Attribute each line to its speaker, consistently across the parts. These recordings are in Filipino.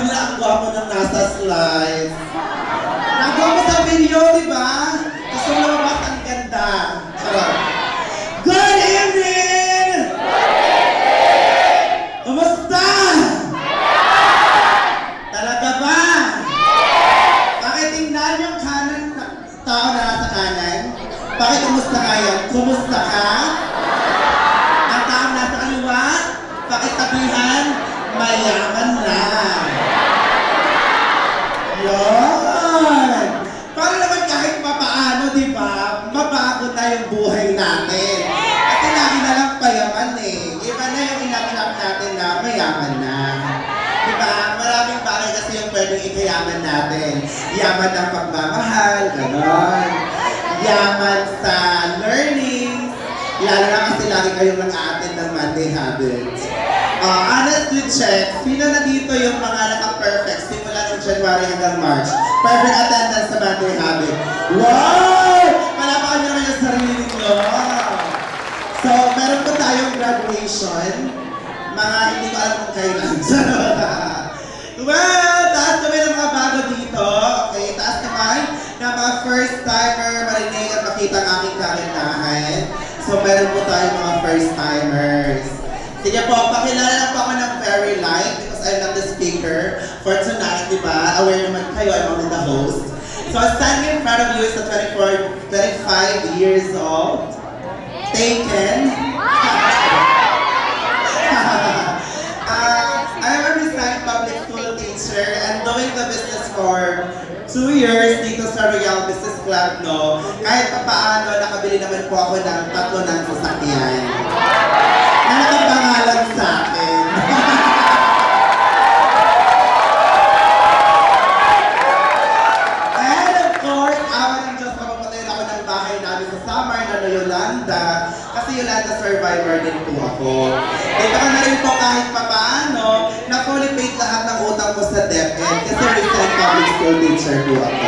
Speaker 1: sabi na ang gwapo ng nasa slides. Nagwapo sa video, di ba? Gusto mo lumabas ang ganda. Charot. Good evening! Kumusta? Talaga ba? Pakitingnan yung kanan tao na nasa kanan. Pakikumusta kayo? Kumusta ka? Ang tao nasa kaliwa? Pakitabihan? Mayaman na. Yun! Para naman kahit papaano, di ba? Mabago na yung buhay natin. Kasi lagi na lang payaman eh. Iba na yung inaklap natin na mayaman na. Di ba? Maraming bagay kasi yung pwedeng ikayaman natin. Yaman ng pagmamahal, gano'n. Yaman sa learning. Lalo na kasi lagi kayong nag-a-attend ng Monday Habits. Honestly check, sino na dito yung mga naka-perfect simula ng January hanggang March? Perfect attendance sa Monday Habit. Wow! Palapakan nyo naman yung sarili nyo. So, meron po tayong graduation. Mga hindi ko alam kung kailan. Well, taas kami ng mga bago dito. Okay, taas kamay na mga first timer, marinig at makita ang aking kagandahan. So, meron po tayong mga first timers. Sige po, pakilala lang po ako ng very light because I'm not the speaker for tonight, di ba? Aware naman kayo, I'm only the host. So, standing in front of you is a 25 years old, taken. I'm a resigned public school teacher and doing the business for 2 years dito sa Royale Business Club, no? Kahit pa paano, nakabili naman po ako ng 3 ng sasakyan. Na nakapangalan sa akin. And of course, awan ng Diyos, mapapatayin ako ng bahay namin sa Samar na Yolanda. Kasi Yolanda survivor din po ako. Dito ka na rin po kahit pa paano, na fully paid lahat ng utang ko sa DepEd. Kasi recent public school teacher po ako.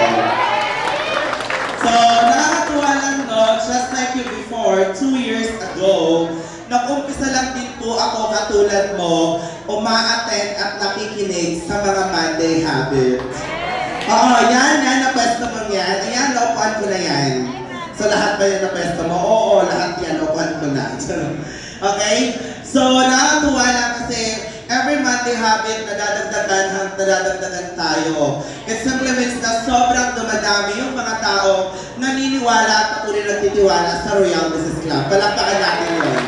Speaker 1: So, nakakatuwa lang no, just like you before, 2 years ago, nag-umpisa lang din po ako katulad mo, uma-attend at nakikinig sa mga Monday Habits. Oo, yan, napwesto mo yan. Ayan, naupuan ko na yan. So, lahat ba yan napwesto mo? Oo, lahat yan, naupuan ko na. Okay? So, nakakatuwa lang kasi every Monday Habit, nadadagdagan tayo. It simply means na sobrang dumadami yung mga tao naniniwala at patuloy nagtitiwala sa Royale Business Club. Palakpakan natin yun.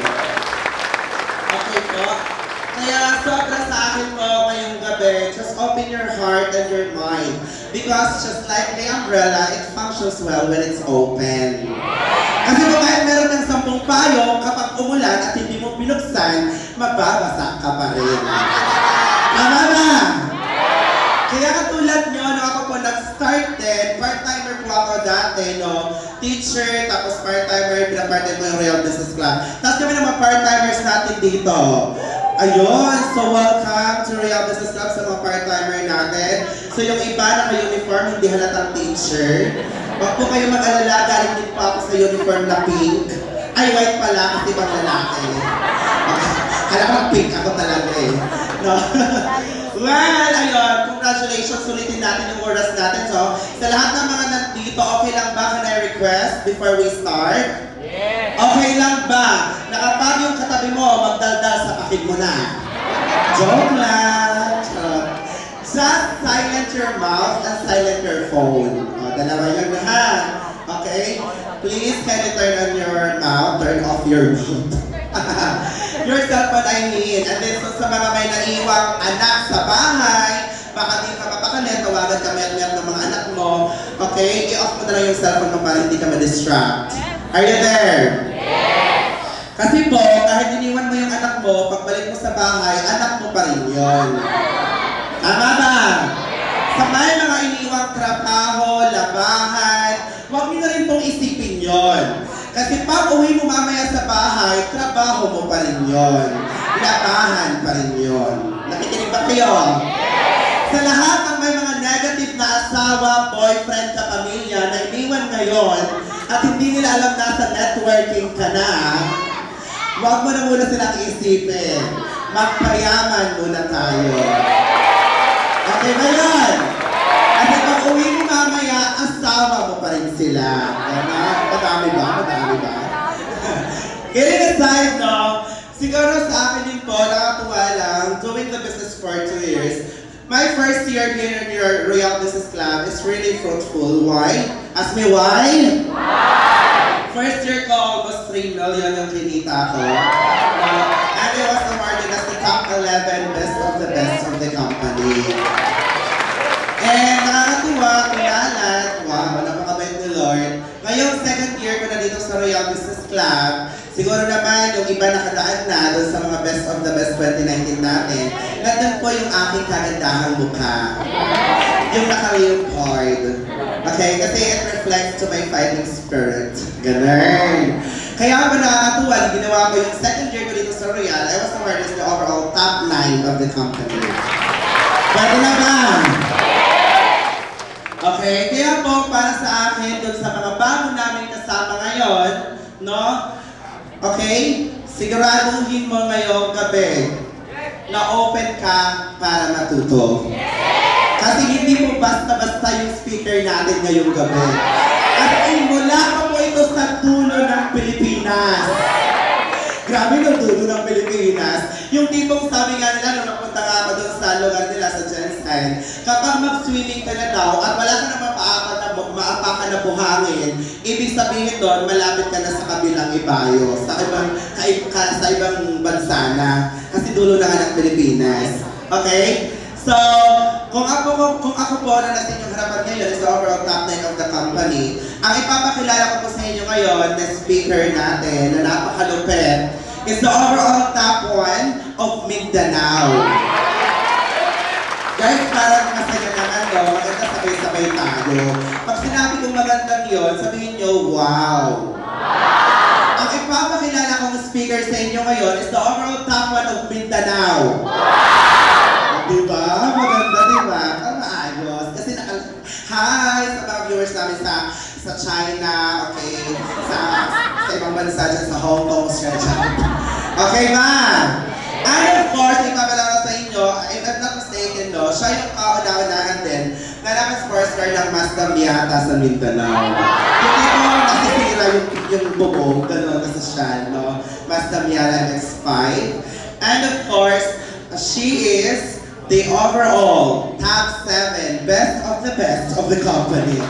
Speaker 1: Okay po. Kaya sobra sa akin po ngayong gabi, just open your heart and your mind. Because just like the umbrella, it functions well when it's open. Kasi kung kahit meron ng 10 payong, kapag umulan at hindi mo binuksan, mababasa ka pa rin. Tama ba? Kaya katulad nyo, no, ako po nag-start din, part-timer po ako dati, no, teacher, tapos part-timer, pinapart-time ko yung Royale Business Club. Tapos kami ng mga part-timers natin dito. Ayun, so welcome to Royale Business Club sa mga part-timer natin. So yung iba naka-uniform, hindi halatang teacher. Huwag po kayo mag-alala, galing din po ako sa uniform na pink. Ay, white pala, kasi pang lalaki. Alam mo, pink ako talaga eh. No? Well, ayun, congratulations, sulitin natin yung oras natin. So, sa lahat ng mga nandito, okay lang ba? Can I request before we start? Yes. Okay lang ba? Na kapag yung katabi mo, magdaldal sa pakid mo na. Joke lang. Just silent your mouth and silent your phone. O, dalawa yun na ha. Okay? Please, kindly turn on your mouth, turn off your mouth. Your cellphone, I mean. And then, so, sa mga may naiwang anak sa bahay, baka di ka mapakalit, tawagan ka mer-mer ng mga anak mo. Okay? I-off mo na lang yung cellphone mo para hindi ka ma-distract. Are you there? Yes! Kasi po, kahit iniwan mo yung anak mo, pagbalik mo sa bahay, anak mo pa rin yun. Tama ba? Sa may mga iniwang trabaho, labahan, huwag niyo na rin pong isipin yon. Kasi pag uwi mo mamaya sa bahay, trabaho mo pa rin yon. Labahan pa rin yon. Nakikinig ba kayo? Sa lahat ng may mga negative na asawa, boyfriend, kapamilya na iniwan ngayon at hindi nila alam na sa networking ka na, huwag mo na muna silang isipin. Magpayaman muna tayo. Okay? My first year here in your Royale Business Club is really fruitful. Why? Ask me why? Why? First year ko, almost 3 million yung kinita ko. And I was awarded as the top 11 best of the best of the company. And nakakatuwa, kunalan, wow, napakabait ni Lord. Ngayong second year ko na dito sa Royale Business Club, siguro naman yung iba nakadaan na doon sa mga best of the best 2019 natin, nandun po yung aking kagandahang mukha. Yung naka-leopard. Okay, kasi it reflects to my fighting spirit. Ganun. Kaya ako nakakatuwa, ginawa ko yung second year ko dito sa Royale, I was awarded as the overall top 9 of the company. Pwede na ba? Okay, kaya po para sa akin, dun sa mga bago namin kasama ngayon, no? Okay, siguraduhin mo ngayong gabi na open ka para matuto. Kasi hindi po basta-basta yung speaker natin ngayong gabi. At mula pa po ito sa dulo ng Pilipinas. Grabe ng dulo ng Pilipinas. Yung tipong sabi nga nila nung napunta nga ako doon sa lugar nila sa Dhen, kapag mag-swimming ka na daw at wala ka na maapakan na buhangin, ibig sabihin doon, malapit ka na sa kabilang ibayo, sa ibang bansa na. Kasi dulo na nga ng Pilipinas. Okay? So, kung ako po na natin yung harapan ngayon is the overall top 9 of the company, ang ipapakilala ko po sa inyo ngayon na speaker natin na napakalupit is the overall top 1 of Mindanao. Guys, parang masaya naman no, maganda sabay-sabay tayo. Pag sinabi kong magandang yun, sabihin nyo, wow! Ang ipapakilala kong speaker sa inyo ngayon is the overall top 1 of Mindanao. Diba? Maganda, diba? Ang maayos. Kasi hi sa mga viewers namin sa China, okay? Sa ibang bansa dyan, sa Hong Kong, Australia. Okay ba? And of course, ipapalala sa inyo, if I'm not mistaken, no, siya yung kauna-unahan din na naka-sports car ng Mazda Miata sa Mindanao. Hindi ko nasisira yung bubong, gano'n kasi siya, no? Mazda Miata MX-5. And of course, she is the overall top 7 best of the company.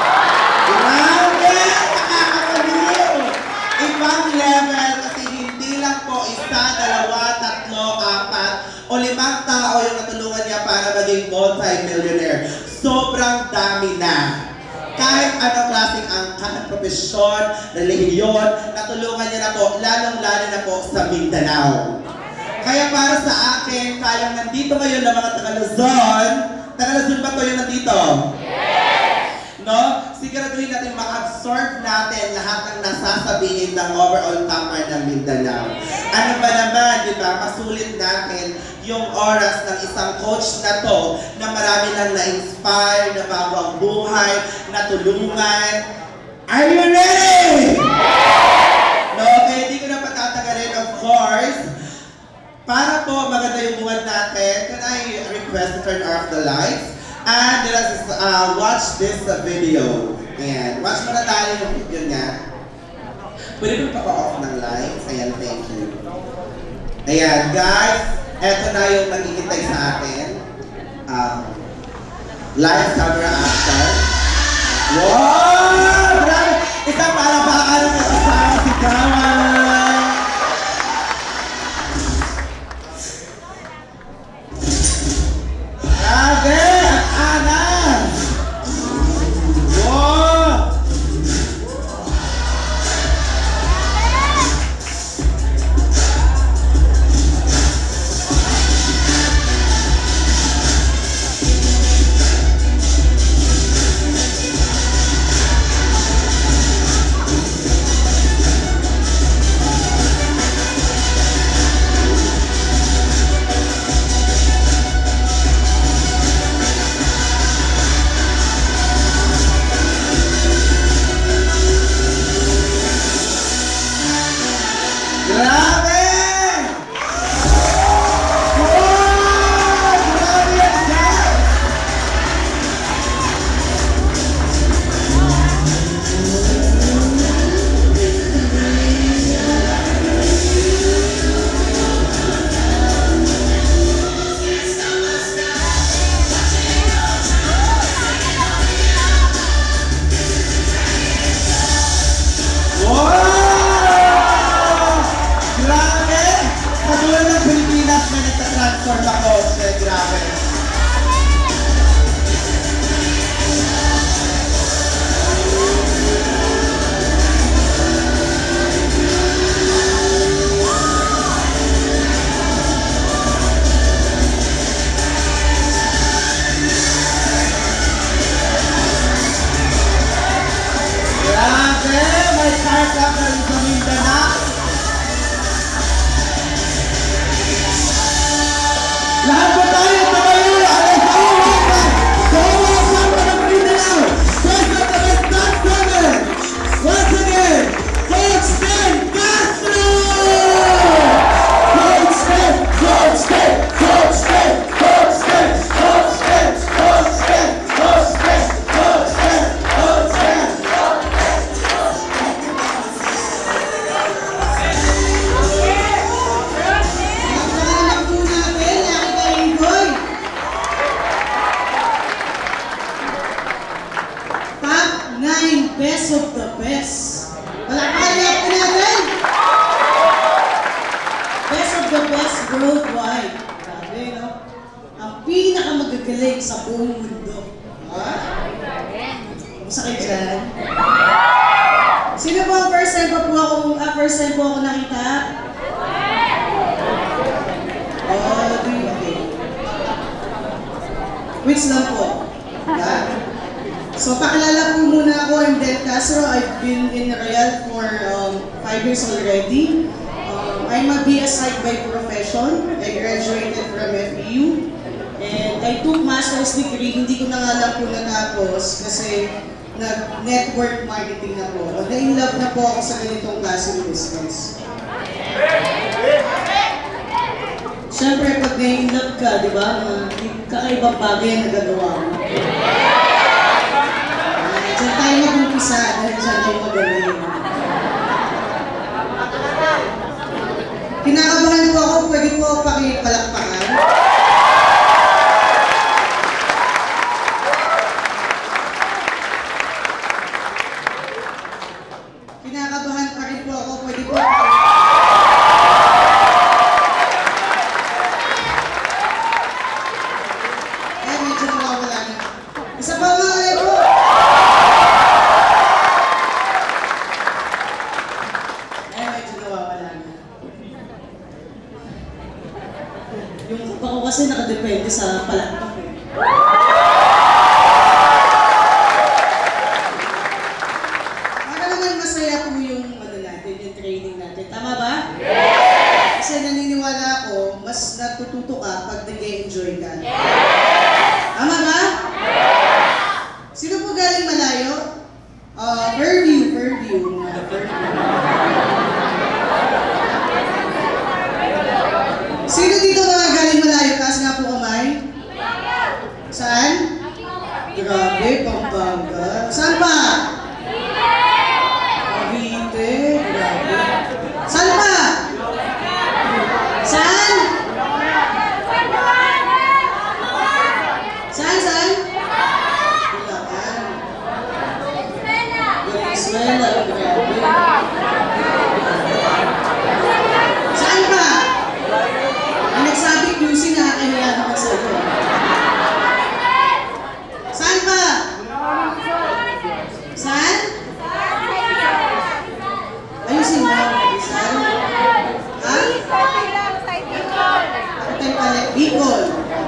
Speaker 1: Grabe! Nakakabaliw! Ibang level kasi hindi lang po isa, dalawa, tatlo, apat, o 5 tao yung natulungan niya para maging multi-millionaire. Sobrang dami na. Kahit anong klaseng angkan, profesyon, relihiyon, natulungan niya na po, lalong-lalo na po sa Mindanao. Kaya para sa akin, kayang nandito ngayon ng mga taga-Luzon. Taga-Luzon ba ito yung nandito? Yes! No? Siguraduhin natin ma-absorb natin lahat ng nasasabihin ng overall topper ng Mindanao. Ano ba naman, di ba? Masulit natin yung oras ng isang coach na to na marami nang na-inspire, na bago ang buhay, natulungan. Are you ready? Yes! No? Kaya hindi ko na patatagalin, of course. Para po maganda yung buwan natin, can I request to turn off the lights? And let us watch this video. Ayan, watch muna tayo yung video niya. Pwede mo pa-off ng lights? Ayan, thank you. Ayan, guys, eto na yung naghihintay sa atin. Live camera action. Wow! Grabe! Isang palakpakan ng kasama si Kawan!
Speaker 2: pinakamagagaling sa buong mundo. Ha? Kumusta kayo dyan? Sino po ang first time po ako nakita? Oh, okay. Which lang po? Yeah. So, pakilala po muna ako. I'm Dhen Castro. I've been in Royale for 5 years already. I'm a BS Psych by profession. I graduated from FEU. And I took master's degree. Hindi ko na nga lang po natapos kasi nag-network marketing na po. Na-in-love na po ako sa ganitong klaseng business. Siyempre, pag na-in-love ka, di ba? Kakaibang bagay ang nagagawa mo. Diyan tayo mag-umpisa dahil dyan tayo magaling. Kinakabahan po ako, pwede po pakipalakpakan. Kinakabahan pa rin po ako, pwede po medyo nawawala na. Isa pa mga po! Medyo nawawala na. Yung upa ko kasi nakadepende sa palakpak eh. Para naman masaya po yung natin, yung training natin. Tama ba? Yes! Kasi naniniwala ako, mas natututo ka pag nag-enjoy ka. Yes! Tama ba? Yes! Sino po galing malayo? Fairview. Sino dito mga galing malayo? Taas nga po kamay. Saan? Grabe, Pampanga. Saan pa? Cavite. Grabe. Saan pa? Saan? Saan? Bulacan. Venezuela. Grabe. Saan pa? Ang nagsabi QC nakakahiya naman sa iyo. Saan pa? Saan? Ayusin mo. Saan? Ha? Ako pala. Bicol.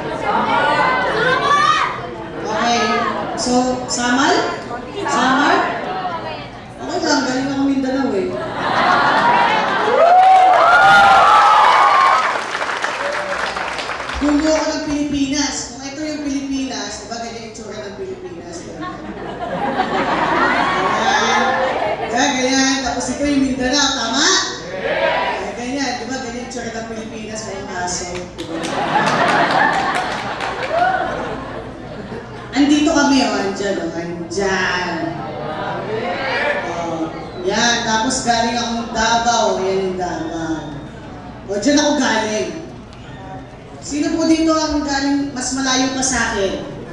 Speaker 2: Okay. So, Samal? Samar? Okay lang. Galing ako Mindanao eh. Gulo ako ng Pilipinas. Kung ito yung Pilipinas, diba ganyan yung tsura ng Pilipinas? Ganyan. Tapos ito yung Mindanao, tama? Yes! Ganyan, diba ganyan yung tsura ng Pilipinas, may aso. Andito kami, andyan. Yan, tapos galing akong Davao, yan yung Davao. Dyan ako galing. Sino po dito ang galing mas malayo pa sa akin?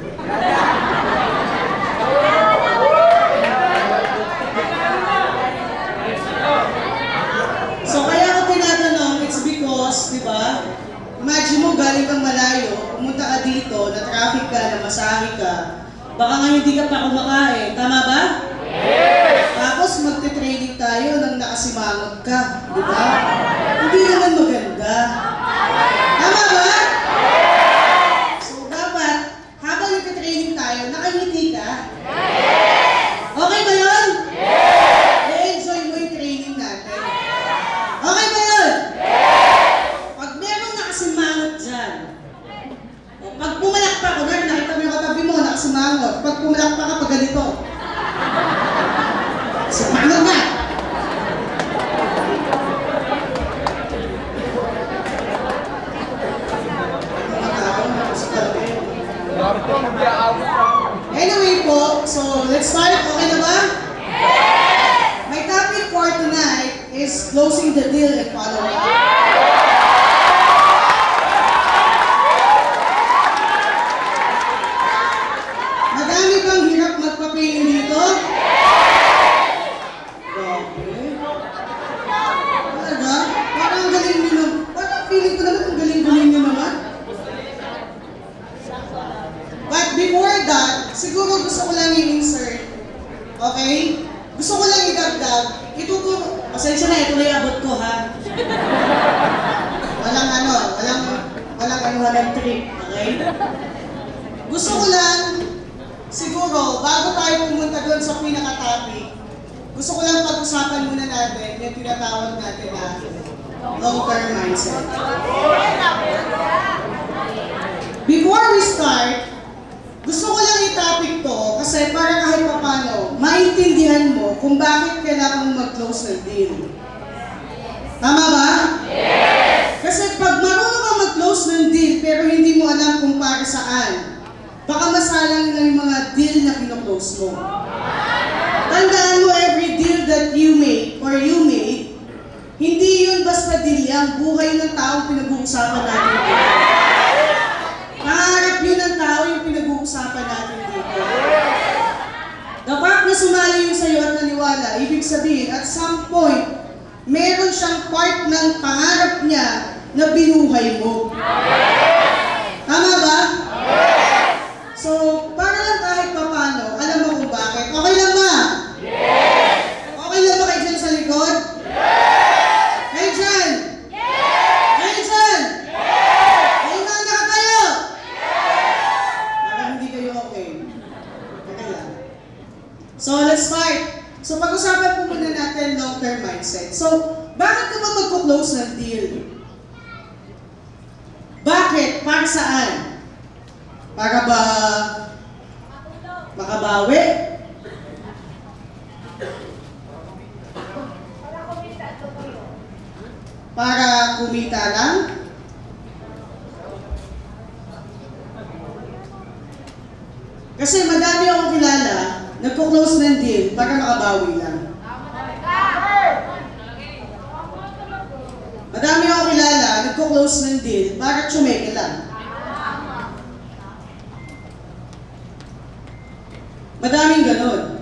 Speaker 2: So kaya ako tinatanong, it's because, di ba? Imagine mo galing kang malayo, pumunta ka dito, na-traffic ka, namasahe ka, baka nga hindi ka pa kumakain. Tama ba? Yes! Tapos magte-training tayo nang nakasimangot ka, di ba? Hindi naman maganda. Tama ba? So dapat, habang nagte-training tayo, nakangiti ka? Okay ba yun? I-enjoy mo yung training natin. Okay ba yun? Pag merong nakasimangot dyan, pag pumalakpak ko, nakita mo yung katabi mo, nakasimangot. Pag pumalakpak ka, pag ganito. Simangot na! Anyway po, so let's start. Okay na ba? Yes! My topic for tonight is closing the deal and following. Madami bang hirap magpapilin dito? Okay. Talaga? Parang ang galing nyo naman. Parang feeling ko naman ang galing-galing nyo naman. that, siguro gusto ko lang i-insert, okay? Gusto ko lang idagdag, ituturo, pasensya na, ito na yung abot ko ha. Walang anuhan trip, okay? Gusto ko lang, siguro, bago tayo pumunta doon sa pinaka-topic, gusto ko lang pag-usapan muna natin yung tinatawag natin na long-term mindset. Before we start, gusto ko lang i-topic to kasi para kahit papano, maintindihan mo kung bakit kailangan mag-close ng deal. Tama ba? Yes! Kasi pag marunong ka mag-close ng deal pero hindi mo alam kung para saan, baka masalang lang yung mga deal na kino-close mo. Tandaan mo, every deal that you make or you made, hindi yun basta deal yan, buhay ng taong pinag-uusapan natin dito. Pangarap yun ng tao yung pinag-uusapan natin dito. The fact na sumali yung sa'yo at naniwala, ibig sabihin, at some point, meron siyang part ng pangarap niya na binuhay mo. Tama ba? So, para lang kahit papano, alam mo kung bakit. Okay lang ba? Yes! Okay lang ba kayo dyan sa likod? Yes! Kayo dyan? Yes! Kayo dyan? Yes! Kayo na nakatayo? Yes! Parang hindi kayo okay. Okay lang. So, let's start. So, pag-usapan po muna natin long-term mindset. So, bakit ka ba magpo-close ng deal? Bakit? Para saan? Para ba makabawi? Para kumita lang? Kasi madami akong kilala, nagko-close ng deal para makabawi lang. Madami akong kilala, nagko-close ng deal para tsumeke lang. Madaming ganon.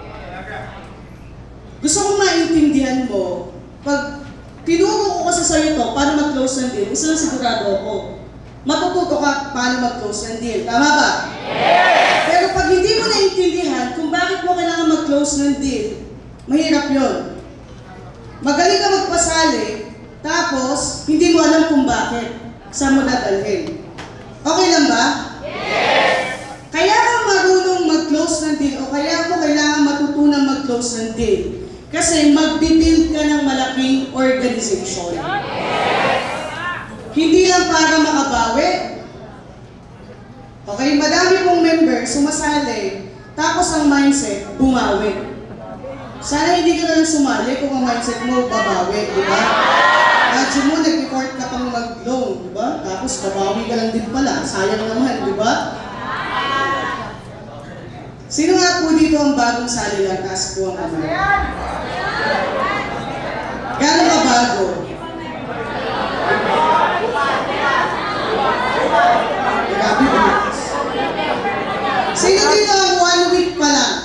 Speaker 2: Gusto kong maintindihan mo, pag tinuro ko kasi sa'yo to, paano mag-close ng deal, isa lang sigurado ako. Matututo ka paano mag-close ng deal. Tama ba? Yes! Pero pag hindi mo naintindihan kung bakit mo kailangan mag-close ng deal, mahirap yon. Magaling ka magpasali, tapos hindi mo alam kung bakit. Saan mo dadalhin. Okay lang ba? Yes! Kaya ka marunong mag-close ng deal o kaya mo kailangan matutunan mag-close ng deal. Kasi magbibuild ka ng malaking organization. Hindi lang para makabawi. Okay, madami pong members sumasali, tapos ang mindset, bumawi. Sana hindi ka na lang sumali kung ang mindset mo, babawi, di ba? Imagine mo, nag-report ka pang mag-loan, di ba? Tapos babawi ka lang din pala, sayang naman, di ba? Sino nga po dito ang bagong sali lang? Castro ang kamay. Gano'n ka bago? Grabe po. Sino dito ang 1 week pa lang?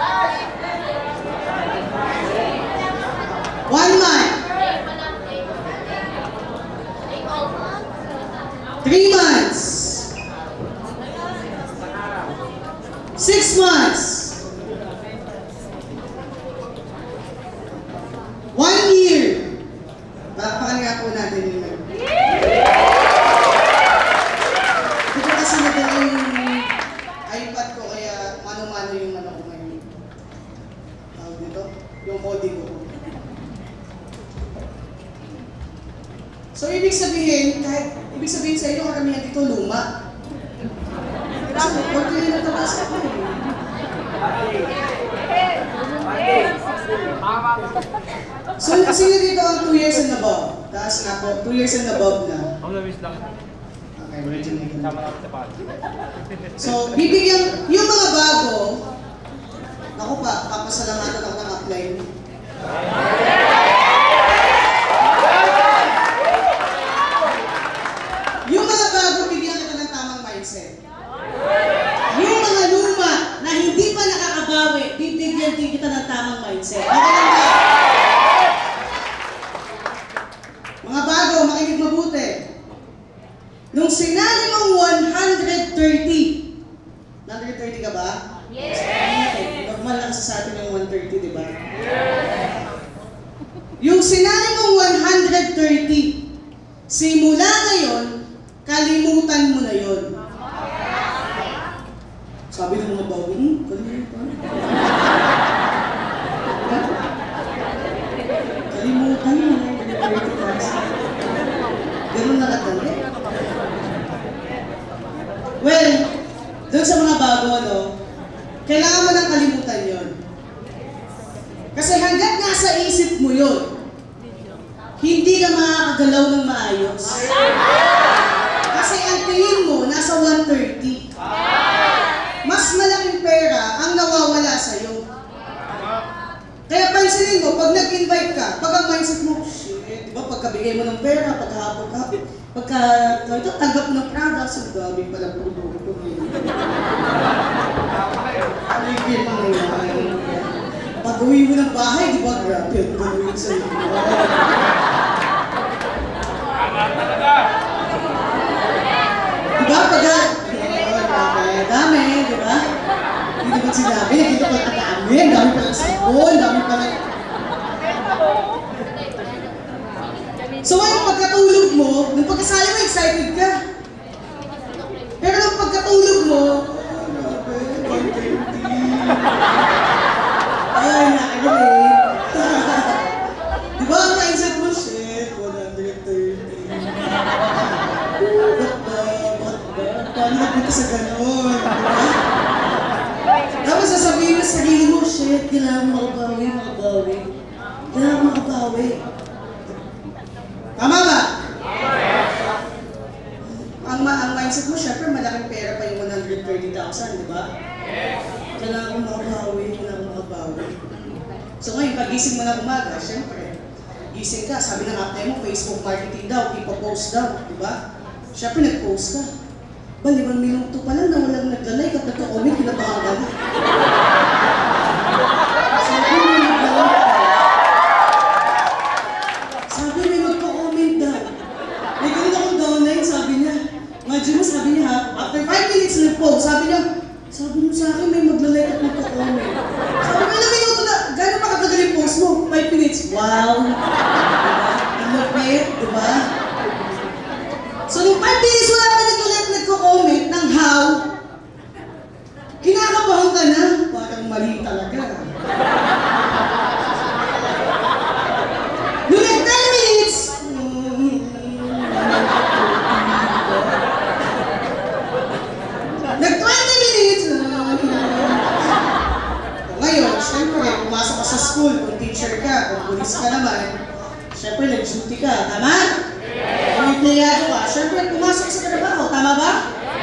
Speaker 2: 1 month? 3 months? 6 months? 1 year? Bakpakan nga po natin yun. Hindi ko kasi nadala yung iPad ko kaya mano-mano yung ano ko ngayon. Tawag dito? Yung coding ko. So, ibig sabihin sa inyo karamihan dito luma. Kasi, pwede nyo natabas ako eh. So, sino dito ang 2 years and above? Taas na po, 2 years and above na.
Speaker 3: Ang labis lang.
Speaker 2: Okay, medyo na yun.
Speaker 3: Sama namin sa pag.
Speaker 2: So, bibigyan, yung mga bago, ako pa, papasalamatan ako ng apply. Yung mga bago, bigyan kita ng tamang mindset. Yung mga luma na hindi pa nakakabawi, bibigyan din kita ng tamang mindset. Okay lang ba? Mga bago, makinig mabuti. Nung sinali mong 130,000 ba? Yes! Normal lang sa atin yung 130, di ba? Yes! Yung sinali mong 130, simula ngayon, kalimutan mo na yun. Sabi ng mga bago, kalimutan. Kalimutan mo na yung 30,000. Ganun na katali. Well, doon sa mga bago, no, kailangan mo nang kalimutan yon. Kasi hanggat nasa isip mo yun, hindi ka makakagalaw ng maayos. Kasi ang tingin mo, nasa 130. Mas malaking pera ang nawawala sa'yo. Kaya pansinin mo, pag nag-invite ka, pag ang mindset mo, shit, di ba, pagkabigay mo ng pera, tanggap mo ng products, ang gabi pala produkto mo. Aligin mo na yan. Pag-uwi mo ng bahay, di ba, grabe ang gawin sa'yo. Di ba, dami, di ba? Hindi naman sinabi, nakita ko ang dami, dami palang sabon, dami palang... So yung pagkatulog mo, nung pagkasali mo, excited ka. Pero nung pagkatulog mo, ay, nakagaling. Di ba ang mindset mo, shit, 130. Paano nagpunta sa ganon? Tapos sasabihin mo sa sarili mo, shit, kailangan makabawi. Kailangan makabawi. Tama ba? Ang mindset mo, syempre, malaking pera pa yung 130,000, di ba? Kailangan mo makabawi. So ngayon, pagising mo na umaga, syempre, gising ka, sabi ng ate mo, Facebook marketing daw, ipopost daw, di ba? Syempre, nag-post ka. Ba, 5 minuto pa lang na walang nag-like at nagka-comment, kinabahan ka. Sabi may magpa-comment daw. May ganun akong downline, sabi niya. Imagine mo, sabi niya ha, after 5 minutes nag-post, sabi niya sa akin may magla-like at magpa-comment. Sabi ko, ilang minuto na, gano'n makatagal yung post mo? 5 minutes. Wow! Ang lupit, di ba? So, nung 5 minutes wala ka nag-like at nagko-comment ng how, kinakabahan ka na, parang mali talaga. Nung 10 minutes, nag-20 minutes, ngayon, syempre, pumasok ka sa school, kung teacher ka, kung police ka naman, syempre, nag-duty ka, tama? Kung empleyado ka, syempre, pumasok ka sa trabaho, tama ba?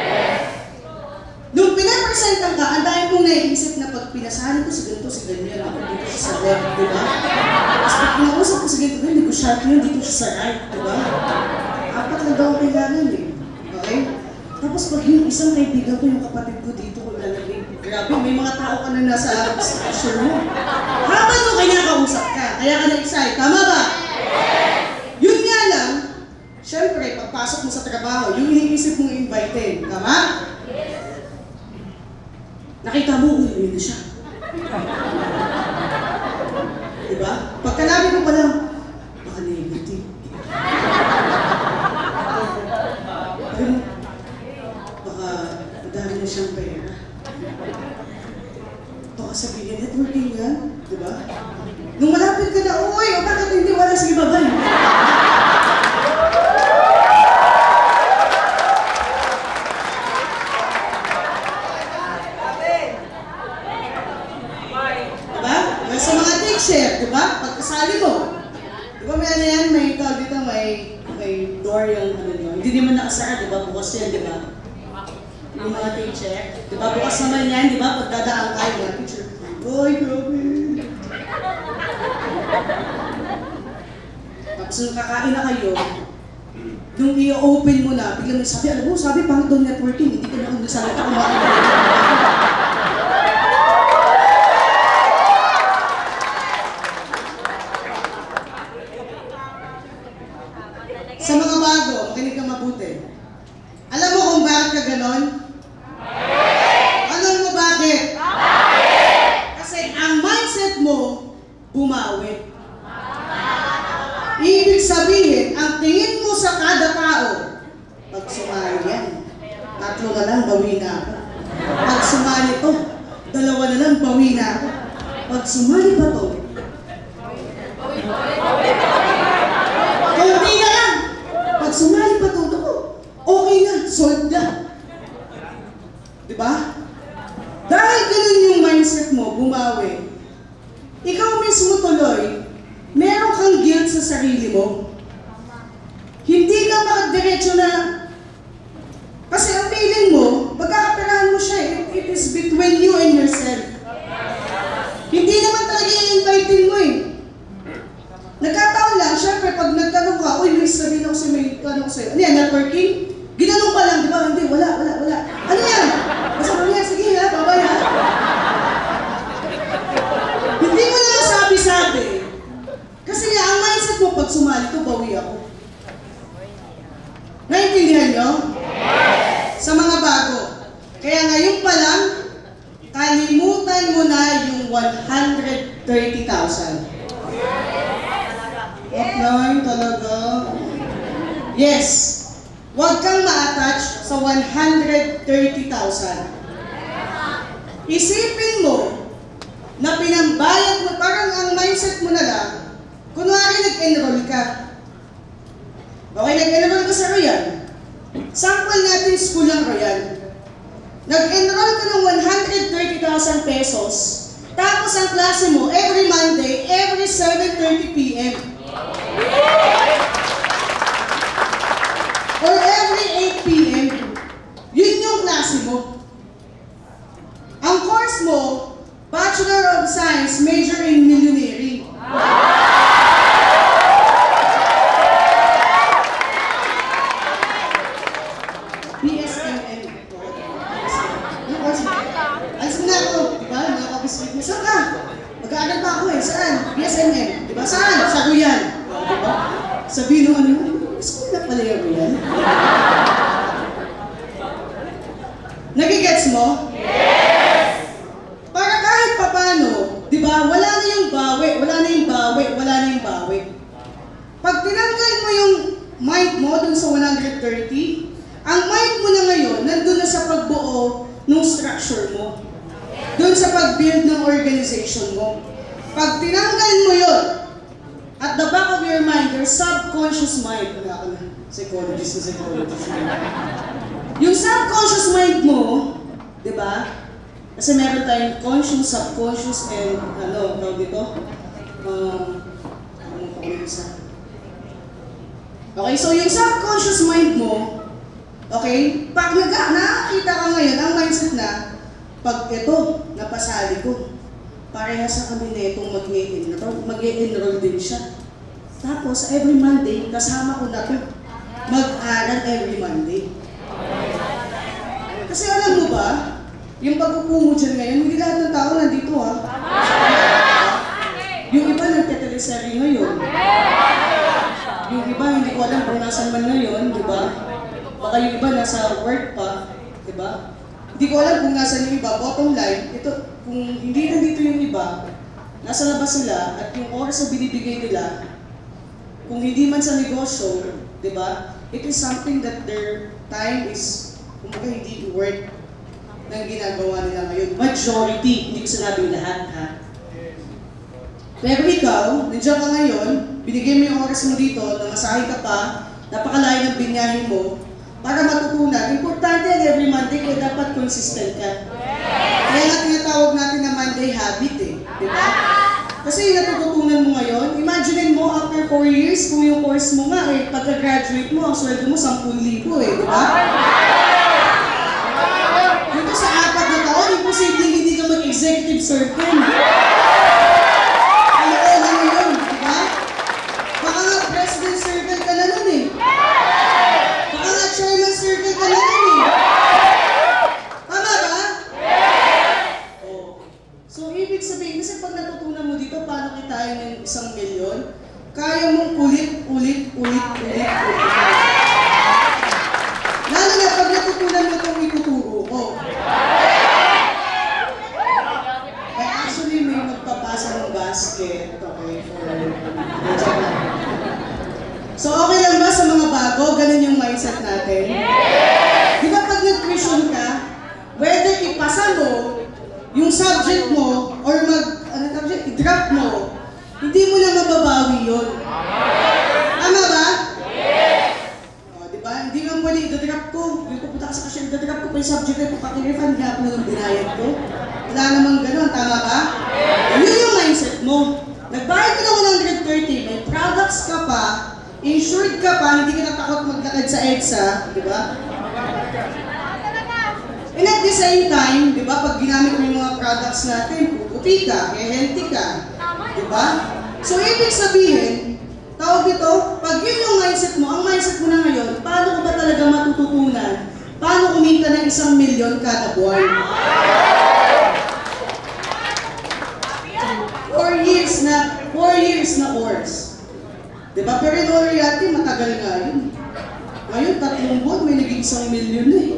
Speaker 2: Nung pinapresentan ka, ang dahil mong naiisip na pag pinasahan ko si ganito, si ganyan, ako dito siya sa left, di ba? Tapos pag pinausap ko si ganito, negosyate yun, dito siya sa right, di ba? 4 na daw ang kailangan eh. Okay? Tapos pag yung isang kaibigan ko, yung kapatid ko dito, ko lalagay, grabe, may mga tao ka na nasa structure mo. Habang mo kinakausap ka, kaya ka na-excite, tama ba? Yun nga lang, syempre, pagpasok mo sa trabaho, yung iniisip mong invited, tama? Nakita mo, uwi na siya. Diba? Pagkalabi mo pa lang, baka negative. Baka madami na siyang pera. Baka sabihin, networking yan, diba? Nung malapit ka na, uy, bakit hindi wala sa ibabay? Sa mga teacher, di ba? Pagkasali mo. Di ba may ano yan, may tawag dito, may door yung ano nyo. Hindi naman nakasara, di ba? Bukas yan, di ba? Yung mga teacher. Di ba? Bukas naman yan, di ba? Pagdadaan kayo, mga teacher. Uy, grabe. Tapos nung kakain na kayo, nung i-open mo na, biglang sabi, alam mo, sabi, pang doon networking, hindi ka na kung nagsalita kumain. Sa mga bago, makinig ka mabuti. Alam mo kung bakit ka ganon? Alam mo bakit? sumali to, dalawa na lang, bawi na ako. Pag sumali pa to, konti na lang. Pag sumali pa to, okay na, solved na. Diba? Dahil ganun yung mindset mo, bumawi, ikaw mismo tuloy, meron kang guilt sa sarili mo. Hindi ka makadiretso na, kasi ang feeling mo, magkakaperahan mo siya, it is between you and yourself. Hindi naman talaga i-inviting mo eh. Nagkataon lang, syempre pag nagtanong ka, uy, may sabihin ako sa'yo, may tanong sa'yo. Ano yan, networking? Ginanong ka lang, di ba? Hindi, wala. Ano yan? Basta mo yan, sige ha, babay ha. Hindi mo na sabi-sabi. Kasi nga, ang mindset mo pag sumali to, bawi ako. Naintindihan nyo? Yes! Sa mga bago. Kaya ngayon pa lang, kalimutan mo na yung 130,000. Offline talaga. Yes. Huwag kang ma-attach sa 130,000. Isipin mo na pinambayad mo, parang ang mindset mo na lang, kunwari nag-enroll ka. Okay, nag-enroll ka sa Royale. Sample natin school ng Royale. Nag-enroll ka ng 130,000 pesos, tapos ang klase mo, every Monday, every 7:30 p.m. Or every 8 p.m. Yun yung klase mo. Ang course mo, Bachelor of Science, major in Millionairing. PSMM. Yung course mo. Alis mo na ako, diba? Nakakabiswit mo. Saan ka? Mag-aaral pa ako eh. Saan? PSMM. Diba? Saan? Sa Royale. Diba? Sabihin mo ano yun? School na pala yung Royale. Nagigets mo? Yes! Para kahit papano, di ba, wala na yung bawi. Pag tinanggal mo yung mind mo dun sa 130, ang mind mo na ngayon, nandun na sa pagbuo ng structure mo. Dun sa pag-build ng organization mo. Pag tinanggal mo yun, at the back of your mind, your subconscious mind, wala ka na, psychologist. Yung subconscious mind mo, di ba? Kasi meron tayong conscious, subconscious, and ano, tawag dito? Okay, so yung subconscious mind mo, okay, pag nakakita ka ngayon, ang mindset na, pag ito, napasali ko, parehas sa kami netong mag-e-enroll din siya. Tapos, every Monday, kasama ko na ito. Mag-aral every Monday. Kasi alam mo ba, yung pag-upo mo dyan ngayon, hindi lahat ng tao nandito ha. Yung iba nagteteleserye ngayon. Yung iba, hindi ko alam kung nasan man ngayon, di ba? Baka yung iba nasa work pa, di ba? Hindi ko alam kung nasan yung iba. Bottom line, ito, kung hindi nandito yung iba, nasa labas sila at yung oras na binibigay nila, kung hindi man sa negosyo, di ba? It is something that their time is, kumbaga hindi worth ng ginagawa nila ngayon. Majority, hindi ko sinabing lahat, ha? Pero ikaw, nandiyan ka ngayon, binigay mo yung oras mo dito, namasahe ka pa, napakalayo ng binyahin mo, para matutunan. Importante yan every Monday kaya dapat consistent ka. Kaya nga tinatawag natin na Monday habit eh. Di ba? Kasi yung natututunan mo ngayon, imagine mo after 4 years, kung yung course mo nga eh, pagka-graduate mo, ang sweldo mo 10,000 eh. Di ba? Dito sa 4 na taon, imposibleng hindi ka mag-executive circle. Kaya mong ulit. Lalo na pag yung subject mo, or i-drop mo, hindi mo na mababawi yun. Tama ba? O, diba? Hindi mo pwede i-drop ko. Yung pupunta ka sa cashier, i-drop ko pa yung subject ko, pakirefund nga ako ng binayad ko. Wala namang ganun, tama ba? Yun yung mindset mo. Nagbayad ka ng 130, may products ka pa, insured ka pa, hindi ka natakot maglakad sa EDSA, di ba? And at the same time, di ba, pag ginamit mo yung mga products natin, puputi ka, healthy ka, di ba? So, ibig sabihin, tawag dito, pag yun yung mindset mo, ang mindset mo na ngayon, paano ko ba talaga matututunan? Paano kumita ng 1 milyon kada buwan? 4 years na course. Diba? Pero in all reality, matagal nga yun. Ngayon, 3 buwan, may naging 1 milyon na eh.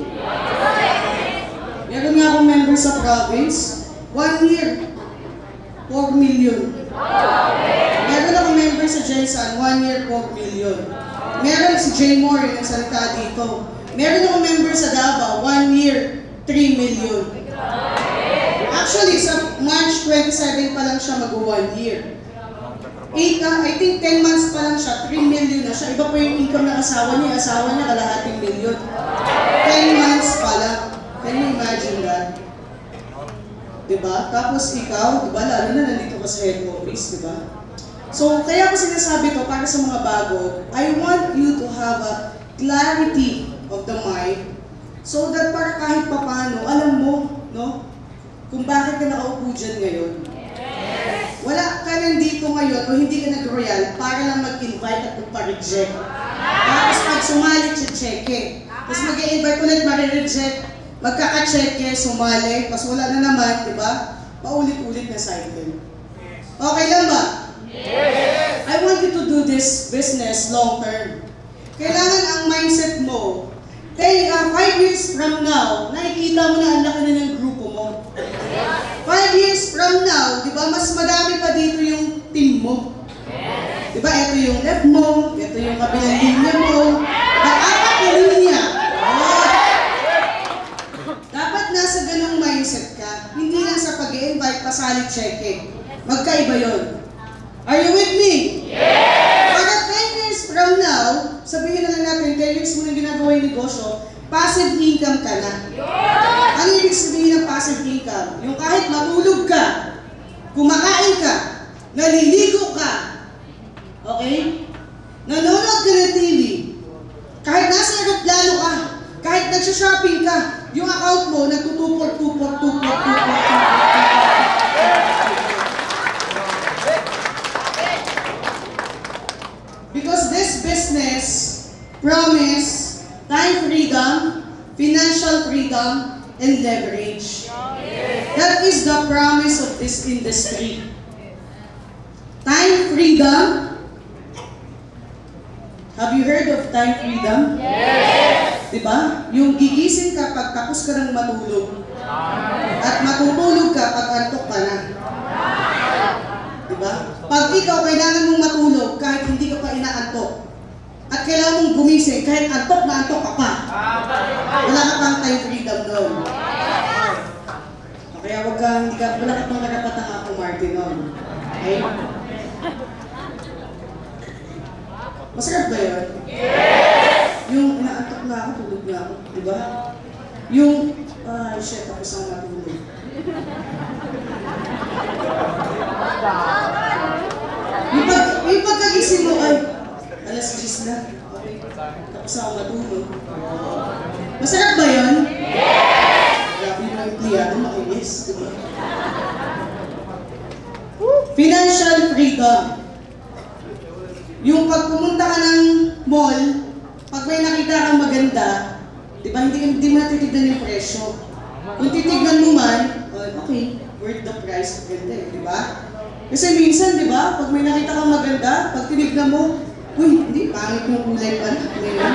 Speaker 2: Meron nga akong member sa province, 1 year, 4 million. Meron akong member sa Jensen, 1 year, 4 million. Meron si Jay Moore, yung nagsalita dito. Meron akong member sa Davao, 1 year, 3 million. Actually, sa March 27 pa lang siya mag-1 year. I think 10 months pa lang siya, 3 million na siya. Iba pa yung income ng asawa niya kalahating milyon. 10 months pa lang. Can you imagine that? Diba? Tapos ikaw, diba, lalo na nandito ka sa head office, diba? So, kaya ko sinasabi to para sa mga bago, I want you to have a clarity of the mind so that para kahit papano, alam mo, no? Kung bakit ka nakaupo dyan ngayon. Wala ka nandito ngayon o hindi ka nag-royal para lang mag-invite at magpa-reject. Tapos pag sumalit siya, cheque. Tapos mag-i-invite ulit, ma-reject, magkaka-cheque, sumali, tapos wala na naman, di ba? Paulit-ulit na cycle. Okay lang ba? Yes! I want you to do this business long term. Kailangan ang mindset mo, 5 years from now, nakikita mo na ang laki na ng grupo mo. 5 years from now, di ba, mas madami pa dito yung team mo. Di ba, ito yung left mo, ito yung kabilang linya mo, apat na linya. Dapat nasa ganong mindset ka, hindi lang sa pag-i-invite, pasalit, check-in. Magkaiba yun. Are you with me? Yes! Para 10 years from now, sabihin na lang natin, 10 years mo na ginagawa yung negosyo, passive income ka na. Ano ibig sabihin ng passive income? Yung kahit matulog ka, kumakain ka, naliligo ka, okay? Nanonood ka ng TV, kahit nasa aeroplano ka, kahit nagsha-shopping ka, yung account mo nagtutupor. Because this business promise time freedom, financial freedom, and leverage. That is the promise of this industry. Time freedom. Have you heard of time freedom? Yes! Diba? Yung gigising ka pag tapos ka ng matulog. At matutulog ka pag antok ka na. Diba? Pag ikaw kailangan mong matulog kahit hindi ka pa inaantok. At kailangan mong gumising kahit antok na antok ka pa. Wala ka pang time freedom doon. Kaya wala ka pang karapatang ako, Martin, noon. Okay? Masarap ba yun? Yes! Yung inaantok na ako, tulog na ako. Diba? Yung, shit, tapos ang matulog. Yung pagkagising mo, ay, alas 10 na. Okay. Tapos ako matulog. Masarap ba yun? Yes! Grabe yung mga empleyado, makinis. Diba? Financial freedom. Yung pag pumunta ka ng mall, pag may nakita kang maganda, di ba, hindi mo natitignan yung presyo. Kung titignan mo man, okay, worth the price, maganda di ba? Kasi minsan, di ba, pag may nakita kang maganda, pag tinignan mo, uy, hindi, pangit yung kulay pa na.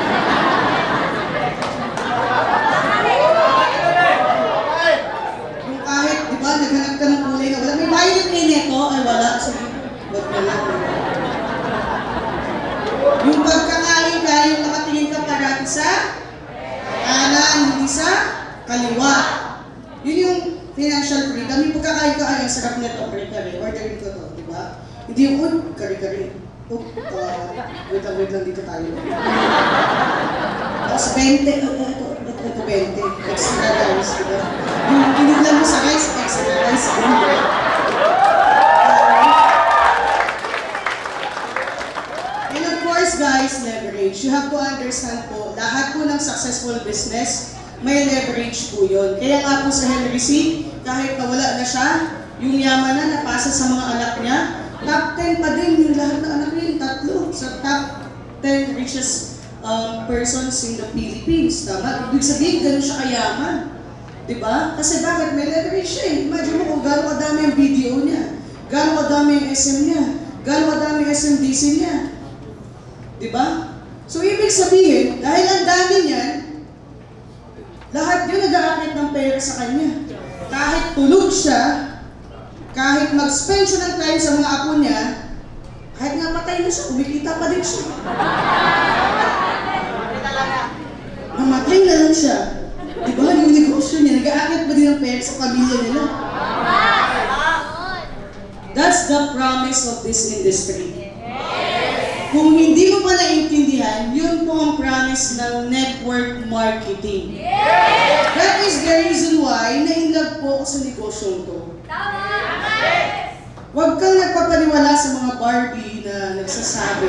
Speaker 2: Yung kahit, di ba, naghanap ka ng kulay na wala, may violet na neto, ay wala, sige, wag na lang. Yung pagkakain ka, yung nakatingin ka parati sa kanan, hindi sa kaliwa. Yun yung financial freedom. Yung pagkakain ka, ay, ang sarap nito, kare-kare. Orderin ko to, di ba? Hindi yung, kare-kare. Wait lang dito tayo. Tapos 20, ito 20. Extra rice, di ba? Yung kiniglan mo sa rice, extra rice. And of course, guys, leverage. You have to understand po, lahat po ng successful business, may leverage po yun. Kaya nga po sa Henry C, kahit nawala na siya, yung yaman na napasa sa mga anak niya, top 10 pa din yung lahat ng anak niya, yung tatlo. Sa top 10 richest persons in the Philippines. Tama? Ibig sabihin, ganun siya kayaman. Diba? Kasi bakit? May leverage siya eh. Imagine mo kung gano'ng kadami ang video niya, gano'ng kadami ang SM niya, gano'ng kadami ang SMDC niya. Diba? So, ibig sabihin, dahil ang dami niyan, lahat yun nag-aakit ng pera sa kanya. Kahit tulog siya, kahit mag-spend siya ng time sa mga apo niya, kahit nga patay na siya, kumikita pa din siya. Namatay na lang siya. Diba? Yung negosyo niya, nag-aakit pa din ng pera sa pamilya nila. That's the promise of this industry. Kung hindi mo pa naiintindihan, yun po ang promise ng network marketing. That is the reason why na-inlove po ako sa negosyo to. Huwag kang nagpapaniwala sa mga Barbie na nagsasabi.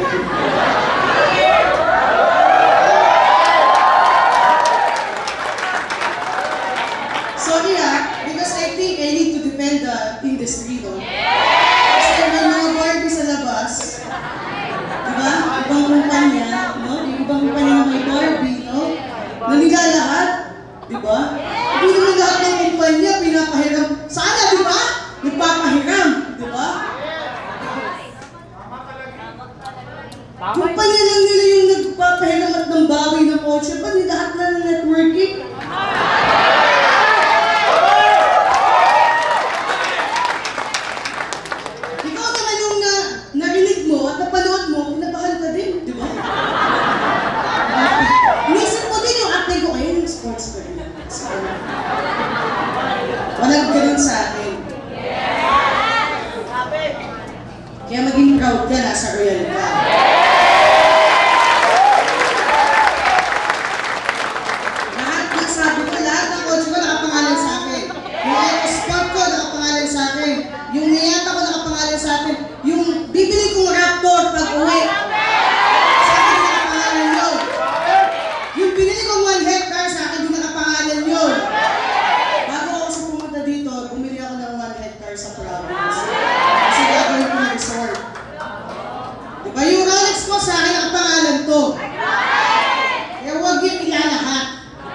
Speaker 2: Sorry because I think I need to defend the industry, no? Kasi may mga Barbie sa labas, diba? Ibang kumpanya, no? Yung ibang kumpanya na may Barbie, no? Naniga lahat, diba? Hindi naman lahat ng kumpanya pinapahiram. Sana, diba? Nagpapahiram, diba? Kumpanya lang nila yung nagpapahiram at ng bawi ng kotse, pa lahat na ng networking. Ikaw naman yung narinig mo at napanood mo, pinabahan ka din, di ba? Inisip mo din yung acting ko kayo ng sports ko rin. Walang ganun sa akin. Kaya maging proud ka, nasa Royale ka. Lahat ng sabi ko, lahat ng coach ko nakapangalan sa akin. Yung sport ko nakapangalan sa akin. Yung niyata ko nakapangalan sa akin. Yung bibili kong Raptor pag uwi. Sa akin nakapangalan yun. Yung binili kong 1 hectare sa akin, di nakapangalan yun. Bago ako sa pumunta dito, bumili ako ng 1 hectare sa province. Kasi gagawin ko ng resort. Diba yung Rolex ko sa akin nakapangalan to. Kaya huwag yung ilalahat.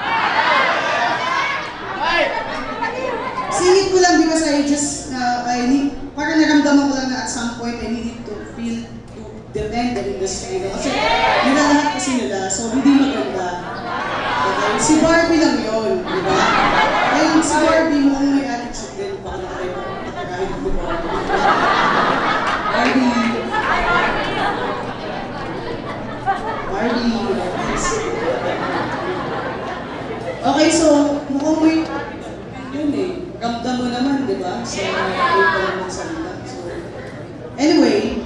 Speaker 2: Singit ko lang because I just, parang naramdaman ko lang na at some point I needed to feel, to defend the industry. Kasi nilalahat kasi nila, so hindi maganda. Okay? Si Barbie lang yun, di ba? Ngayon si Barbie mo may attitude din, baka nakarahin ko Barbie. Okay, so mukhang may yun eh. Ramdam mo naman, di ba? Sa mga salita. So, anyway,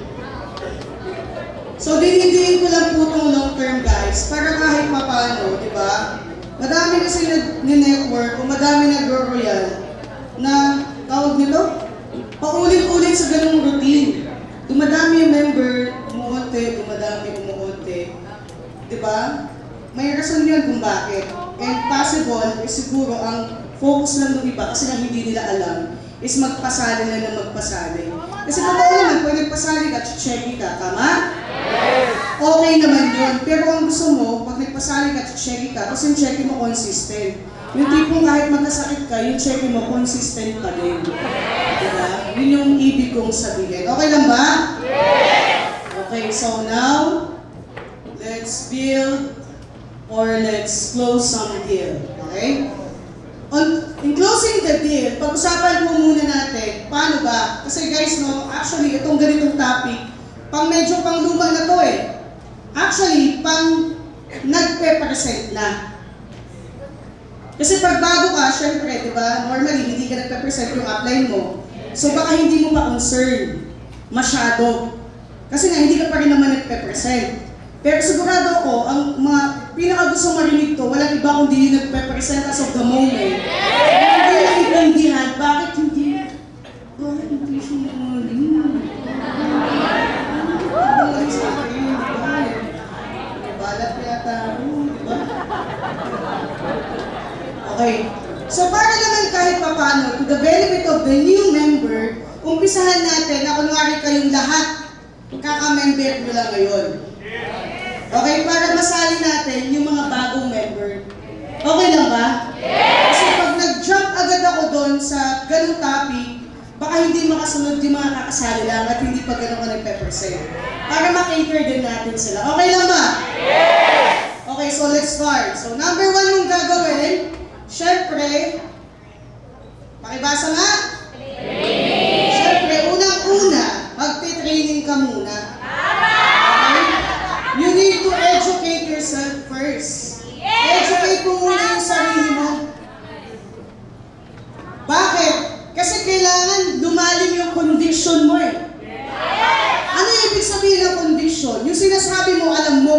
Speaker 2: so dinidiin ko lang po itong long term guys para kahit mapano, di ba? Madami kasi nag-network o madami nag-royal na tawag nito, paulit-ulit sa ganung routine. Dumadami yung member, umuunti, umuunti. Di ba? May rason yun kung bakit. And possible, siguro ang focus lang ng iba kasi lang hindi nila alam is magpasali na ng magpasali. Kasi totoo naman, pag nagpasali ka, checky ka, tama? Yes! Okay naman yun. Pero ang gusto mo, pag nagpasali ka, checky ka, kasi yung checky mo consistent. Yung tipong kahit magkasakit ka, yung checky mo consistent pa din. Diba? Yun yung ibig kong sabihin. Okay lang ba? Yes! Okay, so now, let's build or let's close some deal. Okay? In closing the deal, pag-usapan po muna natin, paano ba? Kasi guys, no, actually, itong ganitong topic, medyo pang luma na to eh. Actually, nagpe-present na. Kasi pag bago ka, syempre, di ba, normal ipe-present yung upline mo. So baka hindi mo pa concern masyado. Kasi nga, hindi ka pa rin naman nagpe-present. Pero sigurado ako, ang mga pinaka-gusto marinig to, walang iba kundi yung nagpe-present as of the moment. Hindi na intindihan, bakit hindi siya magaling? Magaling sa akin, di ba? Balat yata ako, di ba? Okay. So para naman kahit papano, to the benefit of the new member, umpisahan natin na kunwari kayong lahat kaka-member nyo lang ngayon. Okay, para masali natin yung mga bagong member. Okay lang ba? Kasi pag nag-jump agad ako doon sa ganung topic, baka hindi makasunod yung mga kakasali lang at hindi pa ganun ka nagpe-present. Para makater din natin sila. Okay lang ba? Okay, so let's start. So number 1 mong gagawin, syempre, pakibasa nga? Syempre, unang-una, magte-training ka muna. Okay? You need to educate yourself first. Educate mo muna yung sarili mo. Bakit? Kasi kailangan lumalim yung condition mo eh. Ano yung ibig sabihin ng condition? Yung sinasabi mo, alam mo.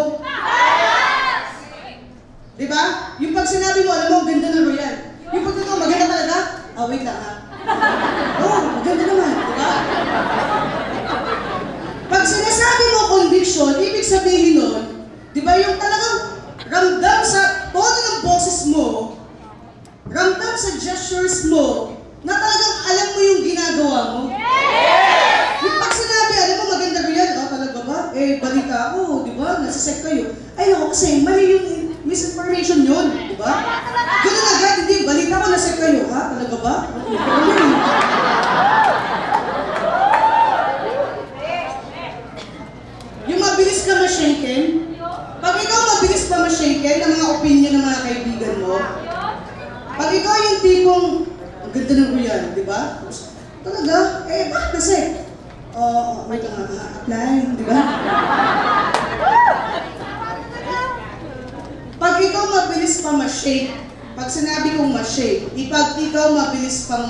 Speaker 2: Diba? Yung pag sinabi mo, alam mo, ang ganda ng Royale. Yung pag ito, maganda talaga? Wait lang ha. Maganda naman. Diba? Pag sinasabi mo conviction, ibig sabihin nun, diba yung talagang ramdam sa tono ng boses mo, ramdam sa gestures mo, na talagang alam mo yung ginagawa mo. Yung pag sinabi, alam mo, maganda Royale, talaga ba? Balita ako, diba? Nasa-set kayo. Ay, ako kasi, mali yung misinformation yun, diba? Ganun agad, hindi, balita ko, nasa-set kayo, ha? Talaga ba? Yung mabilis ka ma-shaken, pag ikaw mabilis pa ma-shaken ng mga opinion ng mga kaibigan mo, pag ikaw yung tipong, ang ganda ng Royale, diba? Talaga? Bakit kasi? Wait lang nga, apply, diba? Pag ikaw mabilis pa ma-shake, pag sinabi kong ma-shake, pag ikaw mabilis pang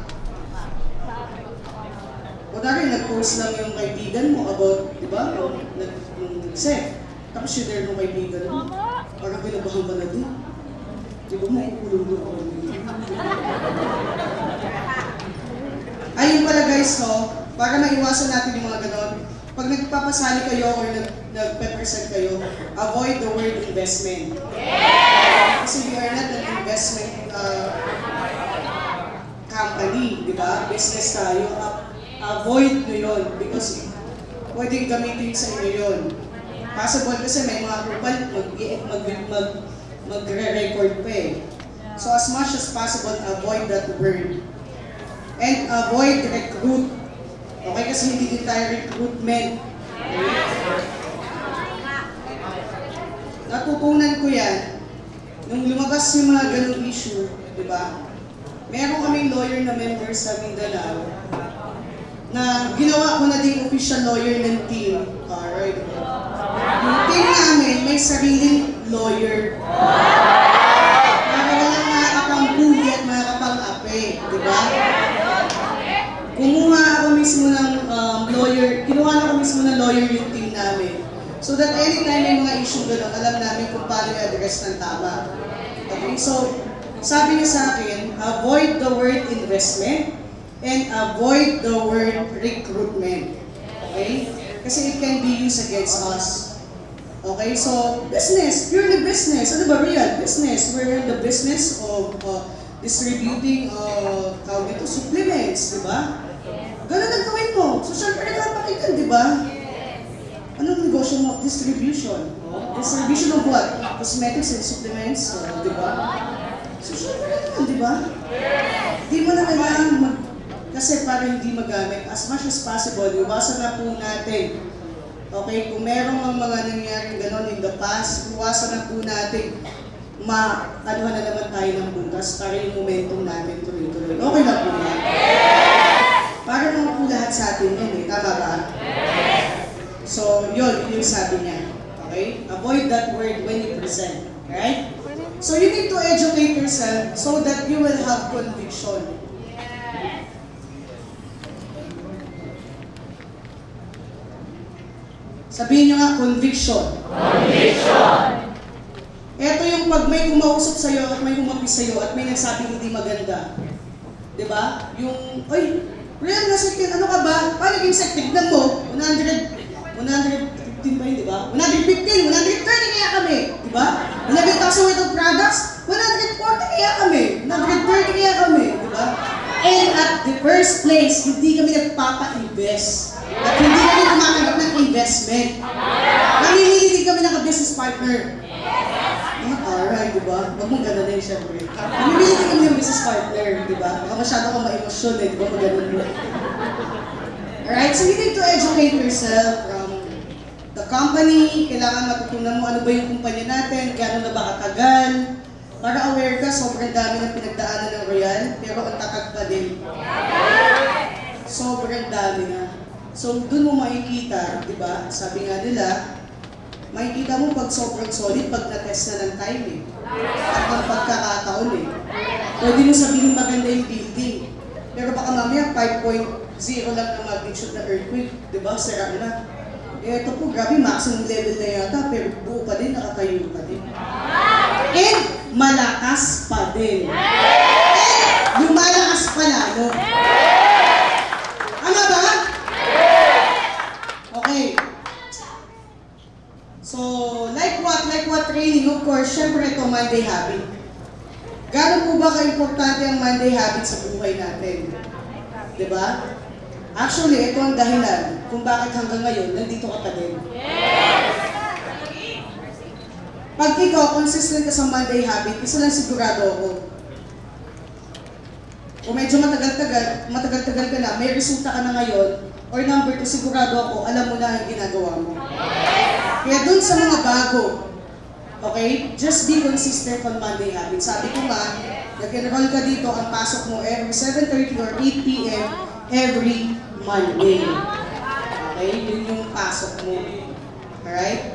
Speaker 2: kunwari, nag-post lang yung kaibigan mo about, di ba? Nag-set. Tapos share ng kaibigan mo. Parang binabahan ka na din. Di ba, makukulong mo ako. Ayun pala guys, so, para maiwasan natin yung mga ganon, pag nagpapasali kayo or nagpe-present kayo, avoid the word investment. Kasi we are not an investment company, di ba? Business tayo. Avoid nyo yun because pwedeng gamitin sa inyo yun. Possible kasi may mga kupal magre-record pa eh. So as much as possible, avoid that word. And avoid recruit. Okay, kasi hindi din tayo recruitment. Okay? Natutunan ko yan. Nung lumabas yung mga ganung issue, di ba? Meron kaming lawyer na member sa Mindanao na ginawa ko na din official lawyer ng team. Alright. Yung team namin may sariling lawyer. Para walang makakapang-bully at makakapang-ape. Diba? Kumuha ako mismo ng kinuha na ako mismo ng lawyer yung team namin. So that anytime may mga issue gano'n, alam namin kung paano i-address ng tama. Okay, so sabi niya sa akin, avoid the word investment and avoid the word recruitment. Okay? Kasi it can be used against us. Okay? So, business. Purely business. Ano ba? Real business. We're in the business of distributing supplements. Diba? Ganun ang gawin mo. So, syempre nagpapakitan, diba? Anong negosyo mo? Distribution. Distribution of what? Cosmetics and supplements. Diba? So, syempre naman, diba? Di mo na kailangan kasi para hindi magamit, as much as possible, iwasan na po natin. Okay, kung merong mga nangyaring gano'n in the past, iwasan na po natin anuhan na naman tayo ng bukas para yung momentum natin tuloy-tuloy. Okay na po yan? Para naman po lahat sa atin yan eh, tama ba? So, yun yung sabi niya. Okay? Avoid that word when you present. Right? So, you need to educate yourself so that you will have conviction. Sabihin nyo nga, conviction.
Speaker 3: Conviction.
Speaker 2: Ito yung pag may kumausap sa'yo at may humapis sa'yo at may nagsabing hindi maganda. Diba? Yung, ay, real na second, ano ka ba? Paano yung second? Tignan mo, 115 ba yun, diba? 115, 130 kaya kami. Diba? 11,000 worth of products, 140 kaya kami. 130 kaya kami. Diba? And at the first place, hindi kami nagpapa-invest. At hindi kami kumakanggap ng investment. Namimili din kami ng business partner. Alright, diba? Huwag mong gano'n eh, syempre. Namimili din kami ng business partner, diba? Baka masyado kang ma-emosyon eh, diba? Mag-gano'n mo. Alright, so you need to educate yourself from the company. Kailangan matutunan mo ano ba yung kumpanya natin, gano'n na ba katagal. Para aware ka, sobrang dami ng pinagdaanan ng Royale, pero ang tatag pa din. Sobrang dami na. So, dun mo makikita, di ba? Sabi nga nila, makikita mo pag sobrang solid, pag na-test na ng time eh. At ng pagkakataon eh. Pwede mo sabihin maganda yung building. Pero baka mamaya 5.0 lang ang magnitude na earthquake, di ba? Sira na. Eh, ito po, grabe, maximum level na yata, pero buo pa din, nakatayo pa din. And malakas pa din. And lumalakas pa lalo. Ano ba? Okay. So, like what training, of course, syempre ito Monday habit. Gano'n po ba ka-importante ang Monday habit sa buhay natin? Diba? Actually, ito ang dahilan kung bakit hanggang ngayon, nandito ka pa din. Pag ikaw, consistent ka sa Monday habit, isa lang sigurado ako. Kung medyo matagal-tagal ka na, may resulta ka na ngayon, or number 2, sigurado ako, alam mo na ang ginagawa mo. Kaya dun sa mga bago, okay, just be consistent on Monday habit. Sabi ko nga, nag-enroll ka dito, ang pasok mo every 7:30 or 8 p.m. every Monday. Okay, yun yung pasok mo. Alright?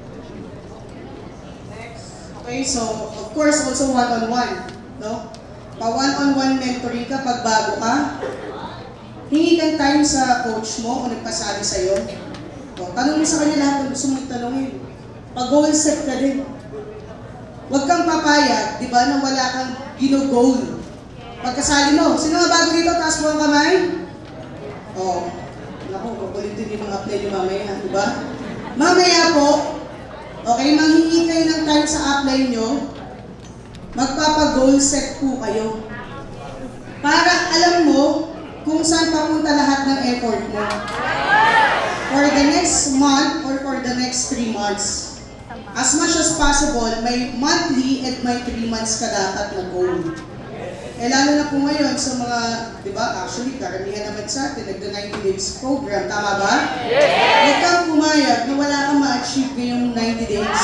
Speaker 2: Okay, so of course also one-on-one, no? Pa one-on-one mentoring ka pag bago ka. Hingi kang time sa coach mo kung nagpasabi sa'yo. O, tanong mo sa kanya lahat ng gusto mong tanongin. Pag-goal set ka din. Huwag kang papayag, di ba, na wala kang gino-goal. Pagkasali mo, sino nga bago dito? Taas mo ang kamay? O, naku, kukulit din yung mga apply nyo mamaya, di ba? Mamaya po, okay, manghingi kayo ng time sa apply nyo, magpapa-goal set po kayo. Para alam mo kung saan papunta lahat ng effort mo. For the next month or for the next 3 months. As much as possible, may monthly and may 3 months ka dapat na goal. Eh lalo na po ngayon sa mga, di ba, actually karamihan naman sa atin, nagda 90 days program, tama ba? Yes! Huwag kang pumayag na wala kang ma-achieve ngayong 90 days.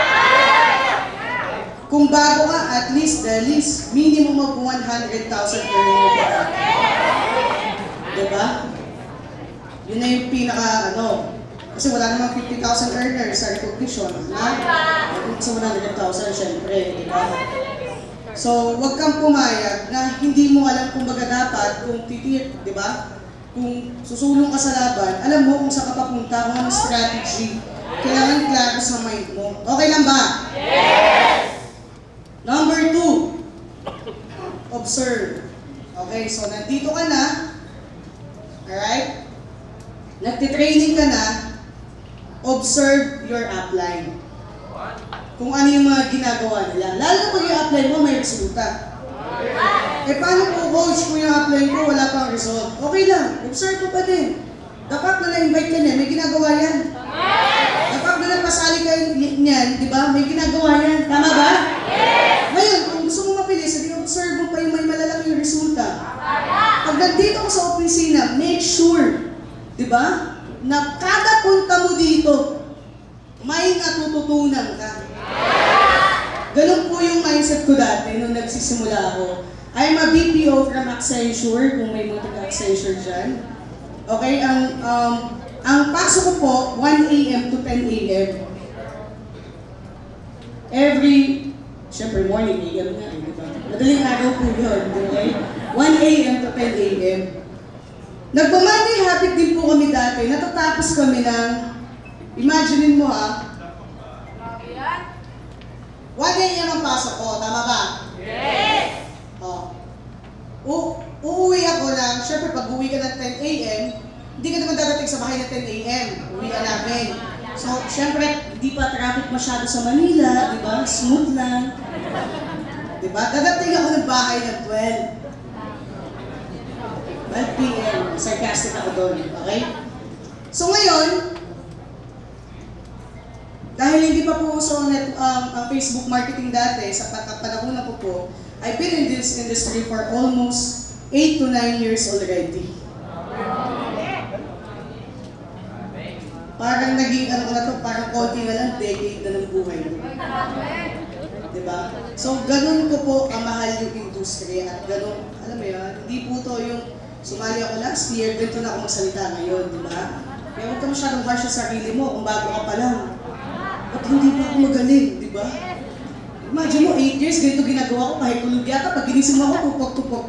Speaker 2: Kung bago ka, at least, the least, minimum of 100,000 earner ka. Diba? Yun na yung pinaka, kasi wala namang 50,000 earners sa recognition, sa 100,000, syempre, diba? So, huwag kang pumayag na hindi mo alam kung baga dapat, kung titit, diba? Kung susulong ka sa laban, alam mo kung saan ka papunta, kung anong strategy, kailangan klaro sa mind mo. Okay lang ba? Yes! Number 2, observe. Okay, so nandito ka na, alright? Nagtitraining ka na, observe your upline. Kung ano yung mga ginagawa nila. Lalo na pag yung upline mo, may resulta. Eh paano po coach kung yung upline ko, wala pang result? Okay lang, observe mo pa din. Dapat na na-invite ka niya, may ginagawa yan. Dapat na nagpasali ka niyan, di ba? May ginagawa yan. Tama ba? Ngayon, kung gusto mo mapilis, hindi observe mo pa yung may malalaking resulta. Pag nandito ko sa opisina, make sure, di ba, na kada punta mo dito, may natututunan ka. Ganun po yung mindset ko dati nung nagsisimula ako. I'm a BPO from Accenture, kung may mga taga-Accenture dyan. Okay, ang pasok ko po, 1 a.m. to 10 a.m. Every, syempre morning, a.m. na, di ba? Madaling araw po yun, okay? 1 a.m. to 10 a.m. Nagpa-Monday habit din po kami dati. Natatapos kami ng, imaginein mo ha, 1 a.m. ang pasok ko, tama ba?
Speaker 3: Yes!
Speaker 2: Uuwi ako ng, syempre pag uwi ka ng 10 a.m., hindi ka naman dadating sa bahay ng 10 a.m. Uwi ka namin. So, syempre, hindi pa traffic masyado sa Manila, di ba? Smooth lang. Di ba? Dadating ako ng bahay ng 12 p.m. Sarcastic ako doon, okay? So ngayon, dahil hindi pa po uso ang Facebook marketing dati, sa panahon na po, I've been in this industry for almost 8 to 9 years already. Parang naging ano na to, parang konti na lang, decade na ng buhay ko. Diba? So, ganun ko po kamahal yung industry at ganun, alam mo yan, hindi po to yung sumali ako last year, ganito na ako magsalita ngayon, diba? Kaya huwag ka masyadong harsh sa sarili mo kung bago ka pa lang. At hindi pa ako magaling, diba? Imagine mo, 8 years, ganito ginagawa ko kahit tulog yata, pag ginising mo ako, tupok.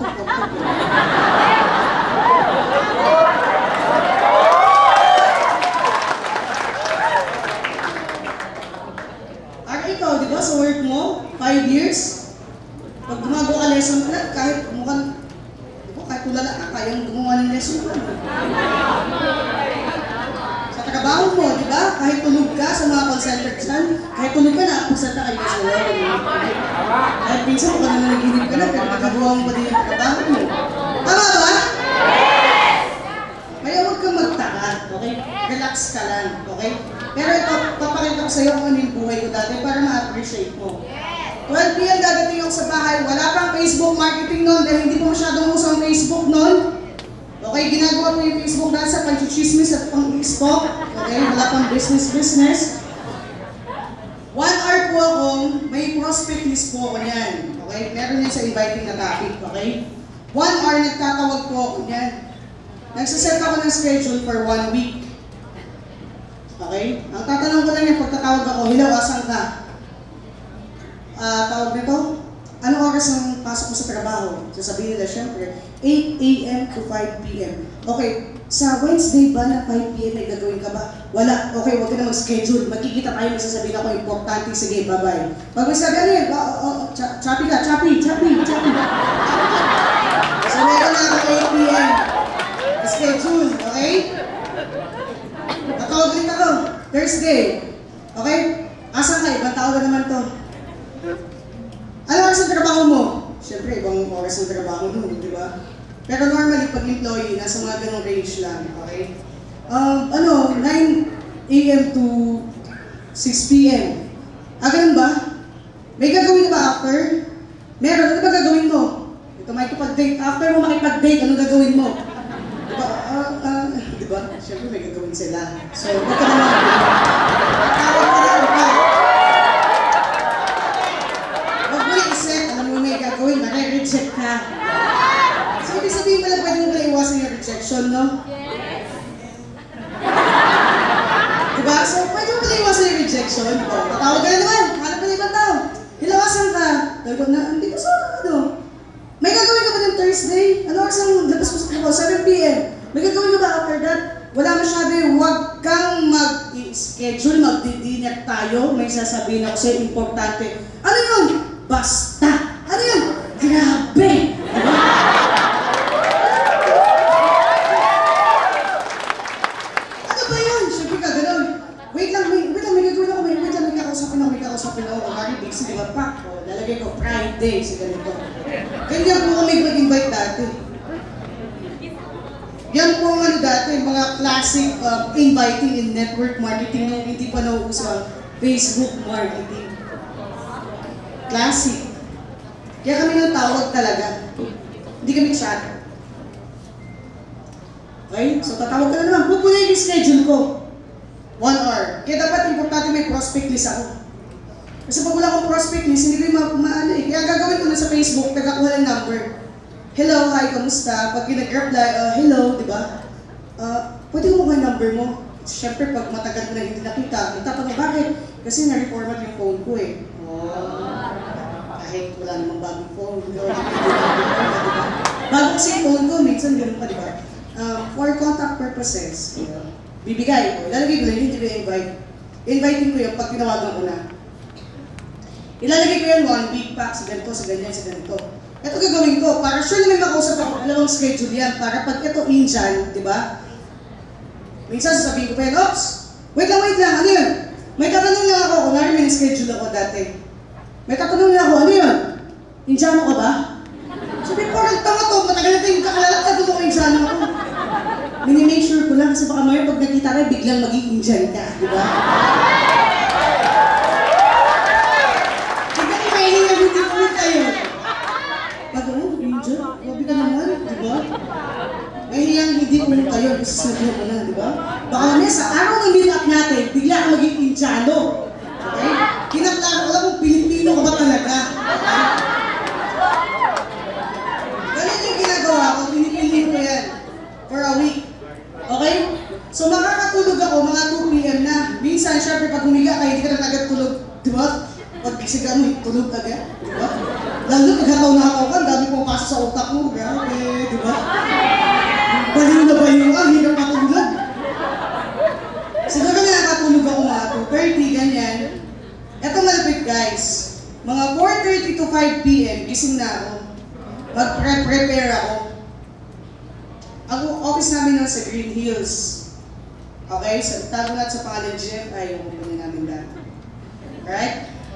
Speaker 2: Ikaw, di ba, sa work mo, 5 years, pag gumagawa ka lesson plan, kahit mukhang, di ba, kahit tulala ka, kayang gumawa ng lesson plan. Sa trabaho mo, di ba, kahit tulog ka sa mga call center dyan, kahit tulog ka, nakapagsalta kayo sa work. Kahit minsan, kung ano nanaginip ka na, pero nakagawa mo pa din yung trabaho mo. Tama ba? Kaya huwag kang magtaka, okay? Relax ka lang, okay? Pero ito, papakita ko sa iyo kung ano yung buhay ko dati para ma-appreciate mo. 12 p.m. dadating ako sa bahay, wala pang Facebook marketing noon dahil hindi po masyadong uso ang Facebook noon. Okay, ginagawa po yung Facebook dahil sa pag-chismis at pang-stock. Okay, wala pang business. 1 hour po akong, may prospect list po ako niyan. Okay, meron yan sa inviting na topic. Okay, 1 hour nagtatawag po ako niyan. Nagsaset ako ng schedule for 1 week. Okay? Ang tatanong ko lang yung pagtatawag ako, hello, asan ka? Tawag nito, anong oras ang pasok mo sa trabaho? Sasabihin nila, syempre, 8 a.m. to 5 p.m. Okay, sa Wednesday ba na 5 p.m. may gagawin ka ba? Wala. Okay, huwag ka na mag-schedule. Magkikita tayo, may sasabihin ako, importante. Sige, bye-bye. Pag may sabi, ano yun? Choppy ka, choppy. Sabi ko na ako 8 p.m. Schedule, okay? Natawag ulit ako, Thursday. Okay? Asan ka? Ibang tao na naman to. Ano oras ang trabaho mo? Siyempre, ibang oras ang trabaho mo, di ba? Pero normally, pag employee, nasa mga ganong range lang, okay? 9 a.m. to 6 p.m. Ganun ba? May gagawin ka ba after? Meron. Ano ba gagawin mo? Ito, may kapag-date. After mo makipag-date, ano gagawin mo? Diba? Siyempre may gagawin sila. So, huwag ka naman. Tawag ka lang ba? Huwag mo i-set. Alam mo may gagawin, mare-reject ka. So, ibig sabihin pala, pwede mo pala iwasan yung rejection, no? Yes! Diba? So, pwede mo pala iwasan yung rejection. Tatawag ka na naman. Hanap ka na ibang tao. Hilawasan ka. Tawag na, hindi ko sa ano. May gagawin ka ba ng Thursday? Ano oras ang labas mo sa trabaho? 7 p.m. May gagawin ka ba after that? Wala masyado yung huwag kang mag-schedule, magdidinet tayo. May sasabihin ako sa'yo, importante. Ano yun? Basta! Ano yun? Grabe! Ano ba yun? Siyempre ka, gano'n. Wait lang, may gagawin ako. Wait lang, may kakausapin ako. Kari, busy, di ba pa? Lalagay ko Friday sa ganito. Ganyan po kami mag-invite dati. Yan po ang ano dati, mga classic inviting in network marketing nung hindi pa nauuso ang Facebook marketing. Classic. Kaya kami nang tawag talaga. Hindi kami chat. Okay? So tatawag ka na naman. Pupunin yung schedule ko. 1 hour. Kaya dapat importante may prospect list ako. Kasi pag wala akong prospect list, hindi ko yung maano eh. Kaya gagawin ko na sa Facebook, nagkakuha ng number. Hello, hi, kamusta? Pag nag-reply, hello, di ba? Pwede mo yung number mo. Siyempre, pag matagal mo na hindi nakita, itatanong bakit? Kasi na-reformat yung phone ko eh. Kahit wala namang bagong phone, hindi ko nakikita, di ba? Bago kasi phone ko, minsan ganun pa, di ba? For contact purposes, bibigay ko. Ilalagay ko lang, hindi ko invite. Inviting ko yun pag tinawagan ko na. Ilalagay ko yun 1 week pa, sa ganito, sa ganyan, sa ganito. Ito gagawin ko, para sure na may makausap ako, alam ang schedule yan, para pag ito Indian, di ba? Minsan sasabihin ko pa yan, Ops! Wait lang, ano yun? May tatanong lang ako, kunwari may schedule ako dati. May tatanong lang ako, ano yun? Indiano ka ba? Sabi ko, parang tama to, matagal na tayong kakalala ka doon kung Indiano ako. Minimake sure ko lang, kasi baka may pag nakita kayo, biglang maging Indian ka, di ba? Hindi may hindi po tayo. Bago, Indian? Wabi ka naman, di ba? May hiyang hindi po tayo, kasi sabihin mo na, di ba? Baka mamaya sa araw ng meet-up natin, bigla ka maging Indiano. Okay? Kinaklaan ko lang kung Pilipino ka ba talaga. Ganun yung ginagawa ko, pinipili ko yan. For a week. Okay? So makakatulog ako mga 2 p.m. na. Minsan, syempre pag humiga ka, hindi ka na agad tulog. Di ba? Pag bisigan mo, tulog agad. Di ba? Lalo na paghataw ka, dami pong pasok sa utak mo. Grabe, di ba? Baliw na baliw ka, hindi ka patulog. Siguro na nakatulog ako mga 2:30, ganyan. Eto malapit guys. Mga 4:30 to 5 p.m. gising na ako. Mag-prepare ako. Ang office namin na sa Green Hills. Okay? So, tago natin sa pangalan Jeff, ay yung kumpanya namin dati. Alright?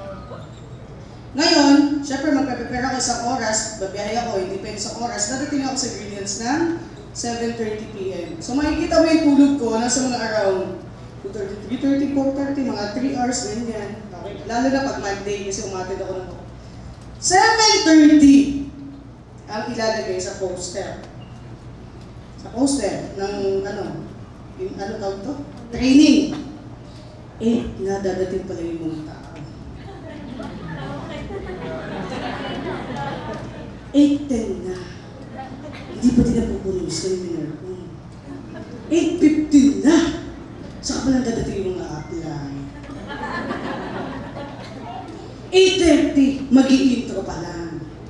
Speaker 2: Ngayon, syempre magpe-prepare ako sa oras, babiyahe ako, hindi pa yun sa oras, dadating ako sa Green Hills ng 7:30 p.m. So makikita mo yung tulog ko, nasa mga around 2:30, 3:30, 4:30, mga 3 hours ganyan. Okay? Lalo na pag Monday kasi umatid ako ng 7:30 ang ilalagay sa poster. Sa poster ng yung tawag to? Training. Na dadating pala yung mga tao. 8:10 na. Hindi pa din napupuno yung seminar ko. 8:15 na. Saka pa lang dadating yung mga apply. 8:30, mag-i-intro pa lang.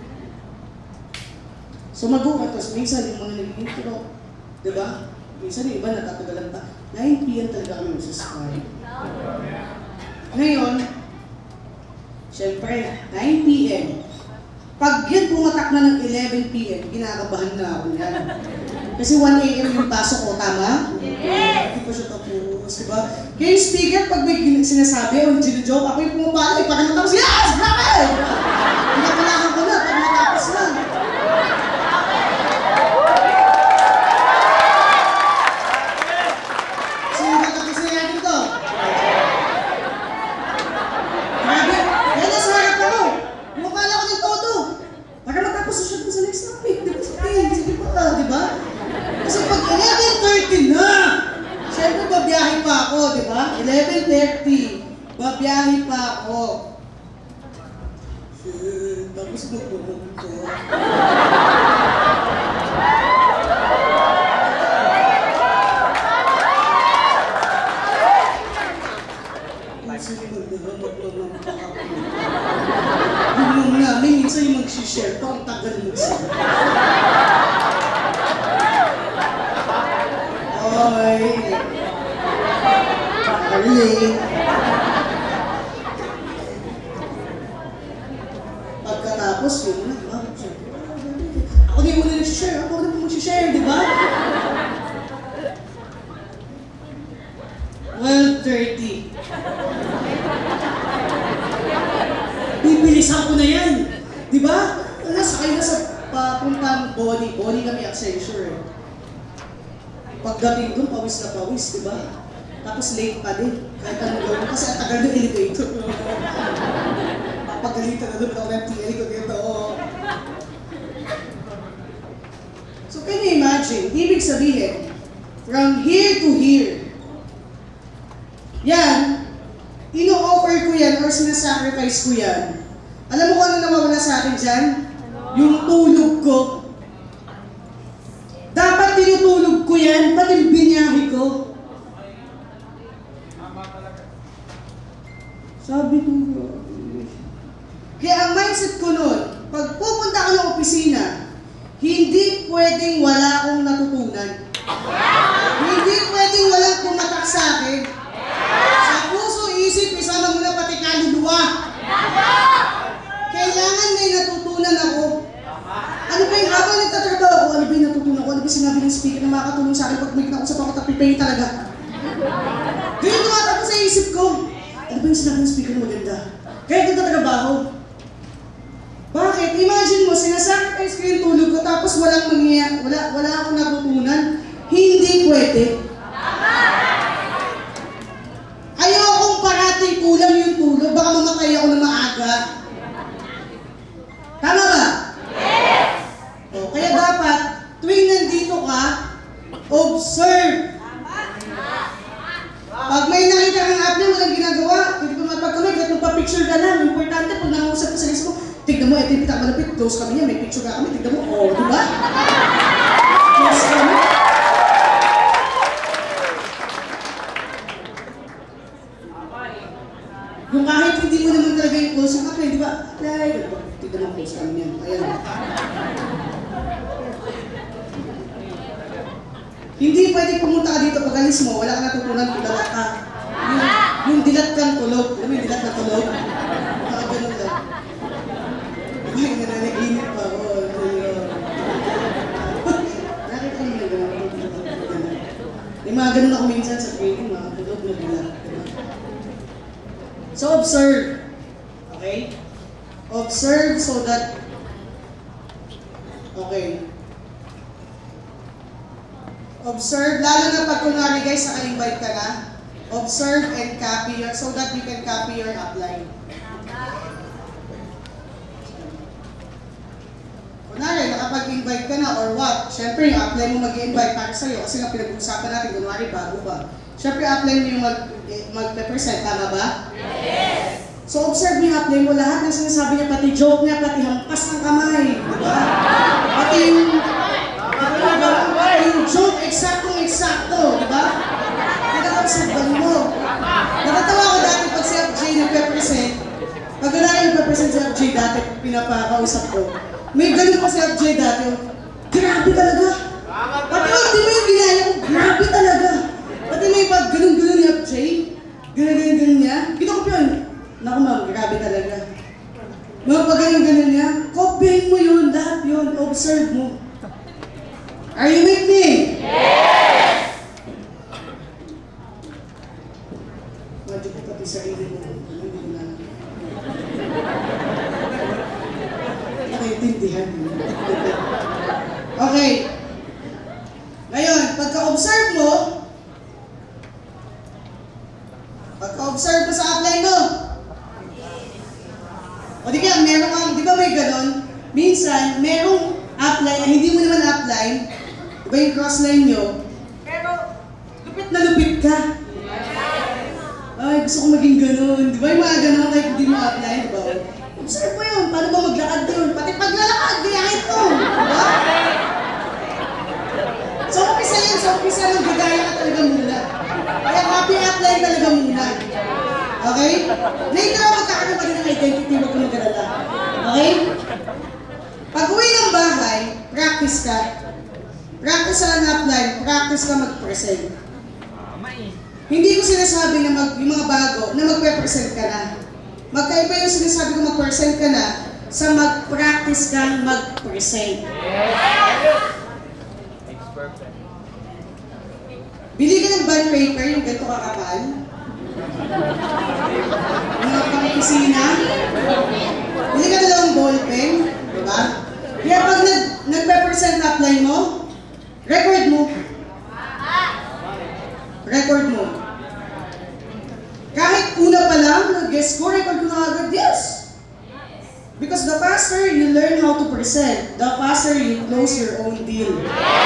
Speaker 2: So mag-ukatos, minsan yung mga nag-i-intro, diba? Minsan yung iba natatagalan pa. 9 p.m. talaga kami masusubscribe. Ngayon, syempre, 9 p.m. Pag yun pumatak na ng 11 p.m., kinakabahan na ako yan. Kasi 1 a.m. yung pasok ko, tama? Hindi pa siya tapos, diba? Kaya yung speaker, pag may sinasabi o gino-joke, ako yung pumapala, pag natapos, yes! Grabe! Pinapalakan ko na, pag natapos na. Sino matapos na yan dito? Grabe! Kaya nasa harap ako! Pumapala ko ng todo! Para matapos na siya dun sa next topic, di ba? Sige pa, di ba? Kasi pag 11:30 na, siyempre babiyahe pa ako, di ba? 11:30, babiyahe pa ako. Shit, tapos magbuhog ko. Sige, magbuhog pa ako. Yung namin, minsan yung mag-share ko, ang tagal mo siya. Oy! Early! Pagkatapos yun na, ako na yung muna nag-share, ako na yung mag-share, di ba? 12:30. Bibilisan ko na yan. Di ba? Sakay na sa papuntang Boni. Boni kami Accenture eh. Pagdating doon, pawis na pawis, di ba? Tapos late pa din. Kahit anong gawin kasi ang tagal ng elevator. Papagalitan na doon ako ng TA ko dito. So can you imagine? Ibig sabihin, from here to here, yan, ino-offer ko yan or sinasacrifice ko yan. Alam mo kung ano nawawala sa akin dyan? Yung tulog ko. Dapat tinutulog ko yan, pati yung binyahe ko. Sabi ko, kaya ang mindset ko noon, pag pupunta ako ng opisina, hindi pwedeng wala akong natutunan. Hindi pwedeng walang pumatak sa akin. Sa puso, isip, isama mo na pati kaluluwa. Kailangan may natutunan ako. Ano ba yung habang nagtatrabaho ako? Ano ba yung natutunan ko? Ano ba sinabi ng speaker na makakatulong sa akin pag may ako sa pakatapipay talaga? Ganyan tumatakbo sa isip ko. Ano ba yung sinabi ng speaker na maganda? Kaya nagtatrabaho. Bakit? Imagine mo, sinasacrifice ko yung tulog ko tapos walang mangyayari, wala akong natutunan. Hindi pwede. Ayokong parating kulang yung tulog, baka mamatay ako na maaga. Tama ba? Yes! O, kaya dapat, tuwing nandito ka, observe. Pag may nakita kang apply, walang ginagawa, hindi pa mapagkamay, kahit magpa-picture ka lang. Importante, pag nangunusap ka sa list mo, tignan mo, ito yung pitak malapit, close kami niya, may picture ka kami, tignan mo, di ba? Close kami. Yung kahit hindi mo naman talaga yung close yung apply, di ba? Apply, tignan mo, close kami niya. Ayan. Hindi pwede pumunta ka dito pag alis mo, wala ka natutunan kung dala ka. Yung dilat kang tulog. Alam mo yung dilat na tulog? Nakaganon lang. Ay, nananaginip pa. Nakita mo na gano'n. May mga ganun ako minsan sa training, mga tulog na dilat. So, observe. Okay? Observe so that... Okay. Observe, lalo na pag kunwari guys, naka-invite ka na, observe and copy your, so that you can copy your upline. Kunwari, nakapag-invite ka na or what, syempre yung upline mo mag-invite para sa'yo kasi nga pinag-uusapan natin, kunwari bago pa. Syempre upline mo yung mag-represent, tama ba? Yes! So observe mo yung upline mo, lahat ng sinasabi niya, pati joke niya, pati hampas ng kamay, di ba? Pati yung joke, eksakto, di ba? Pinaka-observan mo. Natatawa ko dati pag si FJ nagpe-present. Pag wala yung nagpe-present si FJ dati, pinapakausap ko. May ganun pa si FJ dati. Grabe talaga. Pati di mo yung ginaya ko, grabe talaga. Pati may pag ganun-ganun ni FJ. Ganun-ganun niya. Kita ko yun. Naku ma'am, grabe talaga. Mga pag ganun-ganun niya, kopyahin mo yun, lahat yun, observe mo. Are you with me? Yes! Medyo ko pati sarili mo. Hindi na. Naiintindihan mo. Okay. Ngayon, pagka-observe mo sa upline mo. O di kaya, meron kang, di ba may ganon? Minsan, merong upline na hindi mo naman upline, diba yung crossline nyo, pero lupit na lupit ka. Ay, gusto ko maging ganun. Diba yung mga ganun kahit hindi mo upline, diba? Observe mo yun, paano ba maglakad yun? Pati paglalakad, gayahin mo. Diba? So, umpisa yan. So, umpisa lang, gagaya ka talaga muna. Kaya copy upline talaga muna. Okay? Later, magkakaroon pa rin ng identity, wag ka mag-alala. Okay? Pag uwi ng bahay, practice ka. Practice ka ng upline, practice ka mag-present. Hindi ko sinasabi na yung mga bago na magpe-present ka na. Magkaiba yung sinasabi ko mag-present ka na sa mag-practice kang mag-present. Bili ka ng bond paper, yung ganito kakapal. Mga pang-kusina. Bili ka dalawang ballpen. Diba? Kaya pag nagpe-present upline mo, record mo. Record mo. Kahit una pa lang, nag-guess ko, record ko na agad, yes. Because the faster you learn how to present, the faster you close your own deal.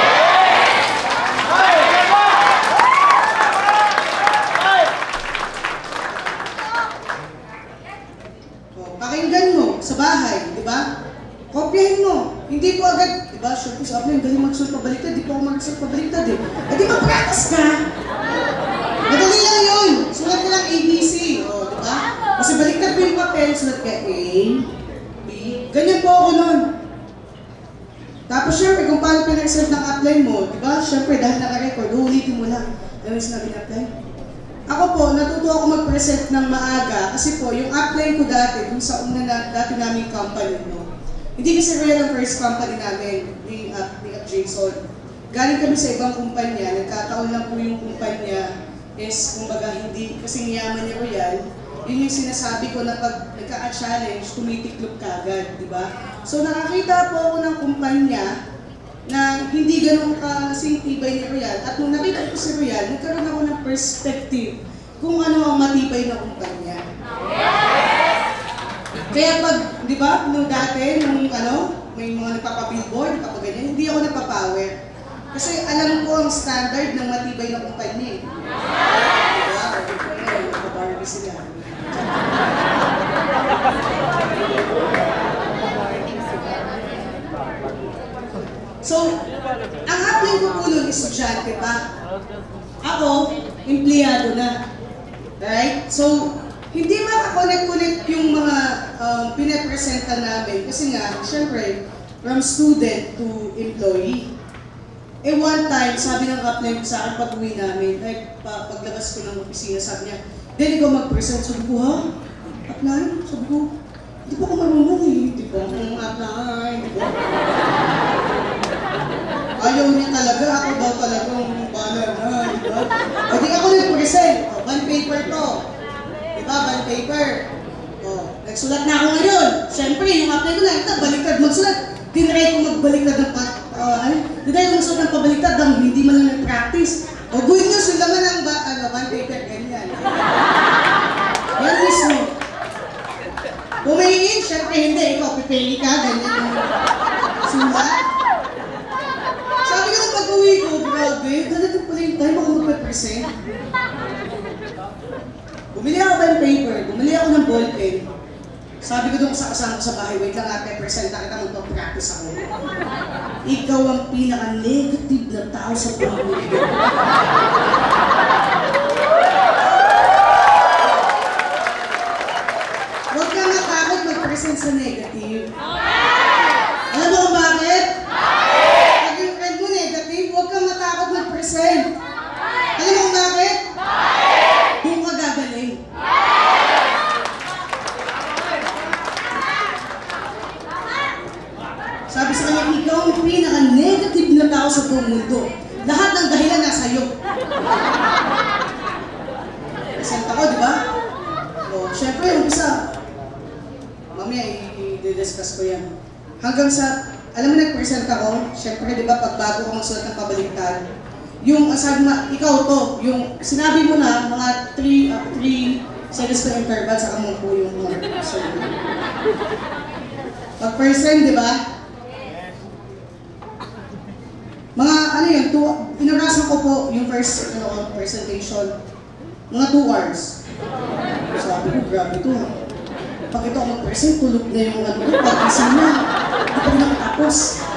Speaker 2: Pakinggan mo sa bahay, di ba? Kopyahin mo. Hindi ko agad, di ba? Sure, sa upline, galing mag-sulat pabaliktad, di po ako mag-sulat pabaliktad eh. Eh di mag-practice ka. Madali lang yun. Sulat ka lang ABC. O, di ba? Kasi baliktad mo yung papel, sulat ka A, B. Ganyan po ako nun. Tapos syempre, kung paano pinag-serve ng upline mo, di ba? Syempre, dahil naka-record, uulitin mo lang. Ano yung sinabi ng upline? Ako po, natuto ako mag-present ng maaga kasi po, yung upline ko dati, dun sa una na dati naming company, no? Hindi kasi Royale ang first company namin, ni Jason. Galing kami sa ibang kumpanya, nagkataon lang po yung kumpanya is, kumbaga, hindi, kasi yaman ni Royale, yun yung sinasabi ko na pag nagka-challenge, tumitiklop ka agad, di ba? So nakakita po ako ng kumpanya na hindi ganun kasing tibay ni Royale. At nung nakita ko si Royale, nagkaroon ako ng perspective kung ano ang matibay na kumpanya. Kaya pag, di ba, nung dati, nung may mga nagpapabillboard, nagpapaganyan, hindi ako nagpapower. Kasi alam ko ang standard ng matibay na kumpanya. Diba? Nagpaparbie sila. So, ang upline ko po nun, estudyante pa. Ako, empleyado na. Right? So, hindi makakonect-connect yung mga pinapresenta namin. Kasi nga, syempre, from student to employee. Eh one time, sabi ng upline ko sa akin pag-uwi namin, paglabas ko ng opisina, sabi niya, Dhen, ikaw mag-present. Sabi ko, ha? Upline? Sabi ko, hindi pa ako marunong eh. Di ba? Upline, di ba? Ayaw niya talaga, ako daw talagang bala na, di ba? O di ako nag-present. O, bond paper to. Di ba, bond paper? O, nagsulat na ako ngayon. Siyempre, yung upline ko na, ito, baliktad magsulat. Tinry ko magbaliktad ng tinry ko magsulat ng pabaliktad ng hindi man lang nag-practice. O, good news, yung laman ng bond paper, ganyan. Yan mismo. Pumingin, syempre hindi. Ikaw, pipili ka, ganyan yung sulat. Sabi ko nung pag-uwi ko, grabe, dalagang pala yung time ako magpa-present. Bumili ako ng paper, bumili ako ng ballpen. Sabi ko doon sa kasama ko sa bahay, wait lang ate, present na kita, magpa-practice ako. Ikaw ang pinaka-negative na tao sa pag-uwi. Huwag ka matakot mag-present sa negative. Alam mo kung bakit? Pag yung friend mo negative, huwag kang matakot mag-present. Alam mo kung bakit? Doon ka gagaling. Sabi sa kanya, ikaw ang pinaka-negative na tao sa buong mundo. Lahat ng dahilan nasa iyo. Present ako, di ba? O, syempre, yung isa, mamaya i-discuss ko yan. Hanggang sa, alam mo nag-present ako, syempre, di ba, pag bago ko magsulat ng pabaliktad, yung sabi mo, ikaw to, yung sinabi mo na, mga 3 seconds na interval, saka mo po yung mga survey. Pag-present, di ba? Mga, inarasan ko po yung first presentation, mga 2 hours. Sabi ko, grabe to ha. Pag ito ako mag-present, tulog na yung pag-ising na. Hindi pa rin nakatapos.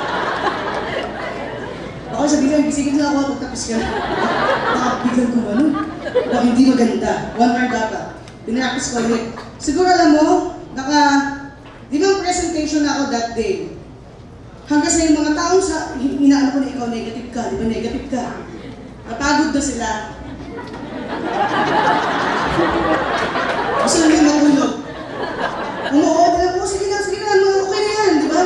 Speaker 2: Ako sabihin, bisigin na ako pagtapos ka. Nakabigyan ko ano. Baka hindi maganda. 1 hour dapat. Pinractice ko ulit. Siguro alam mo, di ba ang presentation na ako that day? Hanggang sa yung mga taong inaano ko na ikaw negative ka, di ba negative ka? Napagod na sila. Gusto namin matulog. Umuoda lang po, sige na, okay na yan, di ba?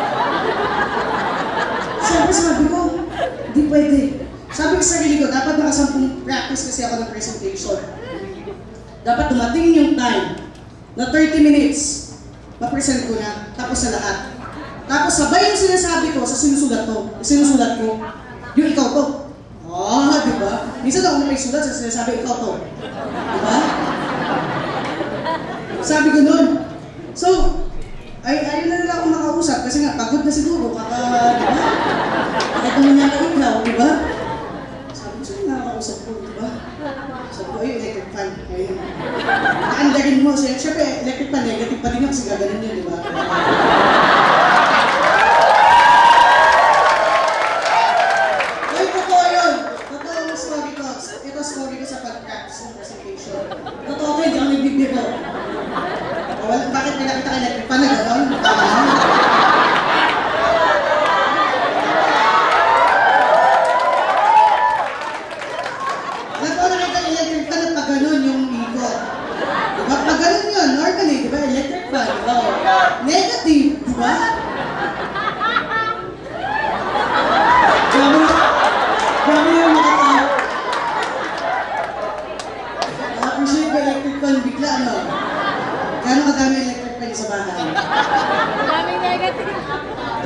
Speaker 2: Siyempre sabi ko, hindi pwede. Sabi ko sa sarili ko, dapat nakasampung practice kasi ako ng presentation. Dapat dumating yung time na 30 minutes, ma-present ko na, tapos sa lahat. Tapos sabay yung sinasabi ko sa sinusulat ko, yung ikaw to. Di ba? Minsan ako na may sulat sa sinasabi, ikaw to. Di ba? Sabi ko nun. So, ayun na lang ako makausap kasi nga, pagod na siguro, di ba? Bakit naman niya ka ikaw, di ba? Sabi ko, saan nakakausap ko, di ba? Sabi ko, electric fan. Ayun. Naandarin mo, siyempre, electric fan, negative pa din ako kasi gaganin yun, di ba? Story ko sa pag-practice ng presentation. Totoo ko, hindi ako nagbibiro. Bakit pinakita ka electric fan na gano'n?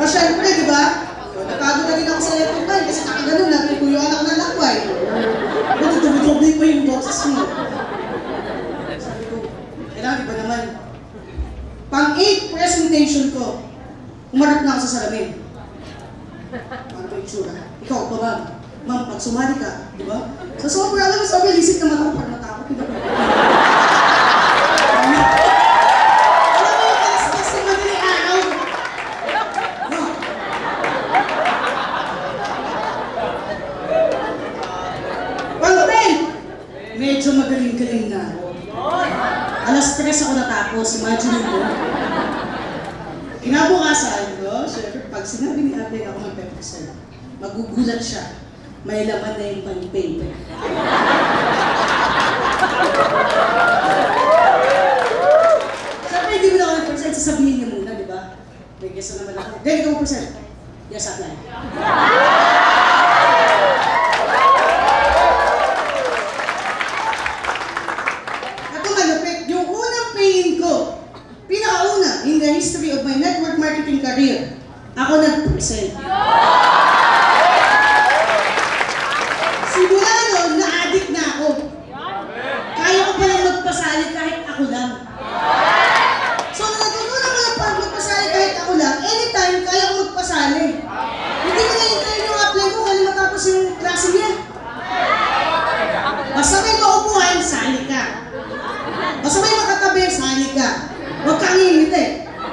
Speaker 2: O syempre, di ba? Napagod na rin ako sa electric fan kasi nakagano natin ko yung anak ng lakway. Ano, dumi-dumi pa yung boses mo. Sabi ko, kailangan ba naman? Pang-8 presentation ko, umarap na ako sa salamin. Ano ba yung tsura? Ikaw pa ba? Ma'am, pag sumali ka, di ba? Sa sobrang alam mo, sabi, lisip naman ako pag natakot. Alam mo yung alas-alas ng madaling araw? No. Pang-10, medyo magaling-galing na. Alas 3 ako natapos, imagine mo. Kinabukasan ko, syempre, pag sinabi ni ate ako mag-pepresent, magugulat siya. May laman na yung pan-paper. Siyempre, hindi mo na ako nag-present, sasabihin niya muna, di ba? May guess na naman ako. Dhen, ikaw mag-present. Yes, apply. Ito malupit, yung unang pain ko, pinakauna, in the history of my network marketing career, ako nag-present. Simula noon, na-addict na ako. Kaya ko palang magpasali kahit ako lang. So, natutunan ko lang pag magpasali kahit ako lang, anytime kaya ko magpasali. Hindi ko na-hintayin yung apply ko kaya matapos yung klase niya. Basta may maupuhan, sali ka. Basta may makatabi, sali ka. Huwag kang ngingiti.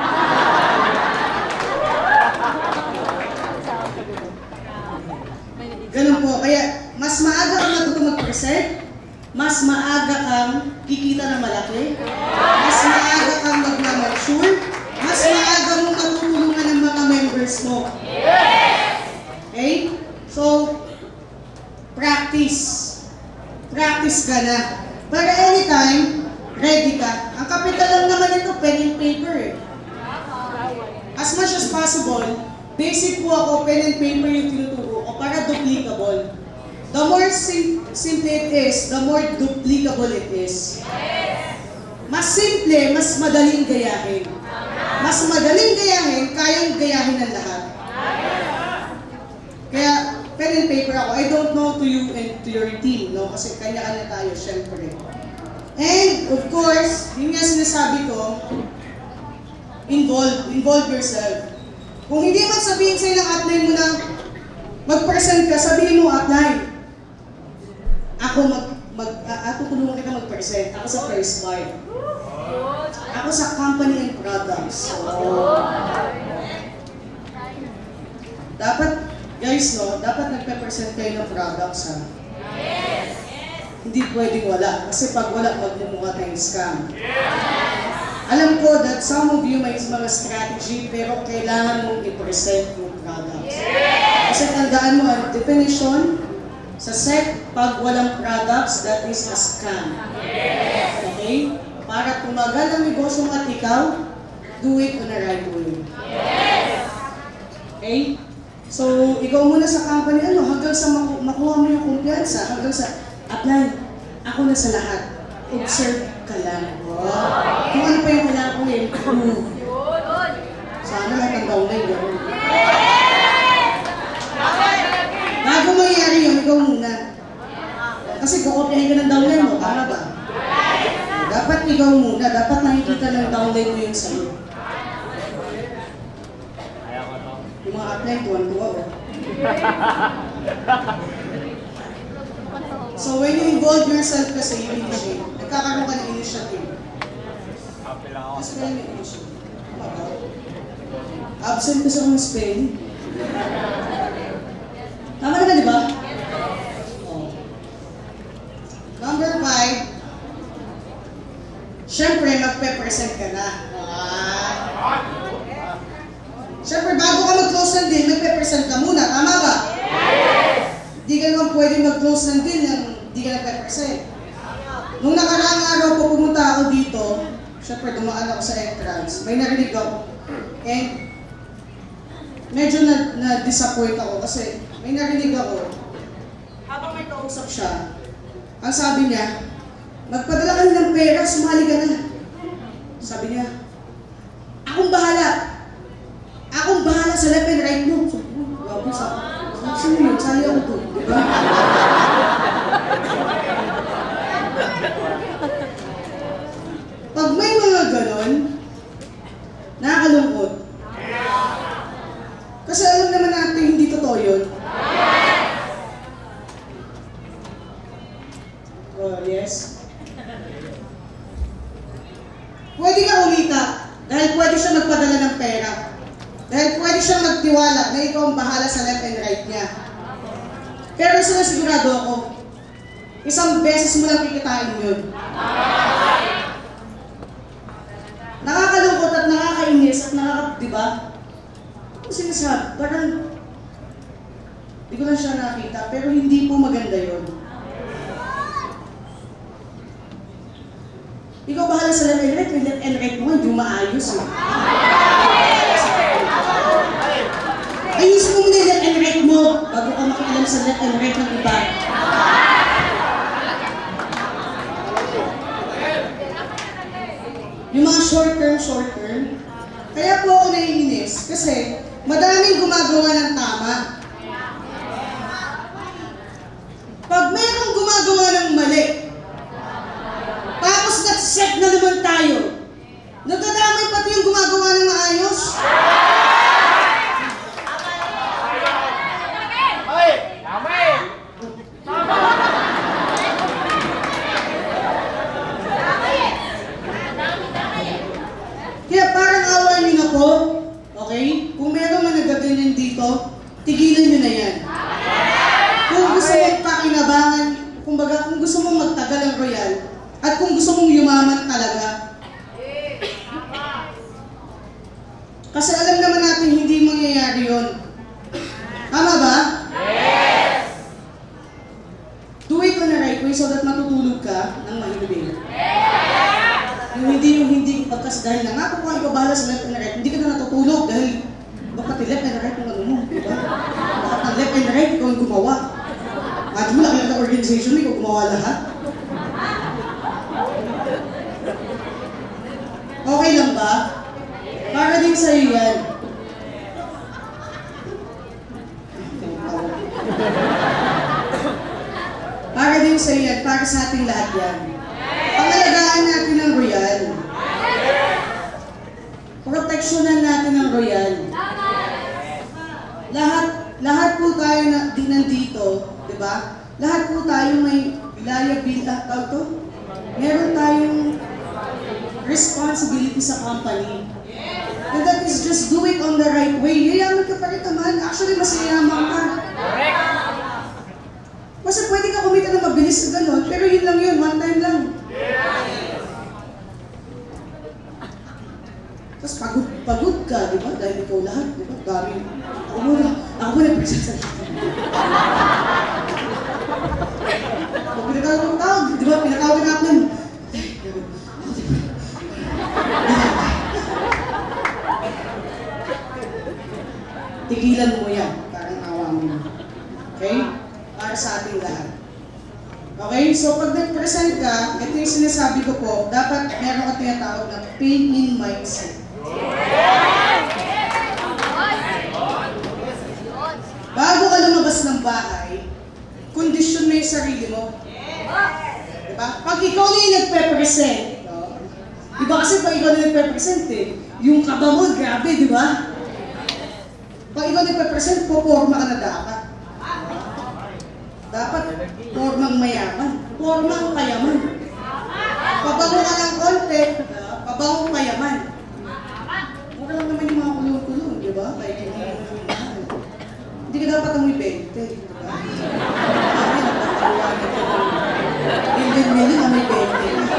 Speaker 2: Ganun po. Kaya, mas maaga kang natuto mag-present, mas maaga kang kikita ng malaki, mas maaga kang mag-mature, mas maaga mong matutulungan ng mga members mo. Okay? So, practice. Practice ka na. Para anytime, ready ka. Ang kapital lang naman ito, pen and paper eh. As much as possible, basic po ako, pen and paper yung tinuturo ko para duplicable. The more simple it is, the more duplicable it is. Mas simple, mas madaling gayahin. Mas madaling gayahin, kayang gayahin ng lahat. Kaya, pen and paper ako. I don't know to you and to your team, no? Kasi kanya-kanya tayo, syempre. And, of course, yung nga sinasabi ko, involve yourself. Kung hindi man sabihin sa'yo ng upline mo na mag-present ka, sabihin mo upline. Ako tulungan kita mag-present. Ako sa first part. Ako sa company and products. So, dapat, guys, no, dapat nagpe-present kayo ng products, ha? Hindi pwedeng wala. Kasi pag wala, magmumukha tayong scam. Alam ko that some of you may mga strategy, pero kailangan mong i-present yung products. Kasi tandaan mo, ang definition sa SEC, pag walang products, that is a scam. Okay? Para tumagal ang negosyo at ikaw, do it on the right way. Okay? So, ikaw muna sa company, hanggang sa makuha mo yung kumpiyansa, hanggang sa apply, ako na sa lahat. Observe ka lang. Kung ano pa yung kailangan ko improve. Sana lahat ng downline gano'n. Bago mangyari yun, ikaw muna. Kasi kukopyahin ka ng downline mo, tama ba? Dapat ikaw muna, dapat nakikita ng downline mo yung sa'yo. Yung mga upline, tuwan-tuwa o. So when you involve yourself kasi, you initiate. Nagkakaroon ka ng initiative. Spelling yung initiative. Absent kasi akong spelling. Tama na di ba? Oh. Number 5, syempre magpe-present ka na. Syempre bago ka mag-close ng deal, magpe-present ka muna. Tama ba? Hindi ka naman pwede mag-close ng deal nang hindi ka nagpe-present. Nung nakaraang araw po pumunta ako dito, syempre dumaan ako sa entrance, may narinig ako. And medyo na-disappoint ako kasi may narinig ako. Habang may kausap siya, ang sabi niya, magpadala ka ng pera, sumali ka na. Sabi niya, akong bahala sa left and right mo. So, grabe sa... Sino yun? Sali ako to. Diba? Pag may mga ganon, nakakalungkot. Kasi alam naman natin hindi totoo yun. Oh, yes. Pwede ka umita dahil pwede siya magpadala ng pera. Dahil pwede siya magtiwala na ikaw ang bahala sa left and right niya. Pero isa na sigurado ako, isang beses mo lang kikitain yun. Nakakalungkot at nakakainis at diba? Ano sinasabi? Parang, di ko lang siya nakita, pero hindi po maganda yun. Ikaw bahala sa left and right, yung left and right mo, hindi maayos eh. Ayusin mo muna yung left and right mo bago ka makialam sa left and right ng iba. Yung mga short term, kaya po ako naiinis kasi madaming gumagawa ng tama. Pag mayroong gumagawa ng mali, tapos nag-set na naman tayo, nagdadamay pati yung gumagawa ng maayos. Kaya parang awain niyo na po, okay? Kung meron man nagaganyan dito, tigilan niyo na yan. Kung gusto mong pakinabangan, kumbaga, kung gusto mong magtagal ang Royale, at kung gusto mong yumaman talaga, kasi alam naman natin hindi mangyayari yun. Tama ba? Yes! Do it on the right way so that matutulog ka ng mahilig. Yung hindi pagkas dahil na nga kung ikaw bahala sa left and right, hindi ka na natutulog dahil bakit left and right yung ano mo, diba? Bakit ang left and right, ikaw yung gumawa. At mo laki na organization, ikaw gumawa lahat. Okay lang ba? Para din sa'yo yan. Para din sa'yo yan, para sa ating lahat yan. Pangalagaan natin ang Royale. Proteksyonan natin ang Royale. Lahat po tayo din nandito, di ba? Lahat po tayo may liability, meron tayong responsibility sa company. And that is just do it on the right way. Yayaman ka pa rin naman. Actually, mas yayaman ka. Kasi pwede ka kumita na mabilis na gano'n, pero yun lang yun, one time lang. Tapos pagod ka, di ba? Dahil ikaw lahat, di ba? Dami. Ako muna presensya. Pag pinatawag ng tawag, di ba? Pinatawag natin. Tigilan mo yan, parang awa mo. Okay? Para sa ating lahat. Okay? So pag nag-present ka, ito yung sinasabi ko po, dapat meron ka tinatawag na pain-in mindset. Bago ka lumabas ng bahay, kondisyon mo yung sarili mo. Diba? Pag ikaw na yung nagpe-present, iba kasi pag ikaw na nagpe-present yung kaba mo, grabe, di ba? Pag ikaw nagpe-present, poporma ka na dapat. Dapat, formang mayaman. Formang payaman. Pabango ka ng konti, pabango payaman. Mura lang naman yung mga kulong-kulong, di ba? Hindi ka dapat amoy 20, di ba? Million amoy 20.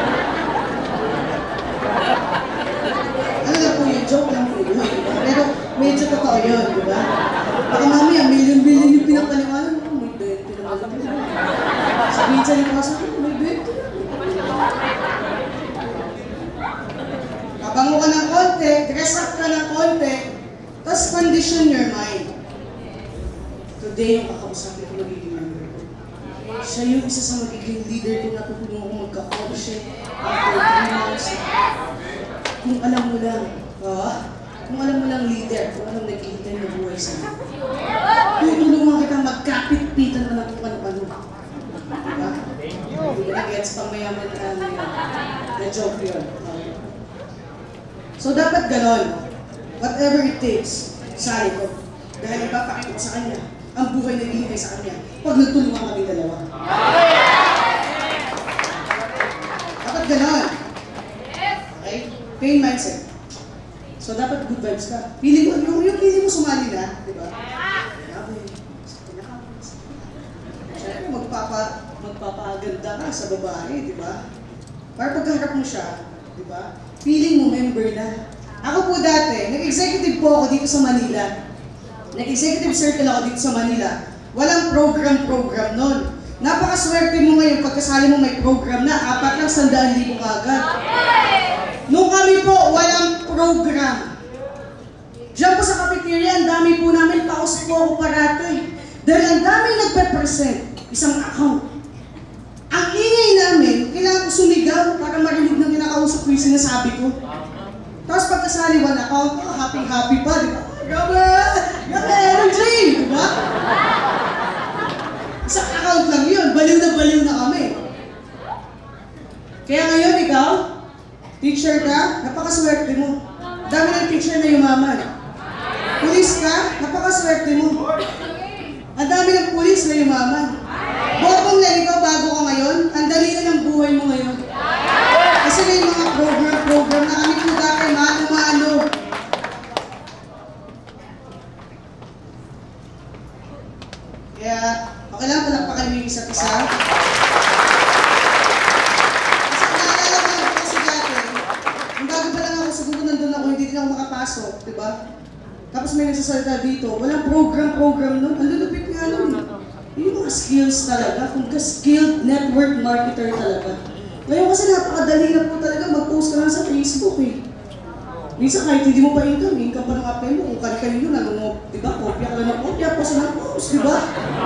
Speaker 2: Ano lang po yun, joke lang po yun, di ba? Pero medyo totoo yun, di ba? Baka mamaya, million yung pinapaliwanan mo, may 20 naman. Sabihin sa nito kasi, may 20. Kabango ka ng konti, dress up ka ng konti, tapos condition your mind. Today, yung kakausapin ko magiging member ko. Siya yung isa sa magiging leader ko na tutulungan ko magka-coach after 3 months. Kung alam mo lang, kung alam mo lang leader, kung alam nag-iintay na buhay sa'yo. Tutulungan kita magkapit-pitan ka ng ano-ano. Diba? Hindi ko na-gets pang mayaman na joke yun. So dapat ganon. Whatever it takes, sali ko. Dahil ipapakita ko sa kanya ang buhay na naghihintay sa kanya pag nagtulungan kami dalawa. Dapat ganon. Okay? Pain mindset. So dapat good vibes ka. Pili mo, yung pili mo sumali na, di ba? Siyempre magpapaganda ka sa babae, di ba? Para pagkaharap mo siya, di ba? Feeling mo member na. Ako po dati, nag-executive po ako dito sa Manila. Nag-executive circle ako dito sa Manila. Walang program nun. Napakaswerte mo ngayon pagkasali mo may program na, 400,000 kagad. Nung kami po, walang program. Diyan po sa cafeteria, ang dami po namin, paus po ako parati. Dahil ang dami nagpe-present, isang account. Ang ingay namin, kailangan ko sumigaw para marinig ng kinakausap ko yung sinasabi ko. Tapos pagkasali one account, happy-happy pa, di ba? Gabi energy, di ba? Isang account lang yun, baliw na kami. Kaya ngayon ikaw, teacher ka, napakaswerte mo. Dami ng teacher na yumaman. Pulis ka, napakaswerte mo. Ang dami ng pulis na yumaman. Bottom line, ikaw bago ka ngayon, ang dali na ng buhay mo ngayon. Kasi may mga program na kami po dati, mano-mano. Kaya, okay lang, palakpakan niyo yung isa't isa. Kasi naalala ko kasi dati, ang bago pa lang ako, siguro nandun ako, hindi din ako makapasok, di ba? Tapos may nagsasalita dito, walang program nun. Ang lulupit nga nun. Yung mga skills talaga, kung ka-skilled network marketer talaga. Ngayon kasi napakadali na po talaga mag-post ka lang sa Facebook eh. Minsan kahit hindi mo pa income pa ng apply mo, kung kani-kanino na mo, di ba, kopya ka lang ng kopya, post na post, di ba?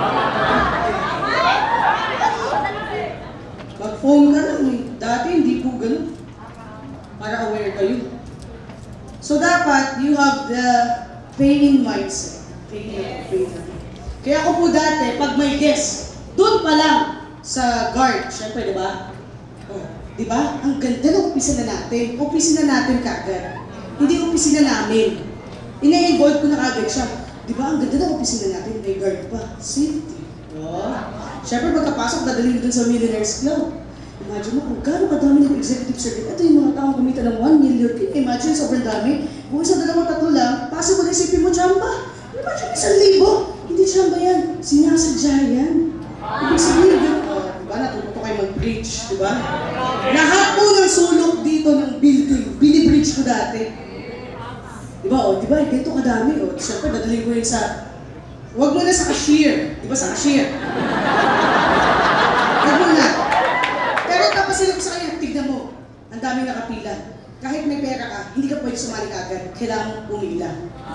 Speaker 2: Mag-phone ka lang eh. Dati hindi po ganun. Para aware kayo. So dapat, you have the paying mindset. Kaya ako po dati, pag may guest, doon pa lang sa guard, syempre, di ba? Oh, di ba? Ang ganda ng opisina natin. Opisina natin kagad. Hindi opisina namin. Ina-involve ko na kagad siya. Di ba? Ang ganda ng opisina natin. May guard pa. Safety. Oh. Syempre, pagkapasok, dadalhin doon sa Millionaires Club. Imagine mo kung gano'ng kadami ng executive circuit. Ito yung mga taong kumita ng 1 million. Imagine, sobrang dami. Kung isa, dalawa, tatlo lang, possible isipin mo, chamba. Imagine, 1,000. Hindi chamba yan. Sinasadya yan. Ibig sabihin, diba, natututo kayo mag-bridge, diba? Lahat po ng sulok dito ng building, binibridge ko dati. Diba, o, diba, ganito kadami, o. Siyempre, dadalhin ko yun sa, huwag mo na sa cashier. Diba, sa cashier? Huwag mo na. Pero tapos sila ko sa kanya, tignan mo, ang daming nakapila. Kahit may pera ka, hindi ka pwede sumali agad. Kailangan mong pumila.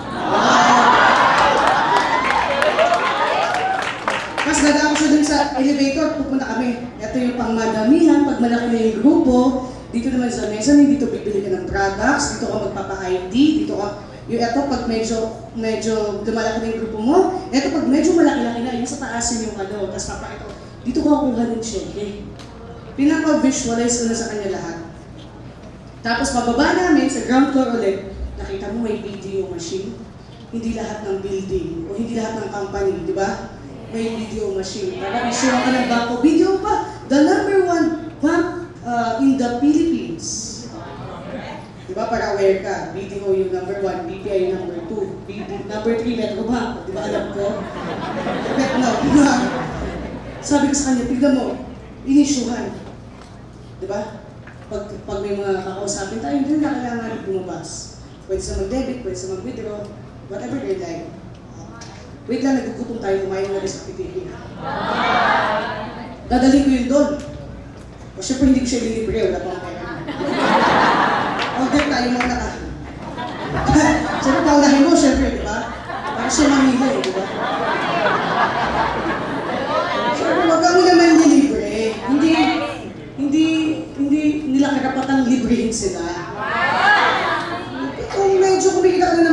Speaker 2: Mas nadaan ko siya dun sa elevator, pupunta kami. Ito yung pangmadamihan, pag malaki na yung grupo, dito naman sa mesa, dito bibili ka ng products, dito ka magpapa-ID, dito ka, yung ito pag medyo lumalaki na yung grupo mo, ito pag medyo malaki-laki na, yung sa taas yung ano, tapos papakita ko, dito ka kukuha ng cheque. Pinaka-visualize ko na sa kanya lahat. Tapos pababa namin sa ground floor ulit, nakita mo may video machine, hindi lahat ng building, o hindi lahat ng company, di ba? May video machine. Para issue ka ng bangko. Video pa, the #1 bank in the Philippines. Diba? Para aware ka. Video yung #1, BPI yung #2, #3, Metro Bank. Diba alam ko? No. Sabi ko sa kanya, tignan mo, inisyuhan. Diba? Pag may mga kakausapin tayo, hindi na kailangan bumabas. Pwede sa mag-debit, pwede sa mag-withdraw, whatever they like. Wait lang, nagugutom tayo, kumain na rin sa pipili. Dadalhin ko yun doon. O syempre hindi ko siya ililibre, wala pang pera. Order tayo muna ka. Syempre paunahin mo, syempre, di ba? Para siya mamili, di ba? Syempre, wag kami naman nilibre. Hindi nila karapatang librehin sila. Kung medyo kumikita ka na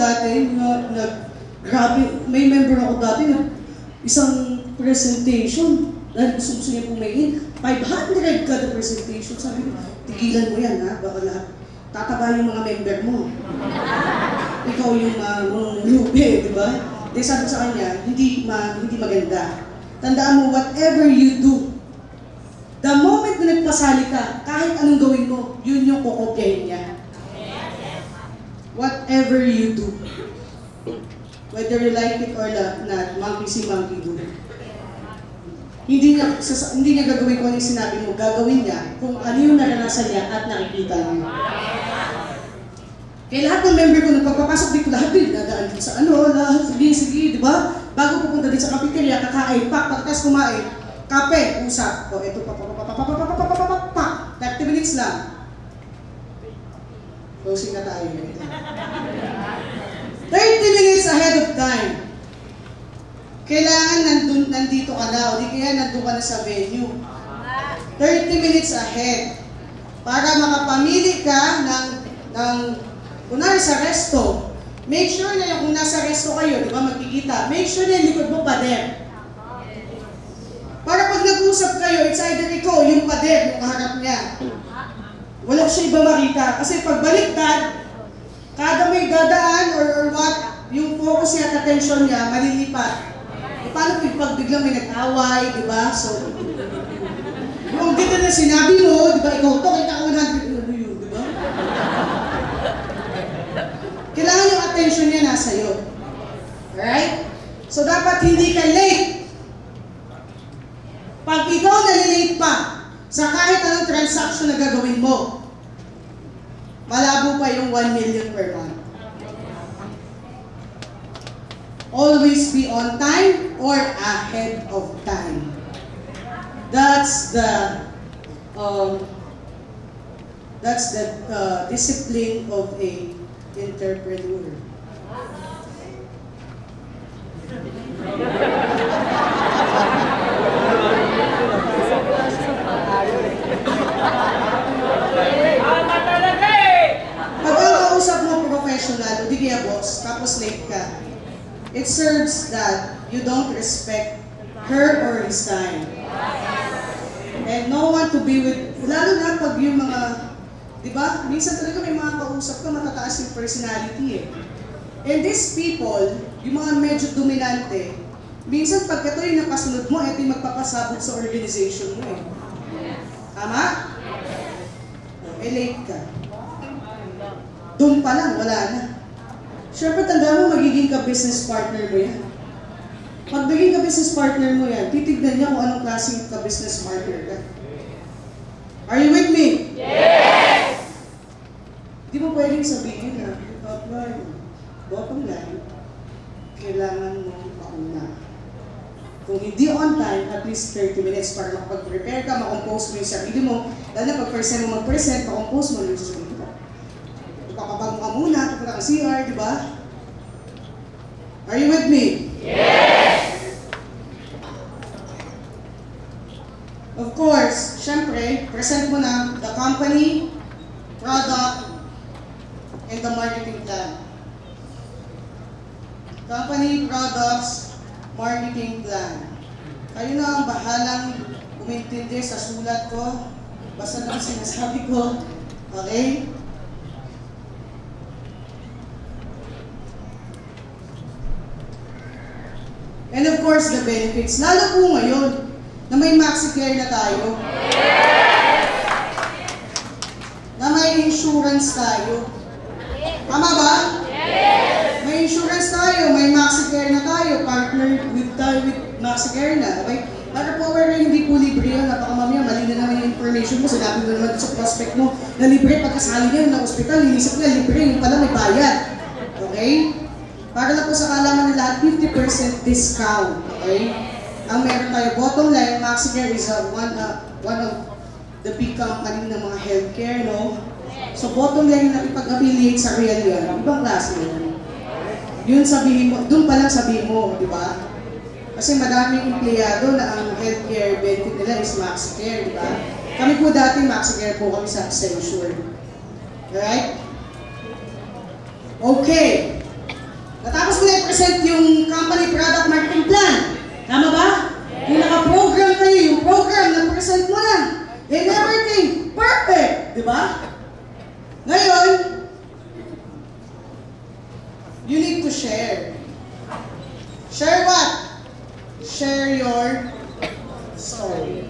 Speaker 2: dati, grabe, may member ako dati na isang presentation, dahil gusto niya pumayin, 500 kada presentation. Sabi ko, tigilan mo yan ha, baka lahat tataba yung mga member mo. Ikaw yung lubi, di ba? Di sabi sa kanya, hindi maganda. Tandaan mo, whatever you do, the moment na nagpasali ka, kahit anong gawin mo, yun yung kukopyahin niya. Whatever you do, whether you like it or not, monkey see, monkey do. Hindi niya gagawin kung ano yung sinabi mo, gagawin niya kung ano yung naranasan niya at nakikita niya. Kaya lahat ng member ko, nung pagpapasok dito, lahat din, dadaan dito sa lahat, sige, di ba? Bago pupunta dito sa cafeteria, kakain, pagkas kumain, kape, usap. O, ito, 30 minutes lang. Closing na tayo. 30 minutes ahead of time. Kailangan nandito ka na, o di kaya nandun ka na sa venue. 30 minutes ahead. Para makapamili ka ng kunwari sa resto, make sure na kung nasa resto kayo, di ba, magkikita, make sure na yung likod mo pader. Para pag nag-usap kayo, it's either ikaw, yung pader, yung kaharap niya. Wala siya iba makita. Kasi pag baliktad, kada may dadaan or what, yung focus niya at attention niya, malilipat. E paano pag biglang may nag-away, di ba? So, yung dito na sinabi mo, di ba, ikaw to, kita ka 100, di ba? Kailangan yung attention niya nasa iyo. Alright? So, dapat hindi ka late. Pag ikaw nalilate pa sa kahit anong transaction na gagawin mo, malabo pa yung 1 million per month. Always be on time or ahead of time. That's the discipline of a entrepreneur. Pag ang kausap mo professional, o di kaya boss, tapos late ka, it serves that you don't respect her or his time. And no one to be with, lalo na pag yung mga, di ba? Minsan talaga may mga kausap ka, matataas yung personality eh. And these people, yung mga medyo dominante, minsan pag ito yung nakasunod mo, ito yung magpapasabot sa organization mo eh. Tama? Late ka. Doon pa lang, wala na. Siyempre, tanda mo, magiging ka-business partner mo yan. Pag naging ka-business partner mo yan, titignan niya kung anong klaseng ka-business partner ka. Are you with me? Yes! Hindi mo pwedeng sabihin na, bottom line, kailangan mo mauna. Kung hindi on time, at least 30 minutes para makapag-prepare ka, makompose mo yung sarili mo. Dahil na pag first time mo mag-present, makompose mo yung sarili mo. Ipakabago ka muna, pupunta ka CR, di ba? Are you with me? Yes! Of course, syempre, present mo na the company, product, and the marketing plan. Company, products, marketing plan. Kayo na ang bahalang umintindi sa sulat ko, basta na sinasabi ko, okay? And of course, the benefits. Lalo po ngayon, na may MaxiCare na tayo. Na may insurance tayo. Tama ba? May insurance tayo, may MaxiCare na tayo, partner with MaxiCare na. Okay? Para po aware na hindi po libre yun, napakamamaya, mali na naman yung information mo, sinabi mo naman sa prospect mo na libre, pagkasali niya ng ospital, linisip niya libre, yung pala may bayad. Okay? Para na po sa kalaman ng lahat, 50% discount. Okay? Ang meron tayo, bottom line, MaxiCare is one of the big company ng mga healthcare, no? So bottom line na ipag-affiliate sa Royale yan, ibang klase yun. Yun sabihin mo, doon pa lang sabihin mo, di ba? Kasi madaming empleyado na ang healthcare benefit nila is MaxiCare, di ba? Kami po dati MaxiCare po kami sa Accenture. Alright? Okay. Natapos mo na i-present yung company product marketing plan. Tama ba? Yung naka-program kayo, yung program, na-present mo na. And everything, perfect. Di ba? Ngayon, you need to share. Share what? Share your story.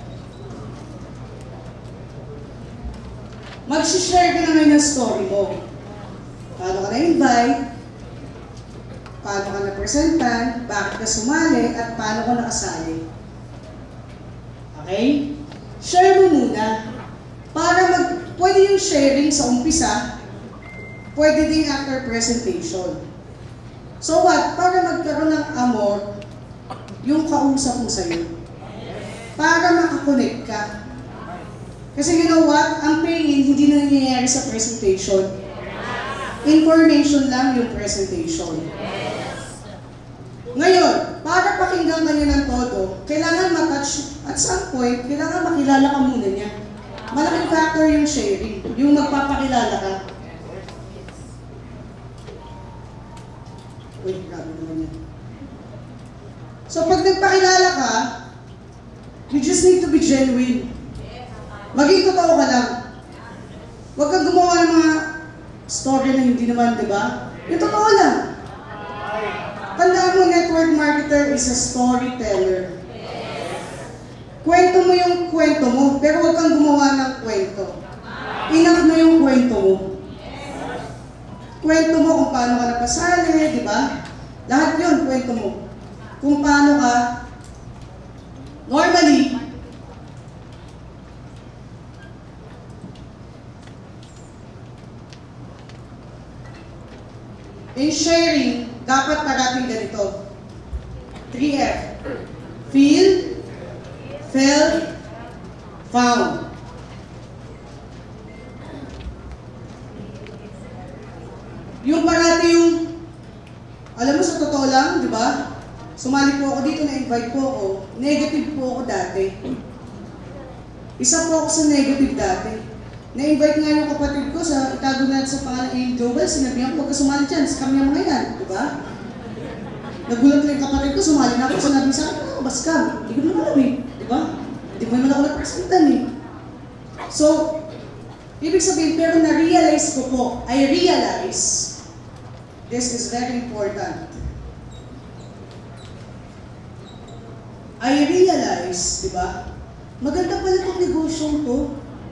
Speaker 2: Mag-share ka na ngayon ng story mo. Paano ka na-invite? Paano ka na-presentan? Bakit ka sumali? At paano ka nakasali? Okay? Share mo muna. Para pwede yung sharing sa umpisa, pwede din after presentation. So what? Para magkaroon ng amor, yung kausap mo sa'yo. Para makakonect ka. Kasi you know what? Ang pain hindi na nangyayari sa presentation. Information lang yung presentation. Ngayon, para pakinggan ka niya ng todo, kailangan matouch at some point, kailangan makilala ka muna niya. Malaking factor yung sharing, yung magpapakilala ka. Wait, grabe naman yan. So pag nagpakilala ka, you just need to be genuine. Maging totoo ka lang. Huwag kang gumawa ng mga story na hindi naman, di ba? Yung totoo lang. Tandaan mo, network marketer is a storyteller. Kwento mo yung kwento mo, pero huwag kang gumawa ng kwento. Enough na yung kwento mo. Kwento mo kung paano ka napasali, di ba? Lahat yun, kwento mo. Kung paano ka, normally, in sharing, dapat parating ganito. 3F. Feel, felt, found. Yung parati yung, alam mo sa totoo lang, di ba? Sumali po ako dito, na-invite po ako. Negative po ako dati. Isa po ako sa negative dati. Na-invite nga yung kapatid ko sa itago natin sa pangalan ng Joel, sinabihan ko, huwag ka sumali dyan, scam yung mga yan, di ba? Nagulat lang yung kapatid ko, sumali na ako, sinabi sa akin, ba scam? Hindi ko naman alam eh, di ba? Hindi mo naman ako nag-presentan eh. So, ibig sabihin, pero na-realize ko po, I realize, this is very important. I realize, di ba? Maganda pala itong negosyong to.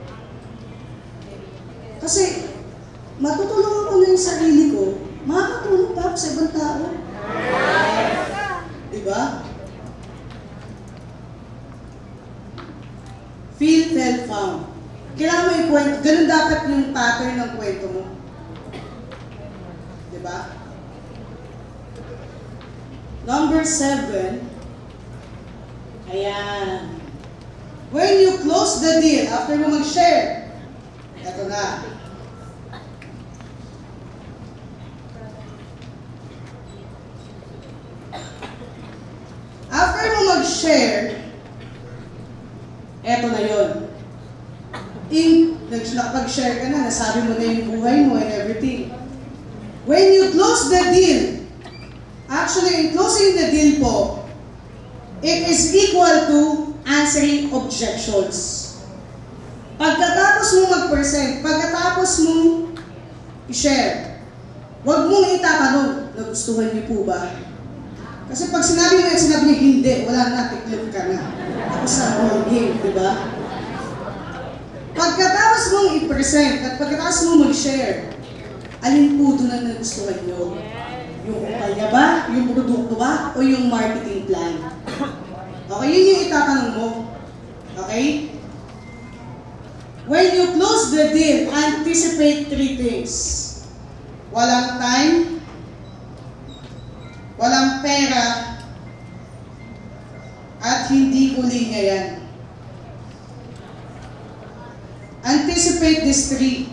Speaker 2: Kasi, matutulungan ko na yung sarili ko, makakatulong pa ako sa ibang tao. Diba? Feel, felt, found. Kailangan mo yung kwento. Ganun dapat yung pattern ng kwento mo. Diba? Number 7. Ayan. When you close the deal, after mo mag-share, ito na. After mo mag-share, ito na yun. Nakapag-share ka na, nasabi mo na yung buhay mo and everything. When you close the deal, actually in closing the deal po, it is equal to answering objections. Pagkatapos mo mag-present, pagkatapos mo i-share, huwag mong itatanong, nagustuhan niyo po ba? Kasi pag sinabi mo yan, sinabi niya hindi, wala na, tiklop ka na. Tapos sa whole game, di ba? Pagkatapos mong i-present at pagkatapos mo mag-share, alin po doon ang nagustuhan niyo? Yung kumpanya ba? Yung produkto ba? O yung marketing plan? Okay, yun yung itatanong mo. Okay? When you close the deal, anticipate 3 things. Walang time, walang pera, at hindi ko linya yan. Anticipate these 3.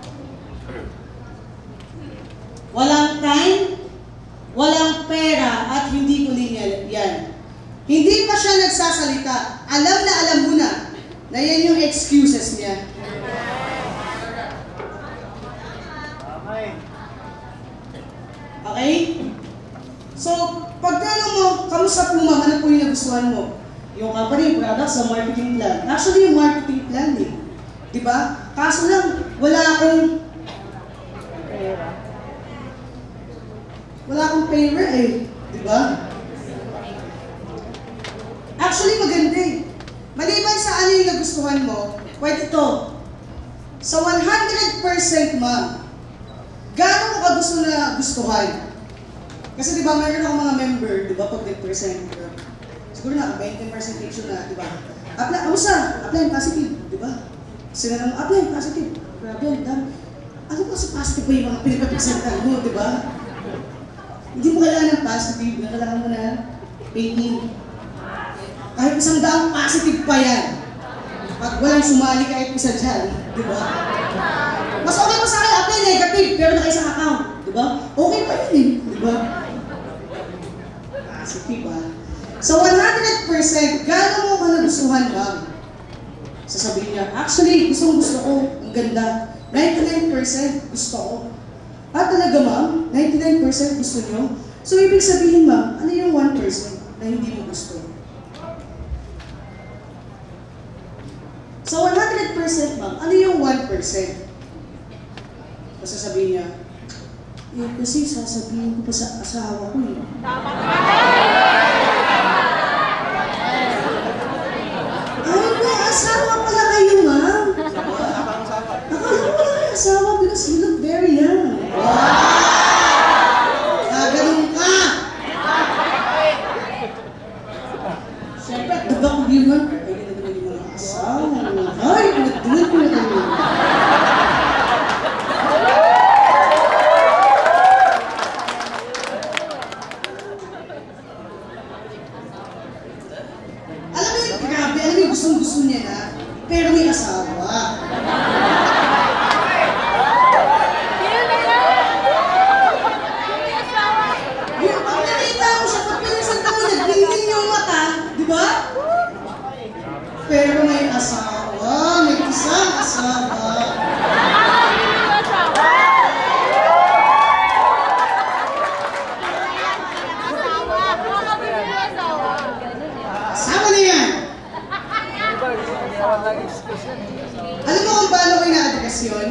Speaker 2: Walang time, walang pera, at hindi ko linya yan. Hindi pa siya nagsasalita. Alam na alam mo na yan yung excuses niya. Okay? pag tanong mo, kamusta po ma'am, ano po yung nagustuhan mo? Yung company, products, sa marketing plan. Actually, yung marketing plan eh. Diba? Kaso lang, wala akong pera eh. Diba? Actually, maganda eh. Maliban sa ano yung nagustuhan mo, pwede ito. Sa 100% ma'am, gaano mo ka gusto na gustuhan? Kasi diba, mayroon akong mga member, diba, pag nag-present, siguro na, 20% na, diba? Apply, kamusta? Apply positive, diba? Sila naman, apply positive. Grabe, ang dami. Ano ba sa positive ba yung mga pinag-presentan mo, diba? Hindi mo kailangan ng positive, kailangan mo na painting. Kahit isang daang positive pa yan. Pag walang sumali kahit isa dyan, di ba? Mas okay pa sa akin, apply negative, pero naka-isang account, di ba? Okay pa yun eh, di ba? Positive ah. So 100%, gano'n mo ka nagustuhan ma'am? Sasabihin niya, actually, gusto ko, ang ganda. 99% gusto ko. Talaga ma'am, 99% gusto niyo? So ibig sabihin ma'am, ano yung 1% na hindi mo gusto? So 100% ma'am, ano yung 1%? Kasi sabihin niya, kasi sasabihin ko pa sa asawa ko eh. Tama ka! Ay, may asawa pala kayo ma'am. Akala ko wala may asawa because you look very young. Wow! Ganun ka! Siyempre, daga ko yun ma'am. Ay, pinagdulan ko na kami. Alam mo yung grabe, alam mo yung gustong-gusto niya na, pero may asawa. Yung pag nakita mo siya, pag pinagsan mo, nagbitin yung mata, di ba? Pero may asawa, may isang asawa. Asawa na yan! Alam mo kung paano ko ina-address yun?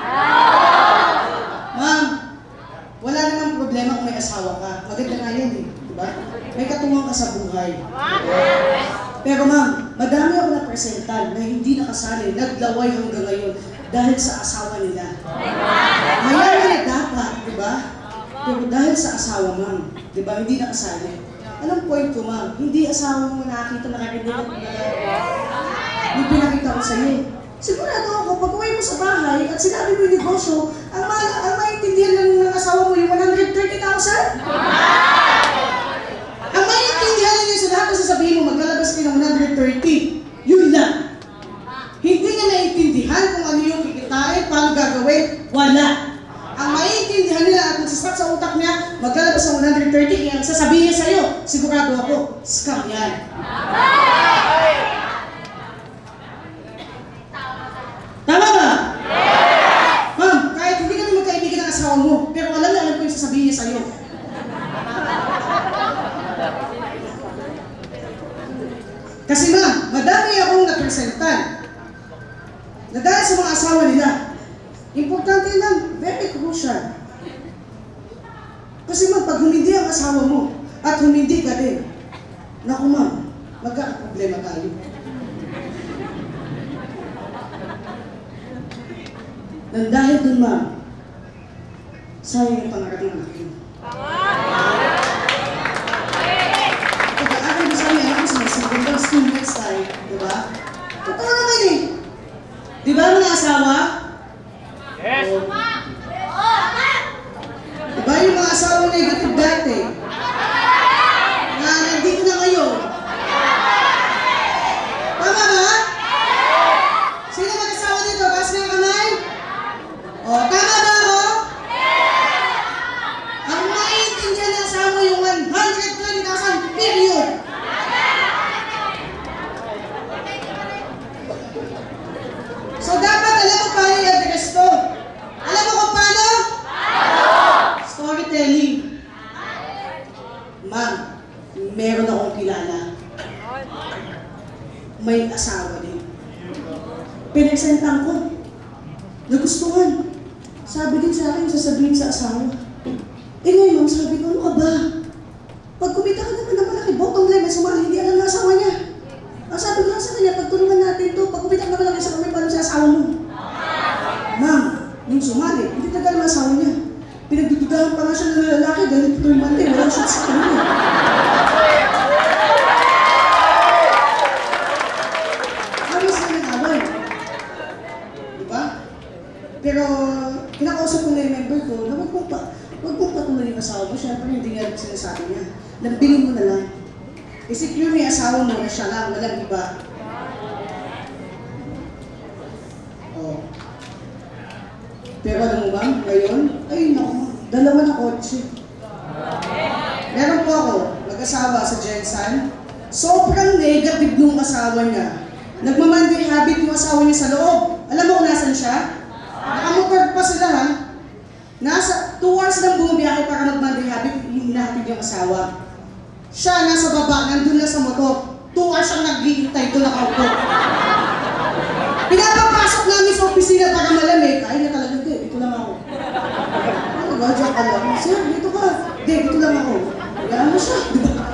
Speaker 2: Ma'am, wala namang problema kung may asawa ka. Maganda nga yan eh, diba? May katuwang ka sa buhay. Pero ma'am, madami ako na-presentan na hindi nakasali, naglaway hanggang ngayon dahil sa asawa nila. Mayroon na dapat, di ba? Pero dahil sa asawa ma'am, di ba, hindi nakasali. Anong point ko ma'am? Hindi asawa mo nakakita, nakarinig at yung pinakita ko sa'yo. Sigurado ako, pag uwi mo sa bahay at sinabi mo yung negosyo, ang maintindihan lang ng asawa mo yung 130,000? Ang maintindihan lang yun sa lahat na sasabihin mo, maglalabas kayo ng 130. Yun lang. Hindi niya naiintindihan kung ano yung kikitain, paano gagawin. Wala. Ang maintindihan nila at nagsistak sa utak niya, maglalabas ng 130, kaya ang sasabihin niya sa'yo, sigurado ako, scam yan. Tama ba? Yes! Ma'am, kahit hindi kami magkaibigan ng asawa mo, pero alam na ko yung sasabihin niya sa'yo. Kasi ma'am, madami akong napresentan na dahil sa mga asawa nila, importante lang, very crucial. Kasi ma'am, pag humindi ang asawa mo at humindi ka din, naku ma'am, magkakaproblema tayo. Nang dahil dun ma'am, sayang yung pangarating natin. Pag-aaral mo sa amin, ako sinasabang daw students tayo, diba? Totoo naman eh. Diba mga asawa? Yes! O, diba yung mga asawa negative dati? Na nandito na ngayon? Tama ba? Sino mag-asawa dito? Taas na yung kamay? O, tama ba ako? Ang naiintindihan Ma'am, meron akong kilala. May asawa din. Pinagsentan ko. Nagustuhan. Sabi din sa akin, sasabihin sa asawa. Ngayon, sabi ko, ano ka ba? Pag kumita ka naman ng malaki, bottom line, may sumali, hindi alam ng asawa niya. Ang sabi ko lang sa kanya, pagtulungan natin to, pag kumita ka naman ng isang kamay, paano sa asawa mo? Ma'am, yung sumali, hindi tagal ng asawa niya. Pinagdududahan pa nga siya ng lalaki dahil ito yung Monday, walang shot sa kanya. Ano sila nag-away? Diba? Pero, kinakausap ko na yung member ko na wag mong patuloy yung asawa mo. Siyempre, hindi nga rin sinasabi niya. Lambingin mo na lang. Secure may asawa mo na siya lang, walang iba. Oh. Pero alam mo ba, ngayon, ay naku, dalawa na kotse. Meron po ako, nag-asawa sa Jensen. Sobrang negative nung asawa niya. Nagmamanday habit yung asawa niya sa loob. Alam mo kung nasan siya? Nakamotor pa sila ha. Nasa 2 hours lang bumabiyahe para mag-Monday habit, hinahatid yung asawa. Siya nasa baba, nandun na sa motor. 2 hours siyang naghihintay doon nakaupo. Pinapapasok namin sa opisina para malamig. Ay na talaga, hindi, dito lang ako. Ano ba, dyan ka lang? Sir, dito ka. Hindi, dito lang ako. Kaya mo siya, di ba?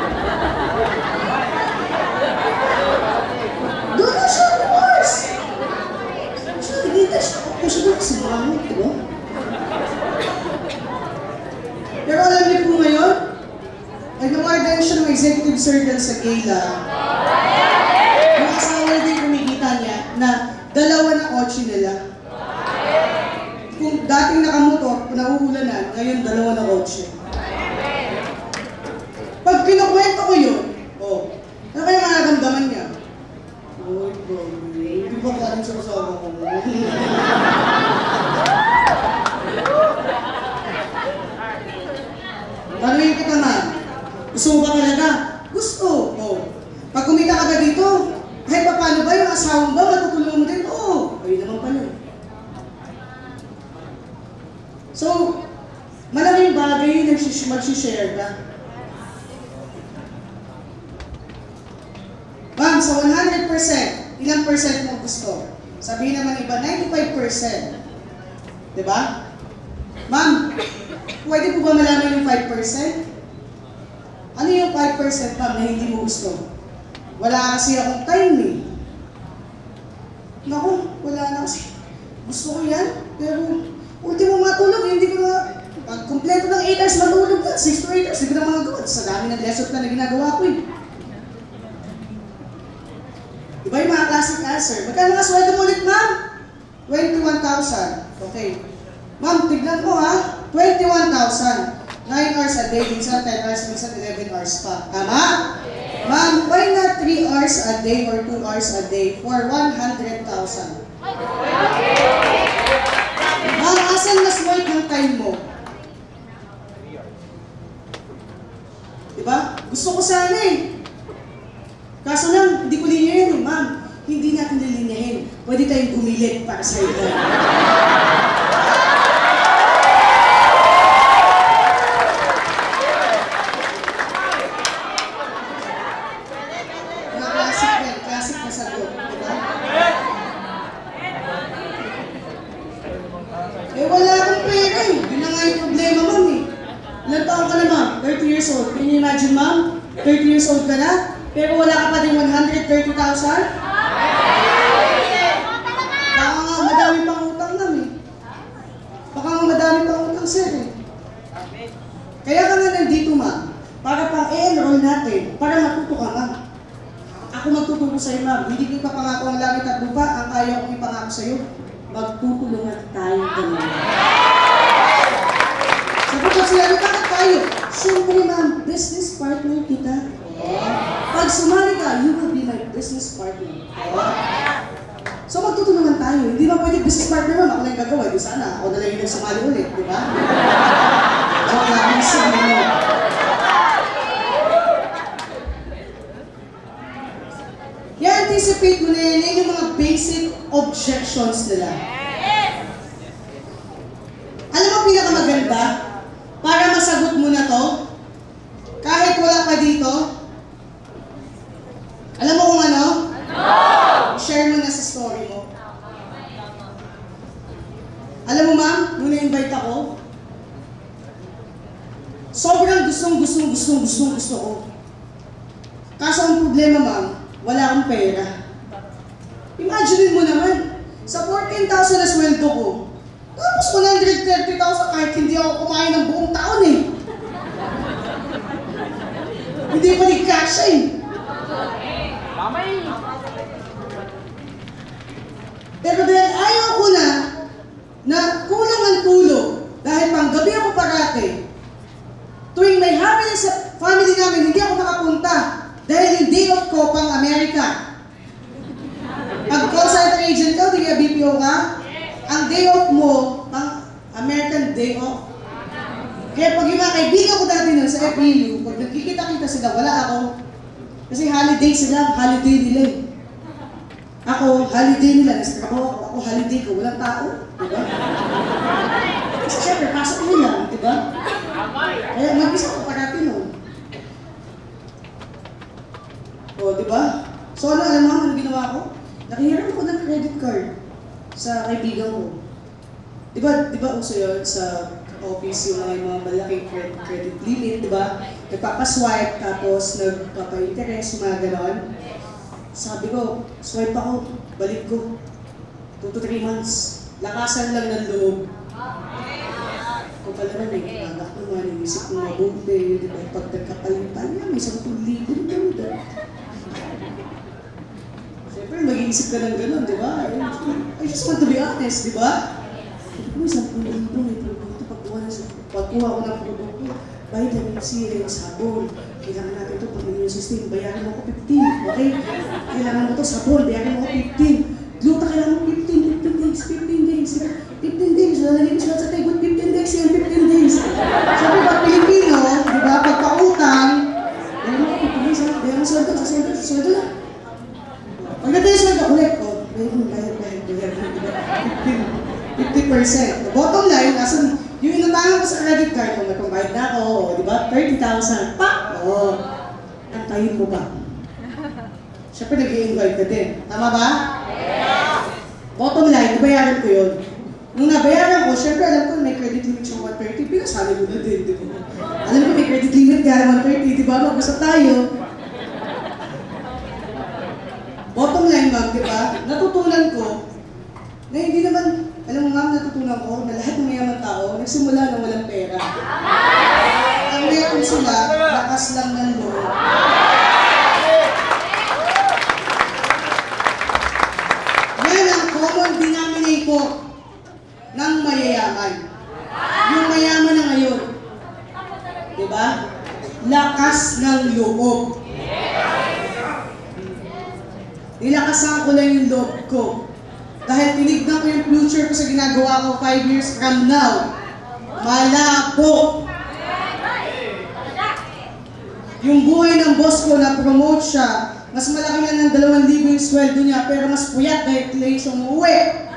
Speaker 2: Doon na siya, 2 hours. Siya, naghihintay siya. Ako siya doon kasi maraming, di ba? Pero alam niyo po ngayon, nag-order siya ng executive surgeon sa Gala. Yung asawa din kumikita niya na 2 na kotse nila. Kung dating nakamotor, kung nauulanan, ngayon 2 na kotse. Pag kinukwento ko yun, ano kaya mararamdaman niya? Uy, baby, hindi ba kanin sa kasama ko? Tanungin kita man, gusto mo ba talaga? Gusto. Pag kumita ka ba dito, kahit pa paano ba yung asawa mo ba, matutulungan mo din? Oo. Ayun naman pala. So, maraming bagay yung mag-share ka. Ma'am, sa 100%, ilang percent mo gusto? Sabihin naman iba, 95%. Diba? Ma'am, pwede po ba malaman yung 5%? Ano yung 5% ma'am na hindi mo gusto? Wala kasi akong time eh. Naku, wala na kasi. Gusto ko yan, pero ultimo matulog, hindi ko na, pag kompleto ng 8 hours matulog na, 6 to 8 hours, hindi ko na mga gawa. Sa dami ng lesson plan na ginagawa ko eh. Diba yung mga classic answer? Magkano nga sweldo mo ulit ma'am? 21,000. Okay. Ma'am, tignan mo ha, 21,000. 9 hours a day, minsan 10 hours, minsan 11 hours pa. Tama? Yes. Ma'am, why not 3 hours a day or 2 hours a day for 100,000? Ma'am, asan mas worth ng time mo? Diba? Gusto ko sana eh. Kaso lang, hindi ko linyahin eh. Ma'am, hindi natin lilinyahin. Pwede tayong gumilit para sa ito. Classic na sagot, diba? Eh wala akong pera eh. Yun na nga yung problema ma'am eh. Ilang taon ka na ma'am? 30 years old. Can you imagine ma'am? 30 years old ka na? Pero wala ka pa din 130,000? Baka nga madami pang utang lang eh. Baka nga madami pang utang sir eh. Kaya ka nga nandito ma'am. Para pang i-enroll natin. Para matuto ka ma'am. Ako magtuturo sa'yo ma'am. Hindi ko ipapangako ang langit at lupa. Ang kaya kong ipangako sa'yo, magtutulungan tayo dalawa. Sabi ko sila, bakit tayo? Siyempre ma'am, business partner kita. Pag sumali ka, you will be my business partner. So magtutulungan tayo. Hindi ba pwede business partner ma'am? Ako na yung gagawa. Di sana, ako na lang yung nagsumali ulit. Di ba? Joke lang, minsan mo. I-anticipate mo na yan yung mga basic objections nila. Alam mo pinakamaganda? Para masagot mo na to, ka dito? Alam mo kung ano? I-share mo na sa story mo. Alam mo ma'am, nung na-invite ako, sobrang gusto ko. Kaso ang problema ma'am, wala akong pera. Imagine mo naman, sa 14,000 na sweldo ko, tapos 130,000 kahit hindi ako kumain ng buong taon eh. Hindi pa ni-cash eh. Pero dahil ayaw ko na kulang ang tulog, dahil panggabi ako parate, tuwing may happening sa family namin, hindi ako makapunta. Dahil yung day off ko pang Amerika. Pag call center agent ka, di ka BPO ka, ang day off mo, pang American day off. Kaya pag yung mga kaibigan ko dati nun sa FPU, pag nagkikita-kita sila, wala ako. Kasi holiday sila, holiday nila eh. Ako, holiday nila, ako holiday ko, walang tao. Diba? Kasi syempre, pasok nila, diba? Kaya mag-isa ko parati nun. O, diba? So, alam mo, ano ginawa ko? Nakihiram ko ng credit card sa kaibigan ko. Diba uso yun sa office yung mga malaking credit limit, diba? Nagpapaswipe, tapos nagpapa-interest, mga ganon. Sabi ko, swipe ako, balik ko. 2 to 3 months. Lakasan lang ng loob. Kung pala naman, anak naman, inisip ko mabuti, diba? Pag nagkapalitan niya, may 10,000 dito. Siyempre, mag-iisip ka ng gano'n, di ba? I just want to be honest, di ba? May 10,000, may produkto. Pagkuha ko ng produkto, vitamin C, sabon. Kailangan natin ito pag immune system. Bayaran mo ko 15, okay? Kailangan mo ito sabon, bayaran mo ko 15. Gluta, kailangan mo 15 days. 15 days. Lalagay ko sila sa table, 15 days yan, 15 days. Sabi pag Pilipino, di ba, pagpautang, bayaran mo ko 15 days, bayaran mo sa sweldo lang. Pagdating sa sweldo, ulit ko, bayad. 50%. Bottom line, yung inutangan ko sa credit card, kung nagpambayad na ako, di ba, 30,000, pa! Oo, antayin mo ba? Siyempre, nag-i-invite ka din. Tama ba? Bottom line, nabayaran ko yun. Nung nabayaran ko, siyempre, alam ko, may credit limit yung 130, pinasali ko na din, di ba? Alam ko, may credit limit ka, 130, di ba? Mag-usap tayo. Bottom line, ma'am, di ba? Natutunan ko na hindi naman, alam mo ma'am, natutunan ko na lahat ng mayaman tao nagsimula na walang pera. Ang meron sila, lakas lang ng loob. Yan ang common denominator ng mayayaman. Yung mayaman na ngayon. Diba? Lakas ng loob. Nilakasan ko lang yung loob ko. Dahil tinignan ko yung future ko sa ginagawa ko 5 years from now. Malabo. Yung buhay ng boss ko na promote siya, mas malaki na ng 2,000 yung sweldo niya, pero mas puyat dahil late siyang umuwi.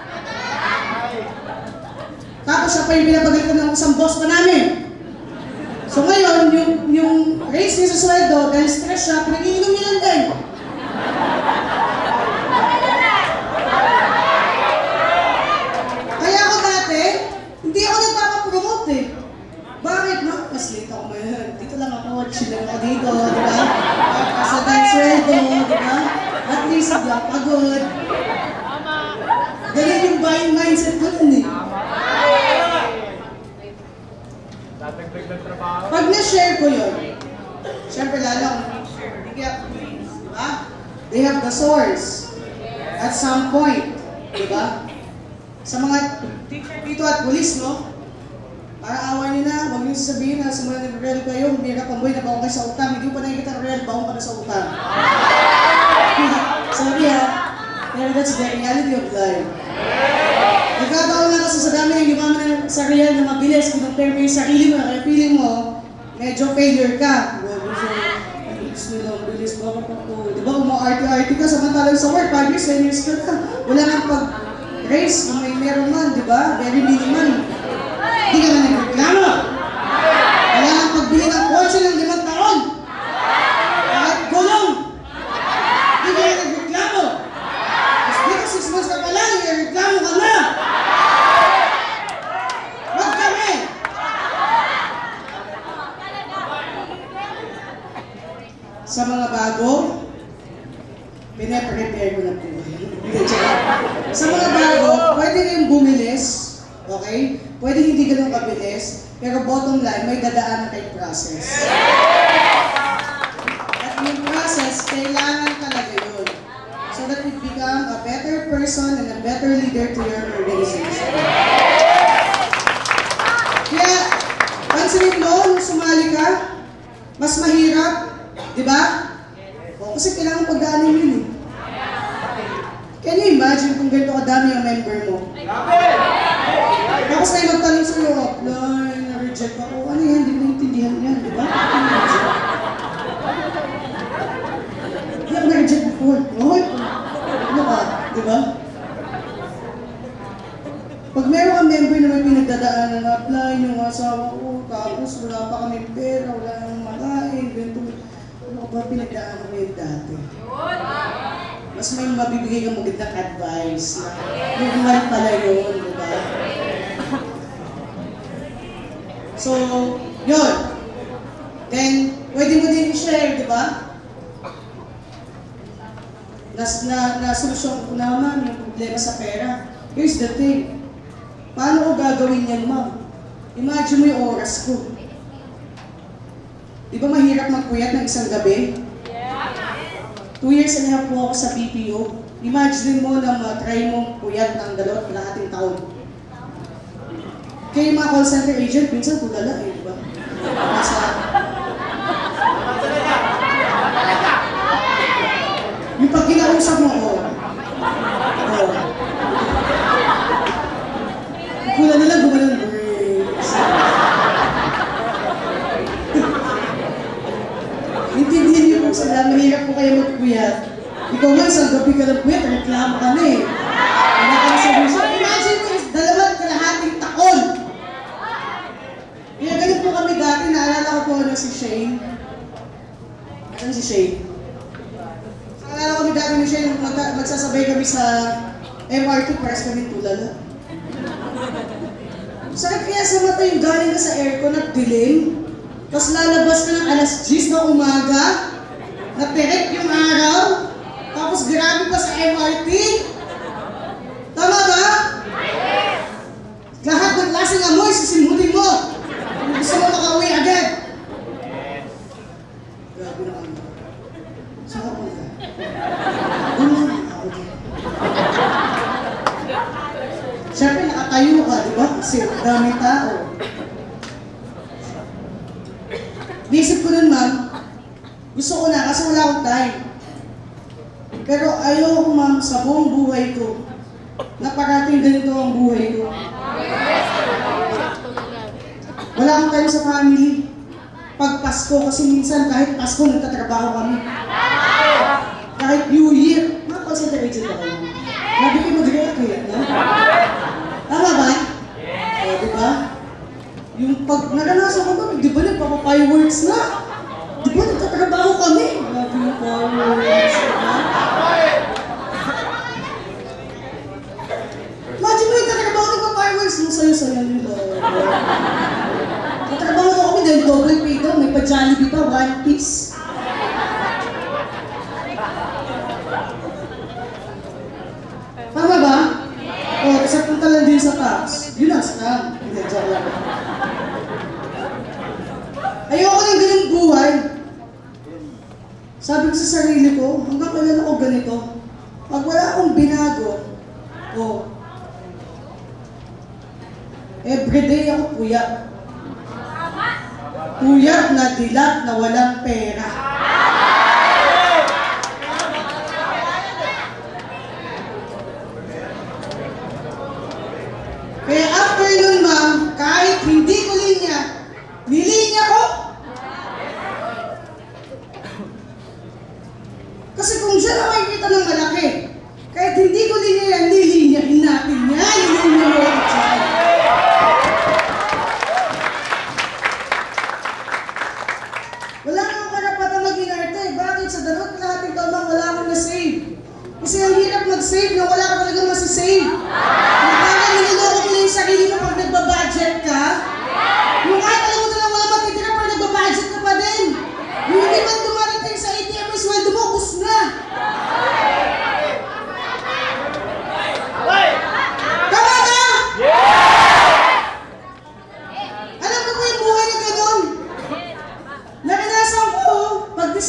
Speaker 2: Tapos siya pa yung pinapagalitan ng isang boss pa namin. So ngayon, yung raise niya sa sweldo, dahil stress siya, pinag-iinom niya lang din. Hindi ako nagpapapromote eh. Bakit? No? Mas late ako ngayon. Dito lang ako, chill lang ako dito, di ba? Kasagang sweldo, di ba? At least, hindi ako pagod. Ganyan yung buying mindset ko nun eh. Pag na-share ko yun, syempre lalo, di ba? They have the source at some point, di ba? Sa mga teacher dito at police, no? Para awa nyo na, huwag nyo sasabihin na simula nag-real kayo, humira pang boy na baong kayo sa utang. Hindi pa nakikita real, baong ka na sa utang. Sorry ha, pero that's the reality of life. Nagkataon lang kasi sa dami ng yumaman sa real na mabilis, kung compare mo yung sarili mo, kaya feeling mo, medyo failure ka. Bilis ba ako? Di ba, umu-RT-RT ka, samantalang sa work, 5 years, 10 years ka na. Wala nang pag-raise, kung may meron man, di ba? Very minimal. Hindi ka na nagreklamo. Wala nang pagbili ng kotse ng 5 taon. Sa mga bago, pinaprepare ko na po. Sa mga bago, pwede kayong bumilis, okay? Pwede hindi ganun kabilis, pero bottom line, may dadaanan kayong process. At yung process, kailangan talaga yun. So that you become a better person and a better leader to your organization. Kaya, pansinin mo, nung sumali ka, mas mahirap, di ba? O, kasi kailangan pagdaanin yun eh. Can you imagine kung ganito kadami ang member mo? Tapos na magtanong sa'yo, apply, na-reject ako. Ano yan? Hindi mo naintindihan yan, di ba? Hindi ako na-reject before. Okay? Ano ka? Di ba? Pag meron kang member na may pinagdadaanan na apply yung asawa ko, tapos wala pa kami pera, wala nang makain, ganito. Ano ka ba pinagdaanan ko yung dati? Mas may mabibigay kang magandang advice na normal pala yun, di ba? So, yun. Then, pwede mo din i-share, di ba? Na-solusyon ko naman yung problema sa pera. Here's the thing. Paano ko gagawin yan, ma'am? Imagine mo yung oras ko. Di ba mahirap magpuyat ng isang gabi? 2 years and a half po ako sa BPO. Imagine mo na matry mong puyat ng 2.5 taon. Kaya yung mga call center agent, minsan tulala eh, di ba? Yung pag kinausap mo, kula nila gumanon breaks. Intindihin niyo po sila, mahirap po kayo magpuyat. Ikaw nga, isang gabi ka ng puyat, reklamo ka na eh. Wala ka na solusyon. Imagine mo, 2.5 taon. Kaya ganun po kami dati, naalala ko po si Shane. Ano si Shane? Naalala ko kami dati ni Shane, magsasabay kami sa MRT, pares kami tulala. Sakit kaya sa mata yung galing ka sa aircon at dilim, tapos lalabas ka ng alas 10 ng umaga, napirik yung araw, tapos grabe pa sa MRT. Tama ba? Lahat ng klaseng amoy, sisimutin mo. Gusto mo makauwi agad. Grabe na kami. Saan ako na? Siyempre nakatayo ka, di ba? Kasi daming tao. Naisip ko nun, ma'am, gusto ko na kasi wala akong time. Pero ayoko, ma'am, sa buong buhay ko, na parating ganito ang buhay ko. Wala akong time sa family. Pag Pasko, kasi minsan kahit Pasko, nagtatrabaho kami. Kahit New Year, mga call center agent ako. Grabe ko mag-react, no? Tama ba? O, di ba? Yung pag naranasan ko kami, di ba nagpapa-fireworks na? Di ba nagtatrabaho kami? Grabe yung fireworks, di ba? Imagine mo yung tatrabaho nagpa-fireworks, nung sayo-sayo nila. Tatrabaho ko kami dahil double pay daw, may pa-Jollibee pa, 1 piece. Tama ba? O, isa punta lang din sa tax. Yun ang scam. Hindi, joke lang. Ayoko ng ganyung buhay. Sabi ko sa sarili ko, hanggang kailan ako ganito? Pag wala akong binago, everyday ako puyat. Puyat na dilat na walang pera. Kaya after nun, ma'am, kahit hindi ko nilinya ko. Kasi kung siya na makikita ng malaki, kahit hindi ko nilinyahin natin niya, nilinya mo ako dyan. Wala nang karapatan maging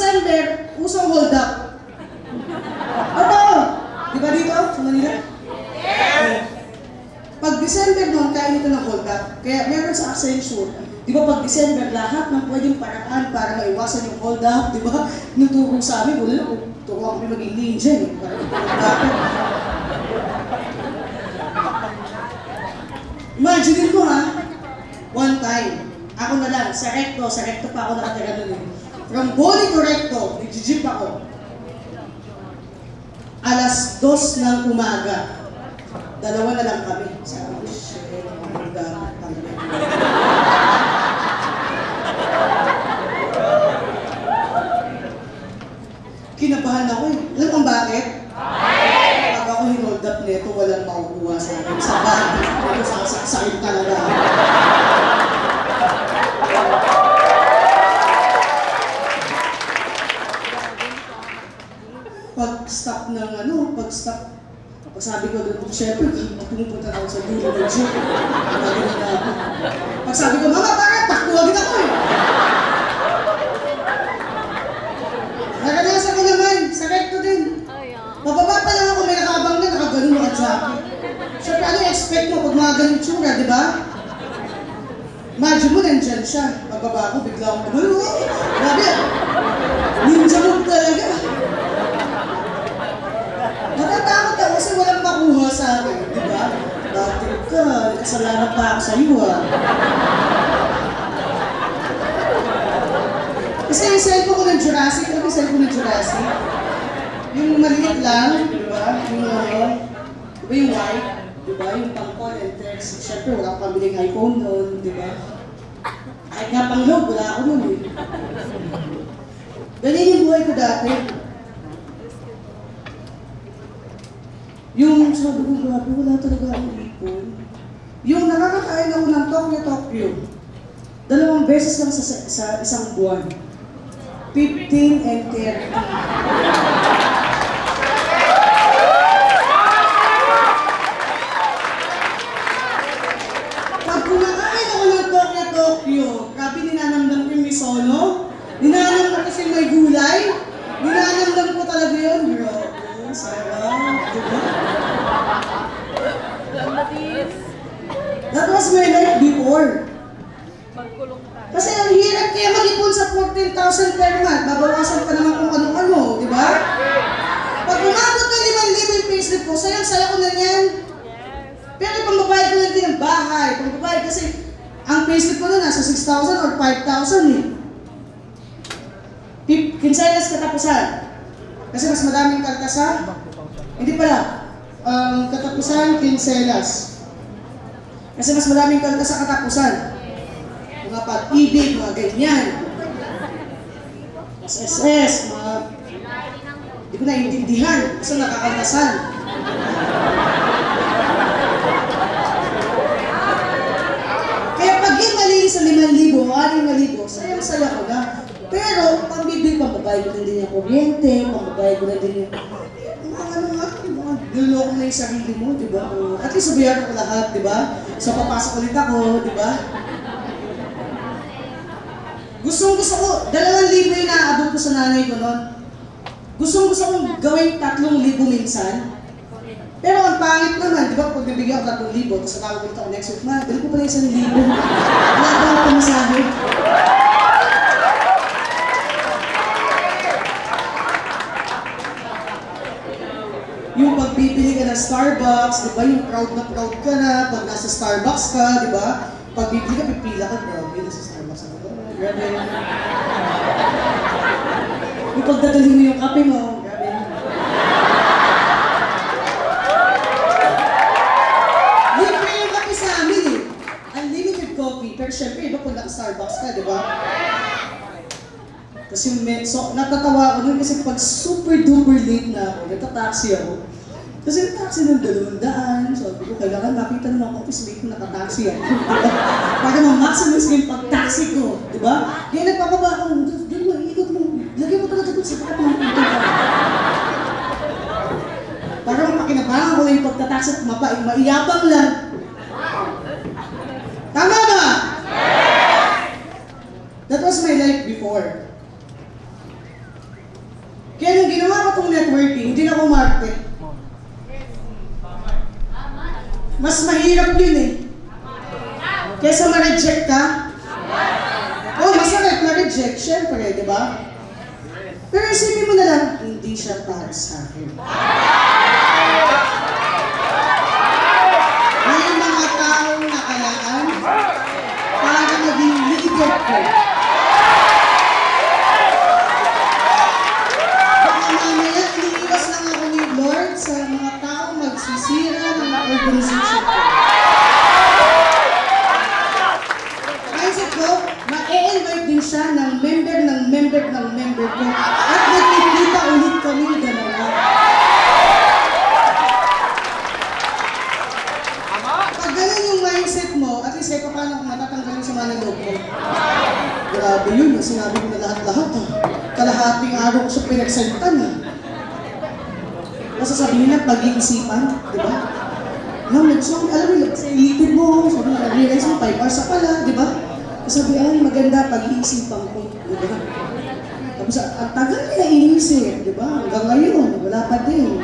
Speaker 2: December, usong hold up. Totoo! Di ba dito? Sa Manila? Yes! Pag December noon, kaya nito ng hold up. Kaya meron sa Accenture, di ba pag December, lahat ng pwedeng paraan para maiwasan yung hold up, di ba? Nuturo sa amin, wala lang, turo kami maging ninja eh. Para hold up. Imagine mo ha, one time, ako na lang, sa recto pa ako nakatira nun eh. From Boli to Recto, nag-jeep ako. Alas 2 ng umaga. Dalawa na lang kami. Sabi ko, shit, ang gamit kami. Kinabahan ako eh. Alam mo bakit? Pag ako hinold up nito, walang makukuha sa akin. Sa bagay, ito sasaksakin talaga. Pag-stop ng pag sabi ko doon, syempre, pumupunta ako sa dulo ng jeep. Pag sabi ko, mama, parang takbuhagin ako eh. Naranasan ko naman, sa recto din. Pababa pa lang ako, may nakabang na, nakaganon na ka-jacket. Syempre, ano yung expect mo pag mga ganun tsura, di ba? Imagine mo, nandyan siya. Pababa ako, bigla akong kumalo. Grabe, ninja move talaga. Natatakot ako kasi walang makuha sa akin, di ba? Bakit ka? Kasalanan pa ako sa iyo, ah. Kasi yung cellphone ko ng Jurassic, ano yung cellphone ng Jurassic? Yung maliit lang, di ba? Yung di ba yung white? Di ba? Yung pang-call and text. Siyempre, wala akong pabiling iPhone noon, di ba? Kahit nga pang-load, wala ako noon eh. Ganyan yung buhay ko dati. Yung sabi ko, grabe, wala talaga akong ipon. Yung nakakakain ako ng Tokyo. 2 beses lang sa isang buwan. 15 and 30. Pag kumakain ako ng Tokyo, grabe ninanamdam ko yung misono. Ninanamdam kasi may gulay. Ninanamdam ko talaga yun, bro. Sarap, diba? That was my life before. Kasi ang hirap kaya mag-ipon sa 14,000 per month. Babawasan pa naman kung ano-ano, di ba? Pag umabot ng 5,000 yung payslip ko, sayang-saya ko na yan. Pero pangbabayad ko lang din ng bahay. Pangbabayad kasi ang payslip ko na nasa 6,000 or 5,000 eh. Kinsenas katapusan. Kasi mas madaming kaltasan. Hindi pala. Katapusan, kinsenas. Kasi mas madaming kaltasan katapusan. Mga pag-ibig, mga ganyan. SSS, mga... Hindi ko naiintindihan. Kasi nakakaltasan. Kaya pag yung malinis sa 5,000 o 6,000, sayang-saya ko na. Pero, pambibig, pambabayad ko na din yung kuryente, pambabayad ko na din yung... mga niloloko na yung sarili mo, di ba? At least sabihan ko lahat, di ba? So, papasok ulit ako, di ba? Gusto ko, 2,000 yung naaabot ko sa nanay ko noon. Gusto kong gawin 3,000 minsan. Pero ang pangit naman, di ba? Pag bibigyan ako 3,000, tapos natawag ulit ako next week, ma, dali ko pala 1,000. Wala ba ako pamasahe? Yung pagbibili ka ng Starbucks, di ba? Yung proud na proud ka na pag nasa Starbucks ka, di ba? Pag bibili ka, pipila ka, grabe, nasa Starbucks ako. Grabe. Yung pagdadali mo yung kape mo, grabe. Libre yung kape sa amin eh. Unlimited coffee. Pero syempre, iba pag naka-Starbucks ka, di ba? Kasi natatawa ako nun kasi pag super duper late na ako, nagtataxi ako. Kasi yung taxi ng 200, sabi ko, kailangan makita naman ako kasi may nakataxi ako. Para ma-maximize ko yung pag-taxi ko, di ba? Kaya nagpapaba ako, doon mo, ikot mo, lagyan mo talaga doon sa pagkakamakitin ka. Para makinabangan ko lang yung pagtataxi at maiyabang lang. Tama ba? That was my life before. akong networking, hindi na ako umarte. Mas mahirap yun eh. Kesa ma-reject ka. Oh, masakit ma-reject, syempre, di ba? Pero isipin mo na lang, hindi siya para sa akin. May mga taong nakalaan para maging leader ko. Baka mamaya, iniiwas lang ako ni Lord sa mga taong magsisira ng organization ko. Mindset ko, ma-e-invite din siya ng member ko at nagkikita ulit kami dalawa. Pag ganun yung mindset mo, at least kahit paano kung matatanggalin sa mga loob ko. Grabe yun, sinabi ko na lahat-lahat ha. Kalahating araw ko siya pinagsaltan ha. Basta sabihin na pag-iisipan, di ba? Alam mo, ilitid mo, sabi na, realize mo, 5 hours na pala, di ba? Sabihan, maganda pag-iisipan ko, di ba? Tapos, ang tagal nila inisip, di ba? Hanggang ngayon, wala pa din.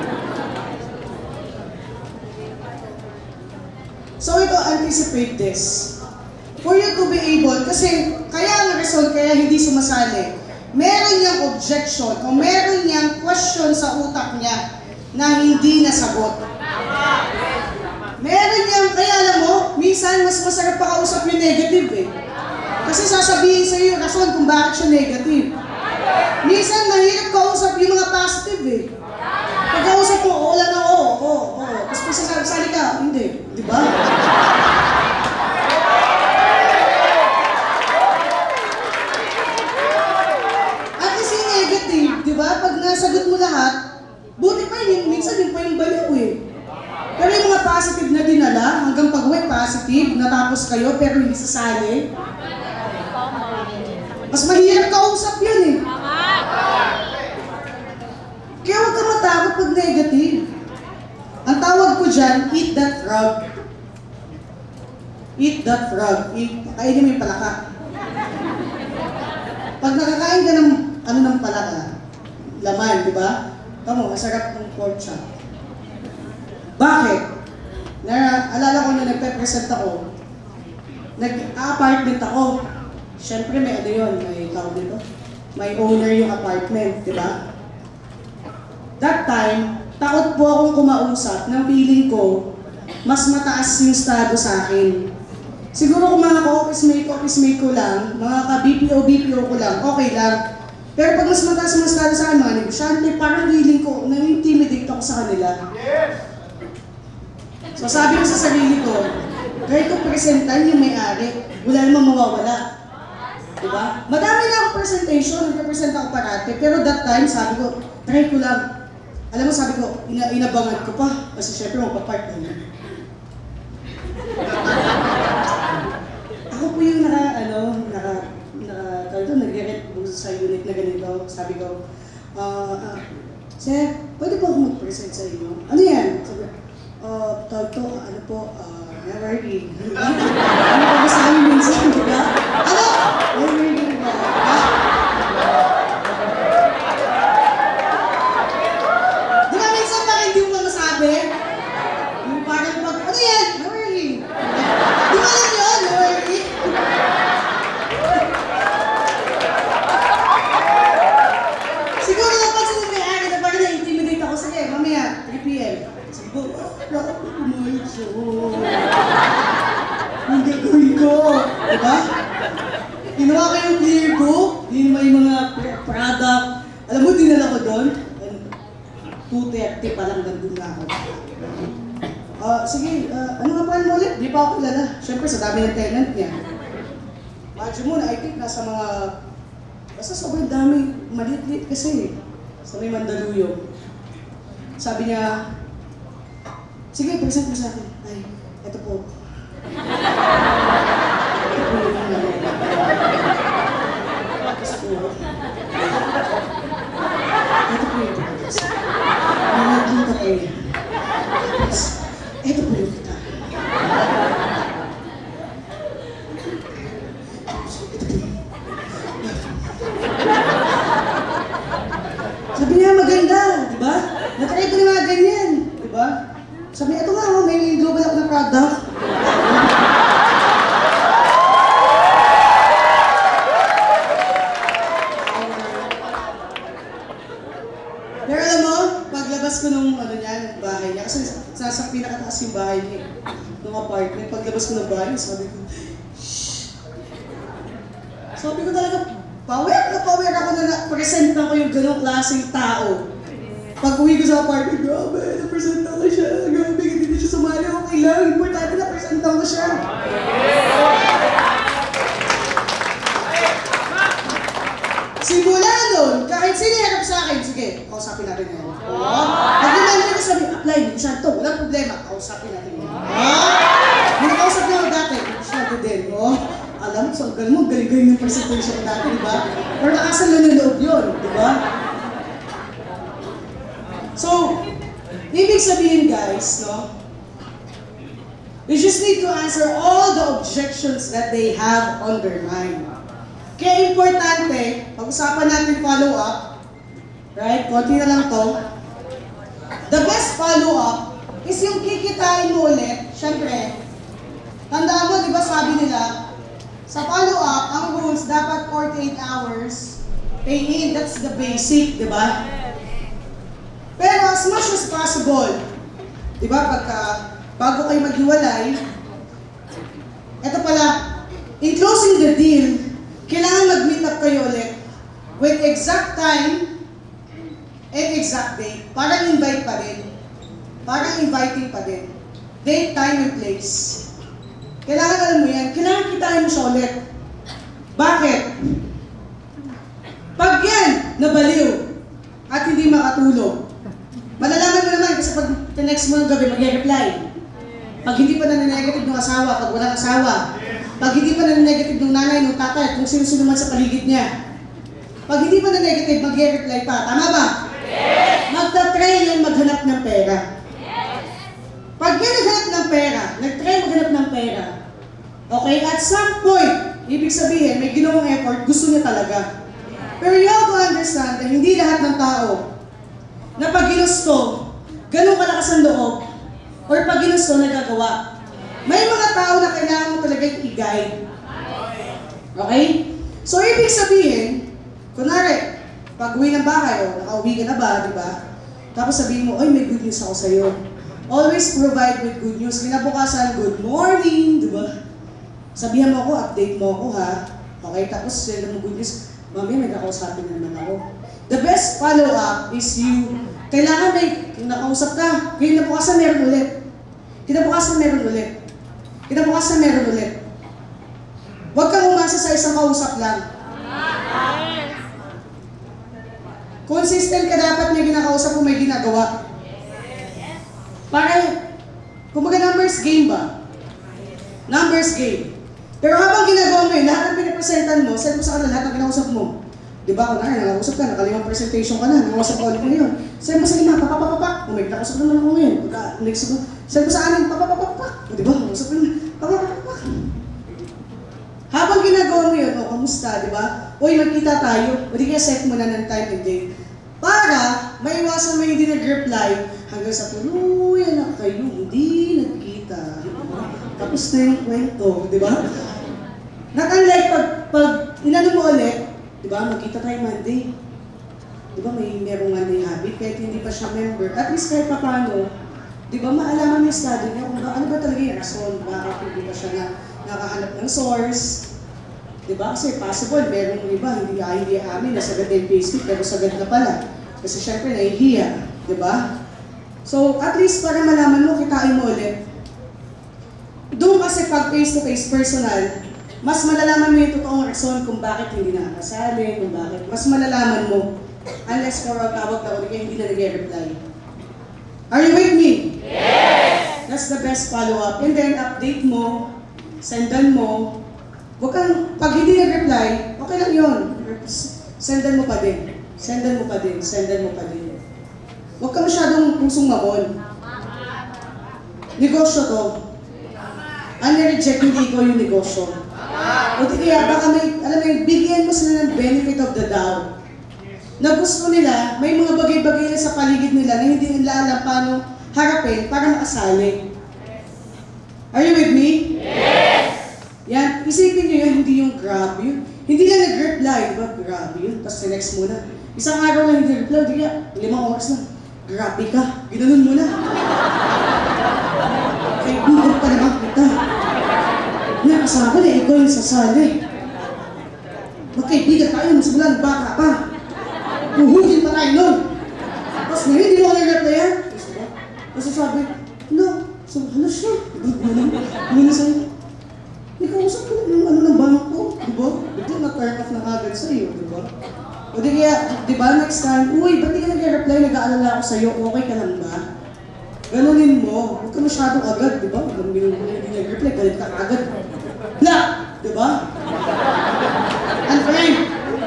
Speaker 2: So, ito, anticipate this. For you to be able, kasi, kaya ang reason, kaya hindi sumasali, meron niyang objection, o meron niyang question sa utak niya na hindi nasagot. Meron niyang, kaya alam mo, minsan mas masarap pa kausap yung negative eh. Kasi sasabihin sa iyo yung rason kung bakit siya negative. Minsan mahirap kausap yung mga positive eh. Pag kausap mo, oo lang na oo. Tapos kung sasali ka, hindi. Di ba? At least yung negative, di ba? Pag nasagot mo lahat, buti pa yun, minsan yun pa yung baliw eh. Pero yung mga positive na dinala, hanggang pag-uwi positive, natapos kayo pero hindi sasali, mas mahirap kausap yun eh. Kaya huwag ka matakot pag negative. Ang tawag ko dyan, eat that frog. Eat that frog. Kainin mo yung palaka. Pag nakakain ka ng, ng palaka, laman, di ba? Tamo, masarap ng pork chop. Bakit? Alala ko na nagpe-present ako, nag-apartment ako. Siyempre may ano yun, may tawag dito. May owner yung apartment, di ba? That time, takot po akong kumausap ng feeling ko, mas mataas yung estado sa akin. Siguro kung mga ka-office mate ko lang, mga ka-BPO ko lang, okay lang. Pero pag mas mataas yung estado sa akin, mga negosyante, parang feeling ko, na-intimidate ako sa kanila. So sabi ko sa sarili ko, kahit ko presentan yung may-ari, wala namang mawawala. Diba? Madami na akong presentation, nagpe-present ako parate, pero that time sabi ko, try ko lang. Alam mo, sabi ko, inabangan ko pa, kasi syempre magpa-part na yun. Ako po yung nag-get sa unit na ganito, sabi ko, Sir, pwede po ako mag-present sa inyo? Ano yan? Sabi, tawag to, ano po, networking. Ano po ba sa amin minsan, di ba? Ano? Networking ba? Di ba minsan parang hindi mo masabi? Yung parang pag, ano yan? Networking. Di ba alam yun? Networking. Siguro napansin mo may-ari na parang na-intimidate ako. Sige, mamaya, 3 p.m. Hindi gawin ko. Diba? Ginawa ko yung clear book, yung may mga product. Alam mo, dinala ko doon. 2:30 pa lang nandun na ako. Sige, ano nga pa mo ulit? Di pa ako kilala. Siyempre, sa dami ng tenant niya. Imagine mo na, I think nasa mga... Basta sobrang dami. Maliit-liit kasi. Sa may Mandaluyong. Sabi niya, sige, present mo sa akin. Ay, eto po. Ito po yung tapos po. Ito po yung tapos. Nalagkita po yan. Tapos, ito po yung kita. Tapos, ito po yung... Sabi niya, maganda. Pero alam mo, paglabas ko nung ano niya, nung bahay niya, kasi sa pinakataas yung bahay niya, nung apartment, paglabas ko ng bahay, sabi ko, shh. Sabi ko talaga, power ako na na-presenta ko yung ganong klaseng tao. Pag uwi ko sa apartment, grabe, na-presenta ko siya. Grabe, hindi siya sumali. Okay lang, importante na-presenta ko siya. Simula nun, kahit sino harap sa akin, sige, kausapin natin yan. Pag naman ko sabi, apply, minsan to, walang problema, kausapin natin yan. May nakausap niya ako dati, siya ko din, alam mo, so galing-galing ng presentation ko dati, di ba? Pero nakasal na loob yun, di ba? So, ibig sabihin guys, no? You just need to answer all the objections that they have on their mind. Kaya importante, pag-usapan natin follow-up, right? Konti na lang to. The best follow-up is yung kikitain mo ulit, syempre. Tandaan mo, di ba sabi nila, sa follow-up, ang rules, dapat 48 hours, pay in, that's the basic, di ba? Pero as much as possible, di ba, bago kayo maghiwalay, eto pala, in closing the deal, kailangan mag-meet up kayo ulit with exact time and exact date. Parang invite pa din. Parang inviting pa din. Date, time, and place. Kailangan alam mo yan. Kailangan kitain mo siya ulit. Bakit? Pag yan, nabaliw at hindi makatulog, malalaman mo naman kasi pag next mo ng gabi, mag-reply. Pag hindi pa na-negative ng asawa, pag walang asawa, pag hindi pa na-negative ng nanay, ng tatay, kung sino-sino man sa paligid niya. Pag hindi pa na-negative, mag-reply pa. Tama ba? Yes! Magta-try yan maghanap ng pera. Pag yan naghanap ng pera, nag-try maghanap ng pera, okay, at some point, ibig sabihin, may ginawang effort, gusto niya talaga. Pero you have to understand na hindi lahat ng tao na pag ginusto, ganun kalakas ang loob, or pag ginusto, nagagawa. May mga tao na kailangan mo talaga i-guide. Okay? So, ibig sabihin, kunwari, pag uwi ng bahay, o nakauwi ka na ba, di ba? Tapos sabihin mo, oy, may good news ako sa'yo. Always provide with good news. Kinabukasan, good morning, di ba? Sabihan mo ako, update mo ako, ha? Okay, tapos sila mo good news. Mami, may nakausapin na naman ako. The best follow-up is you, kailangan may nakausap ka. Kinabukasan, meron ulit. Kinabukasan, meron ulit. Kinabukasan, meron ulit. Huwag kang umasa sa isang kausap lang. Consistent ka dapat, may ginakausap mo, may ginagawa. Para, kumbaga numbers game ba? Numbers game. Pero habang ginagawa mo yun, lahat ng pinapresentan mo, send mo sa kanila lahat ng kinausap mo. Di ba, kung nakausap ka, nakalimang presentation ka na, nakausap ka ulit mo yun. Send mo sa lima, papapapapak. Kung may nakausap naman ako ngayon, send mo sa anin, papapapapak. Di ba, nakausap ka na, papapapak. Habang ginagawa mo yun, o kamusta, di ba? Uy, magkita tayo. O di kaya set mo na ng time and date. Para maiwasan mo yung hindi nag-reply hanggang sa tuluyan na kayo hindi nagkita. Tapos na yung kwento, di ba? Not unlike pag inano mo ulit, di ba, magkita tayo Monday. Di ba, merong Monday habit, kahit hindi pa siya member. At least kahit pa paano, di ba, maalaman yung study niya kung ano ba talaga yung rason, bakit hindi pa siya nakahanap ng source. Di ba? Kasi possible, meron yung iba, hindi amin, nasagad na yung Facebook, pero sagad na pala. Kasi syempre, nahihiya. Di ba? So, at least para malaman mo, kitain mo ulit. Doon kasi pag face-to-face personal, mas malalaman mo yung totoong rason kung bakit hindi nakakasali, kung bakit. Mas malalaman mo, unless for a tawag na ulit, hindi na nag-reply. Are you with me? Yes! That's the best follow-up. And then, update mo, sendan mo. Huwag kang, pag hindi nag-reply, okay lang yun. Sendan mo pa din. Sendan mo pa din. Sendan mo pa din. Huwag ka masyadong pusong mabon. Negosyo to. Reject hindi ko yung negosyo. O di kaya baka may, alam mo, bigyan mo sila ng benefit of the doubt. Na gusto nila, may mga bagay-bagay na sa paligid nila na hindi nila alam paano harapin para makasali. Are you with me? Yes! Yan, isipin nyo yun, hindi yung grabe yun. Hindi lang nag-reply, diba? Grabe yun. Tapos next muna, Isang araw lang hindi reply, di kaya 5 oras lang. Grabe ka, ginanon mo na. Kaibigan pa naman kita. Nakasama na, ikaw yung sasali. Magkaibigan tayo, masimulan, baka pa. Uhugin pa tayo nun. Tapos ngayon, hindi mo ka nag-replyan. Kasi sabi, no, ano siya? Gano'n sa'yo. May kausap ko yung ano ng bangko, di ba? Ito, na-turn off na agad sa'yo, di ba? O di kaya, di ba, next time, uy, ba't di ka nag-reply, nag-aalala ako sa'yo, okay ka lang ba? Ganunin mo, huwag ka masyadong agad, di ba? Huwag hindi nag-reply, galit ka agad. Bla! Di ba? Unfriend!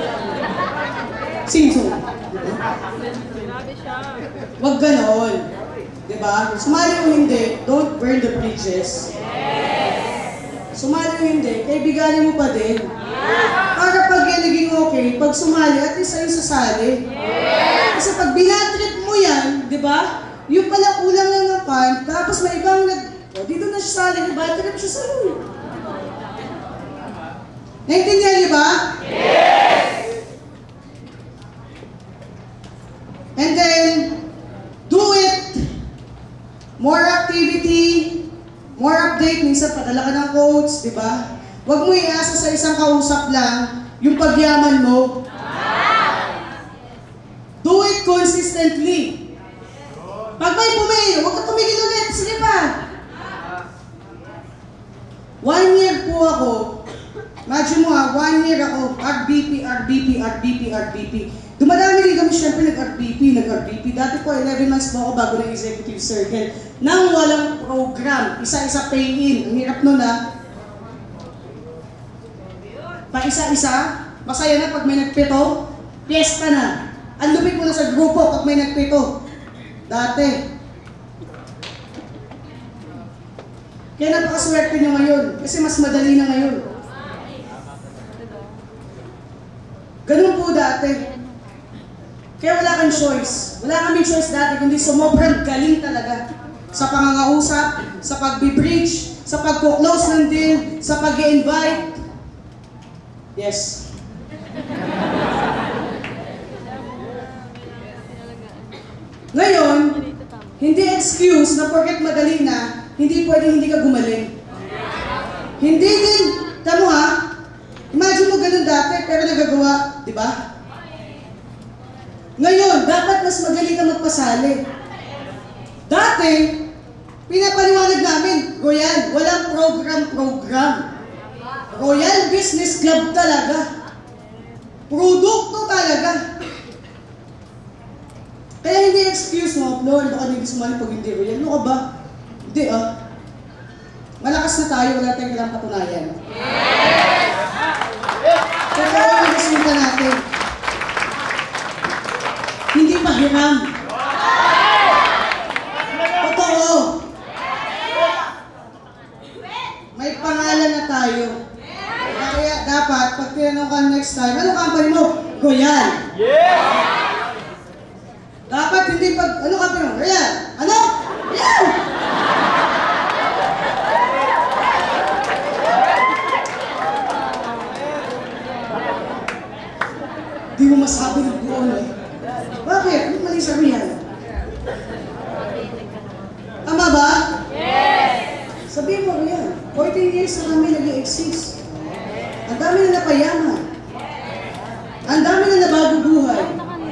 Speaker 2: Sinso. Diba? Huwag ganon. Diba? Sumali o hindi, don't burn the bridges. Sumali o hindi, kaibiganin mo pa din. Para pag yan naging okay, pag sumali, at least sa'yo sasali. Kasi pag binatrip mo yan, diba? Yung pala kulang lang ng fan, tapos may ibang dito na siya sali, binatrip siya sa'yo. Naintindihan niyo ba? Yes! And then, do it! More activity, more update. Minsan padala ka ng quotes, di ba? Huwag mo iasa sa isang kausap lang yung pagyaman mo. Do it consistently. Pag may pumayo, huwag ka tumigil ulit. Sige pa. 1 year po ako. Imagine mo 1 year ako, RBP. Dumadami rin kami syempre nag-RBP. Dati po 11 months po ako bago ng executive circle. Nang walang program, isa-isa pay-in. Ang hirap nun Pa-isa-isa, masaya na pag may nagpito, piyesta na. Ang lupit mo na sa grupo pag may nagpito. Dati. Kaya napakaswerte nyo ngayon, kasi mas madali na ngayon. Ganun po dati. Kaya wala kang choice. Wala kaming choice dati, kundi sumobrang galing talaga. Sa pangangausap, sa pag-bridge, sa pag-close ng deal, sa pag-invite. Yes. Ngayon, hindi excuse na porket madali na, hindi pwedeng hindi ka gumaling. Hindi din, tamo imagine mo ganun dati, pero nagagawa, di ba? Ngayon, dapat mas magaling ka magpasali. Dati, pinapaliwanag namin, Royale, walang program. Royale Business Club talaga. Produkto talaga. Kaya hindi excuse mo, Lord, baka hindi sumali pag hindi Royale. Ano ka ba? Hindi Malakas na tayo, wala tayong kailangang patunayan. Kaya yung resulta natin. Hindi pahiram. Totoo. May pangalan na tayo. Kaya dapat, pag tinanong ka next time, ano company mo? Royale. Dapat hindi ano company mo? Royale. Ano? Royale! Di mo masabi ng buo Bakit? Ano mali sa Royale? Tama ba? Yes! Sabihin mo Royale, 14 years na kami nag-i-exist. Ang dami na napayaman. Ang dami na nabago buhay.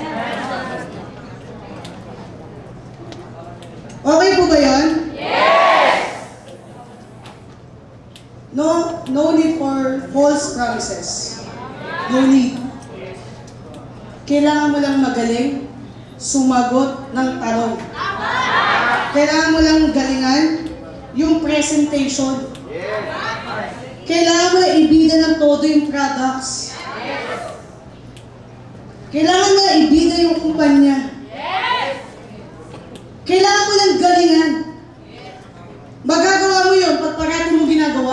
Speaker 2: Okay po ba yan? Yes! No need for false promises. No need. Kailangan mo lang magaling, sumagot ng tanong. Kailangan mo lang galingan yung presentation. Kailangan mo lang ibida ng todo yung products. Kailangan mo lang ibida yung kumpanya. Kailangan mo lang galingan. Magagawa mo yun pag parati mo ginagawa.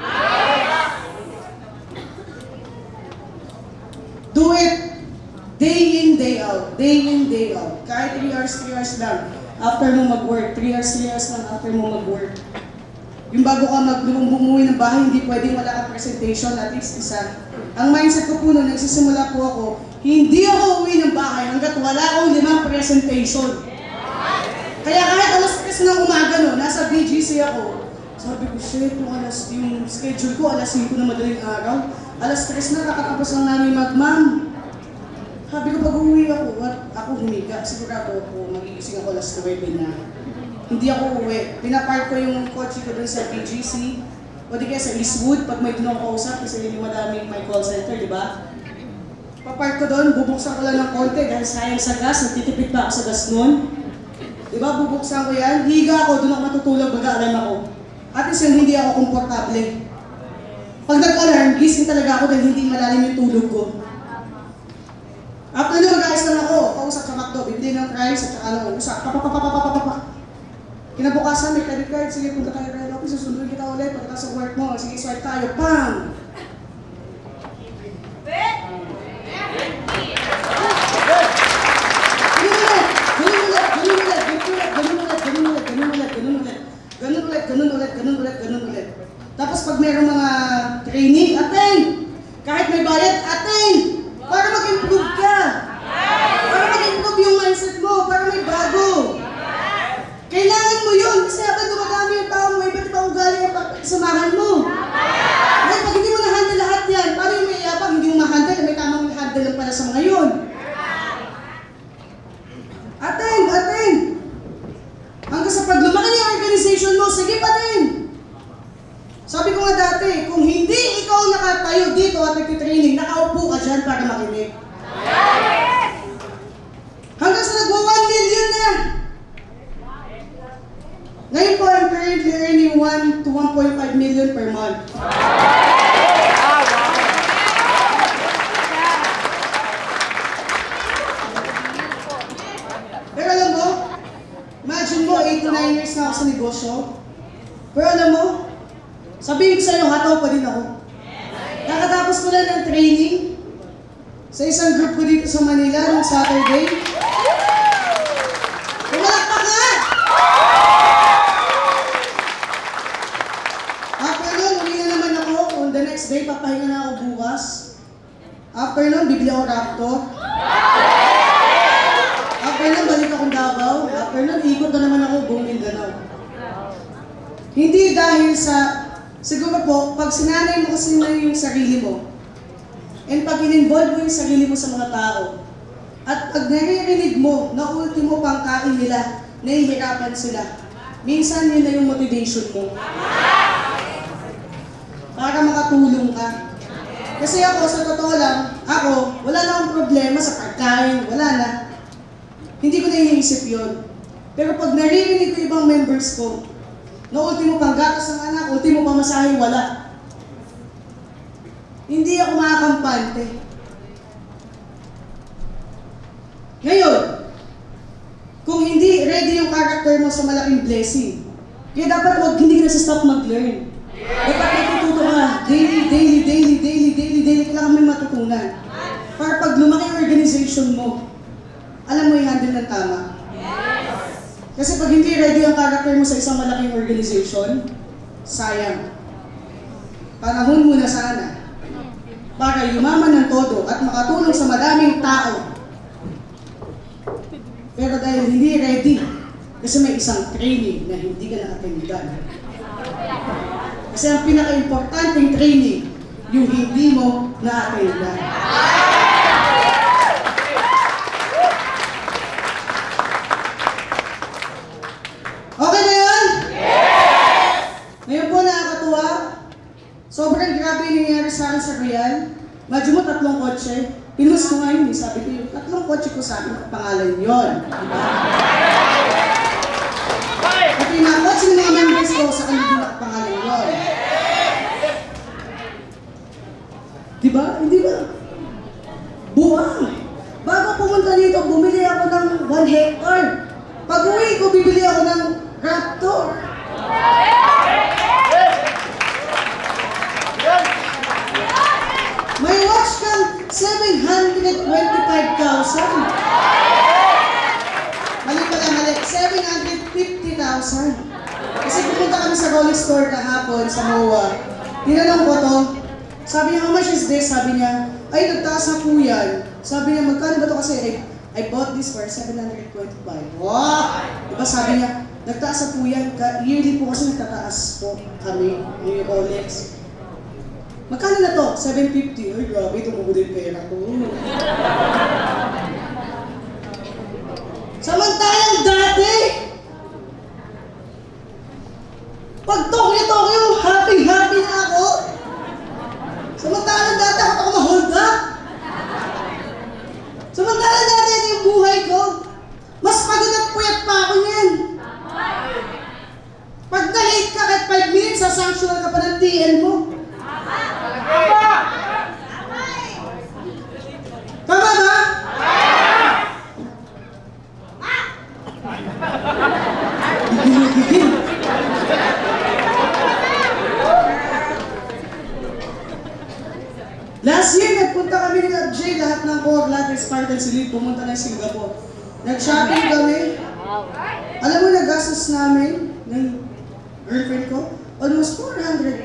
Speaker 2: Do it. Day in, day out. Day in, day out. Kahit 3 hours lang. After mo mag-work. 3 hours lang after mo mag-work. Yung bago ka bumuwi ng bahay, hindi pwedeng wala kang presentation, at least isa. ang mindset ko po nung nagsisimula po ako, hindi ako uwi ng bahay hanggat wala akong 5 presentation. Kaya kahit alas 3 ng umaga no, nasa BGC ako, sabi ko, shit, yung schedule ko, alas 5 na madaling araw, alas 3 na, kakatapos lang namin ma'am. Sabi ko, pag uwi ako, ako humiga, sigurado ako, magigising ako alas 9 na. Hindi ako uwi. Pinapark ko yung kotse ko dun sa BGC, o di kaya sa Eastwood, pag may dunong kausap, kasi yung madaming may call center, di ba? Papark ko doon, bubuksan ko lang ng konti dahil sayang sa gas, nagtitipid pa ako sa gas noon. Di ba, bubuksan ko yan, higa ako, doon ako matutulog, mag-aalarm ako. At least hindi ako komportable. Pag nag-alarm, gising talaga ako dahil hindi malalim yung tulog ko. After nung mag-ayos lang ako, kausap sa McDo, bibili ng rice at saka ano, usap, papapapapapapapa. Kinabukasan, may credit card, sige punta tayo kaya office, susunduin kita ulit, pagkatapos sa work mo, sige swipe tayo, PAM! Ganun ulit. Tapos pag mayroong mga training, attend! Kahit may bayad, attend! Para mag-improve ka! Para mag-improve yung mindset mo, para may bago! Kailangan mo yun kasi habang dumadami yung tao mo, iba't ibang ugali ang samahan mo. Ngayon, pag hindi mo na-handle lahat yan, paano yung may iyabang, hindi mo ma-handle, may tamang handle lang pala sa mga yun. Attend! Hanggang sa pag lumaki yung organization mo, sige pa din! Sabi ko nga dati, kung hindi ikaw nakatayo dito at nagtitraining, nakaupo ka dyan para makinig. Hanggang sa nagwa 1 million na! Ngayon po, I'm currently earning 1 to 1.5 million per month. Pero alam mo, imagine mo, 8 to 9 years na ako sa negosyo. Pero alam mo, sabihin ko sa'yo, hataw pa din ako. Kakatapos ko lang ng training sa isang group ko dito sa Manila noong Saturday. Pumalakpak nga! After nun, uwi na naman ako. On the next day, papahinga na ako bukas. After nun, bibili ako laptop. After nun, balik akong Davao. After nun, ikot na naman ako buong Mindanao. Hindi dahil sa, siguro po, pag sinanay mo kasi na yung sarili mo, and pag in-involve mo yung sarili mo sa mga tao, at pag naririnig mo na ultimo pangkain nila, nahihirapan sila, minsan yun na yung motivation mo. Para makatulong ka. Kasi ako, sa totoo lang, ako, wala na akong problema sa pagkain, wala na. Hindi ko na iniisip yun. Pero pag naririnig ko ibang members ko, na ultimo pang gatas ng anak, ultimo pang masahe, wala. Hindi ako makakampante. Ngayon, kung hindi ready yung character mo sa malaking blessing, kaya dapat hindi ka nasa-stop mag-learn. Dapat natututo ka, daily, kailangan may matutunan. Para pag lumaki yung organization mo, alam mo i-handle ng tama. Kasi pag hindi ready ang character mo sa isang malaking organization, sayang. Panahon mo na sana para yumaman ng todo at makatulong sa maraming tao. Pero dahil hindi ready, kasi may isang training na hindi ka nakatindigan. Kasi ang pinaka-importanting training, yung hindi mo na-attendan. Okay na yun? Yes! Ngayon po nakakatuwa. Sobrang grabe yung nangyari sa akin sa Royale. Medyo mo 3 kotse. Pinost ko ngayon, sabi ko yung 3 kotse ko sa akin, pangalan yun. Diba? Pati yung mga kotse ng mga members ko sa kanila pangalan yun. Diba? Hindi ba? Buwang! Bago pumunta dito, bumili ako ng 1 hectare. Pag uwi ko, bibili ako ng Raptor. May watch kang 725,000. Mali pala, mali. 750,000. Kasi pumunta kami sa Rolling Store kahapon sa MOA. Tinanong ko to, Sabi niya, how much is this? Sabi niya, ay, nagtaas na po yan. Sabi niya, magkano ba ito kasi? I bought this for 725. Wow! Diba sabi niya, nagtaas na po yan. Yearly po kasi nagtataas po kami, yung Rolex. Magkano na to? 750. Ay, grabe, tumubo din pera ko. Samantalang dati, pag Tokyo, happy-happy na ako. Samantalang dati ako ma-hold up. Samantalang dati ito yung buhay ko. Mas pagod at puyat pa ako niyan. Pag na-late ka kahit 5 minutes, sasanctional ka pa ng TL mo. Tama ba? Gigil. Last year, nagpunta kami ni Jay, lahat ng core, lahat ng Spartans, pumunta na Singapore. Nag-shopping kami. Alam mo, nagastos namin ng girlfriend ko, almost 400,000.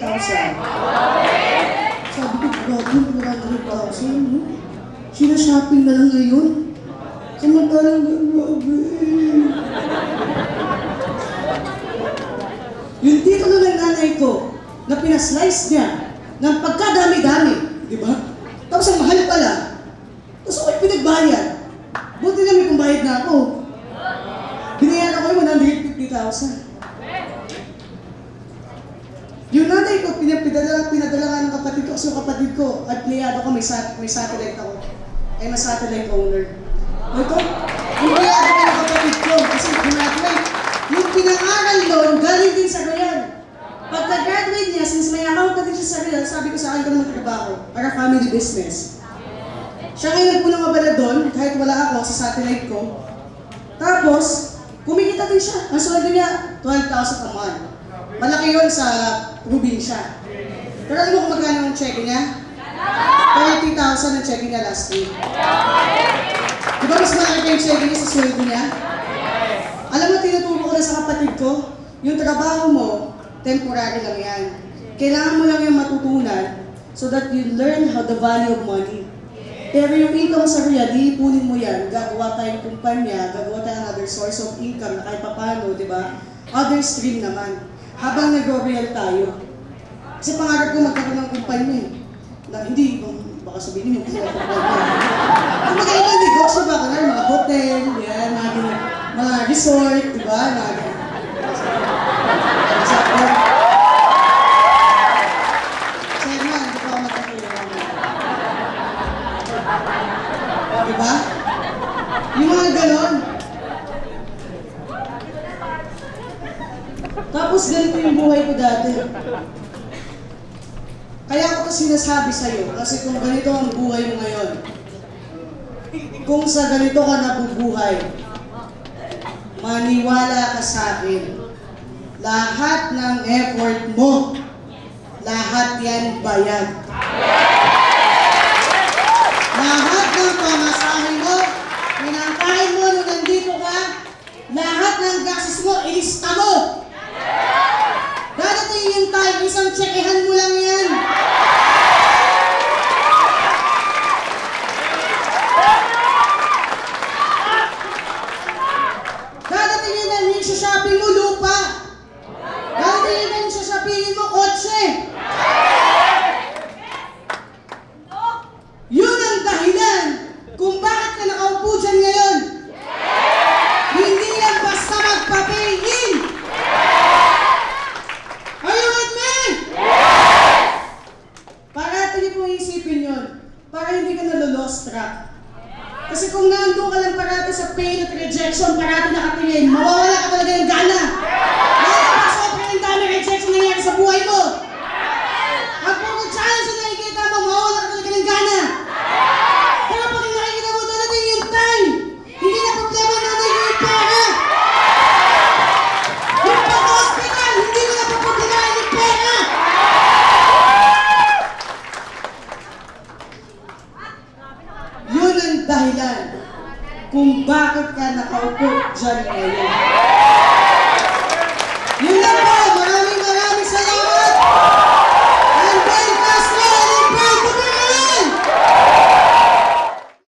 Speaker 2: Sabi ko, grabe, 400,000. Sina-shopping na lang ngayon. Samantalang grabe. Yung titulo ng nanay ko, na pinaslice niya, ng pagkadami-dami, di ba? Tapos ang mahal pala. Tapos ako'y pinagbayad. Buti na may pambayad na ako. Binayan ako yung 150,000. Yung nanay ko, pinadala nga ng kapatid ko. Kasi yung kapatid ko, at pleyado ko, may satellite ako. Ay, may satellite owner. Ito, yung pleyado ko ng kapatid ko. Kasi graduate. Yung pinangaral doon, galing din sa Royale. Pagka-graduate niya, since may account na din siya sa Royale, sabi ko sa akin ko na magtrabaho para family business. Siya ngayon nagpunang abala doon, kahit wala ako sa satellite ko. Tapos, kumikita din siya. Ang sweldo niya, 12,000 a month. Malaki yun sa probinsya. Pero alam mo kung magkano ang check niya? 30,000 ang check niya last week. Di ba mas malaki pa yung check niya sa sweldo niya? Alam mo, tinuturo ko na sa kapatid ko, yung trabaho mo, temporary lang yan. Kailangan mo lang yung matutunan so that you learn how the value of money. Pero yung income sa Royale, iipunin mo yan, gagawa tayong kumpanya, gagawa tayong another source of income na kahit papano, di ba? Other stream naman. Habang nag-Royale tayo. Kasi pangarap ko magkaroon ng kumpanya eh. Na, hindi, baka sabihin mo, hindi ako kumpanya. Ang magkailang negosyo ba? Kunwari, mga hotel, yan, mga resort, di ba? Chairman, di ba ako magkakailangan? Di ba? Yung mga ganon. Tapos ganito yung buhay ko dati. Kaya ako sinasabi sa'yo, kasi kung ganito ang buhay mo ngayon, kung sa ganito ka nabubuhay, maniwala ka sa akin. Lahat ng effort mo, lahat yan bayad. Lahat ng pamasahe mo, pinangkain mo nung nandito ka, lahat ng gastos mo, ilista mo. Dadating yung time, isang tsekehan mo lang yan. Dadating yun ang yung shopping mo, lupa. Dadating yun ang yung shoppingin mo, kotse. Yun ang dahilan kung bakit ka nakaupo dyan ngayon. Hindi yan basta magpa-pay-in. Are you with me? Para tingin mo isipin yun. Para hindi ka nalo-lost track. Kasi kung nandun ka lang parati sa pain at rejection, parati nakatingin, mawawala ka talaga ng gana. Sobrang dami rejection nangyari sa buhay mo. At puro challenge na nakikita mo, mawawala ka talaga ng gana. Pero pag nakikita mo, dadating yung time. Hindi na problema na yung pera. Yung pag-hospital, hindi mo na paproblemahin yung pera. Yun ang dahilan kung bakit ka nakaupo dyan ngayon. Yun lang po. Maraming salamat.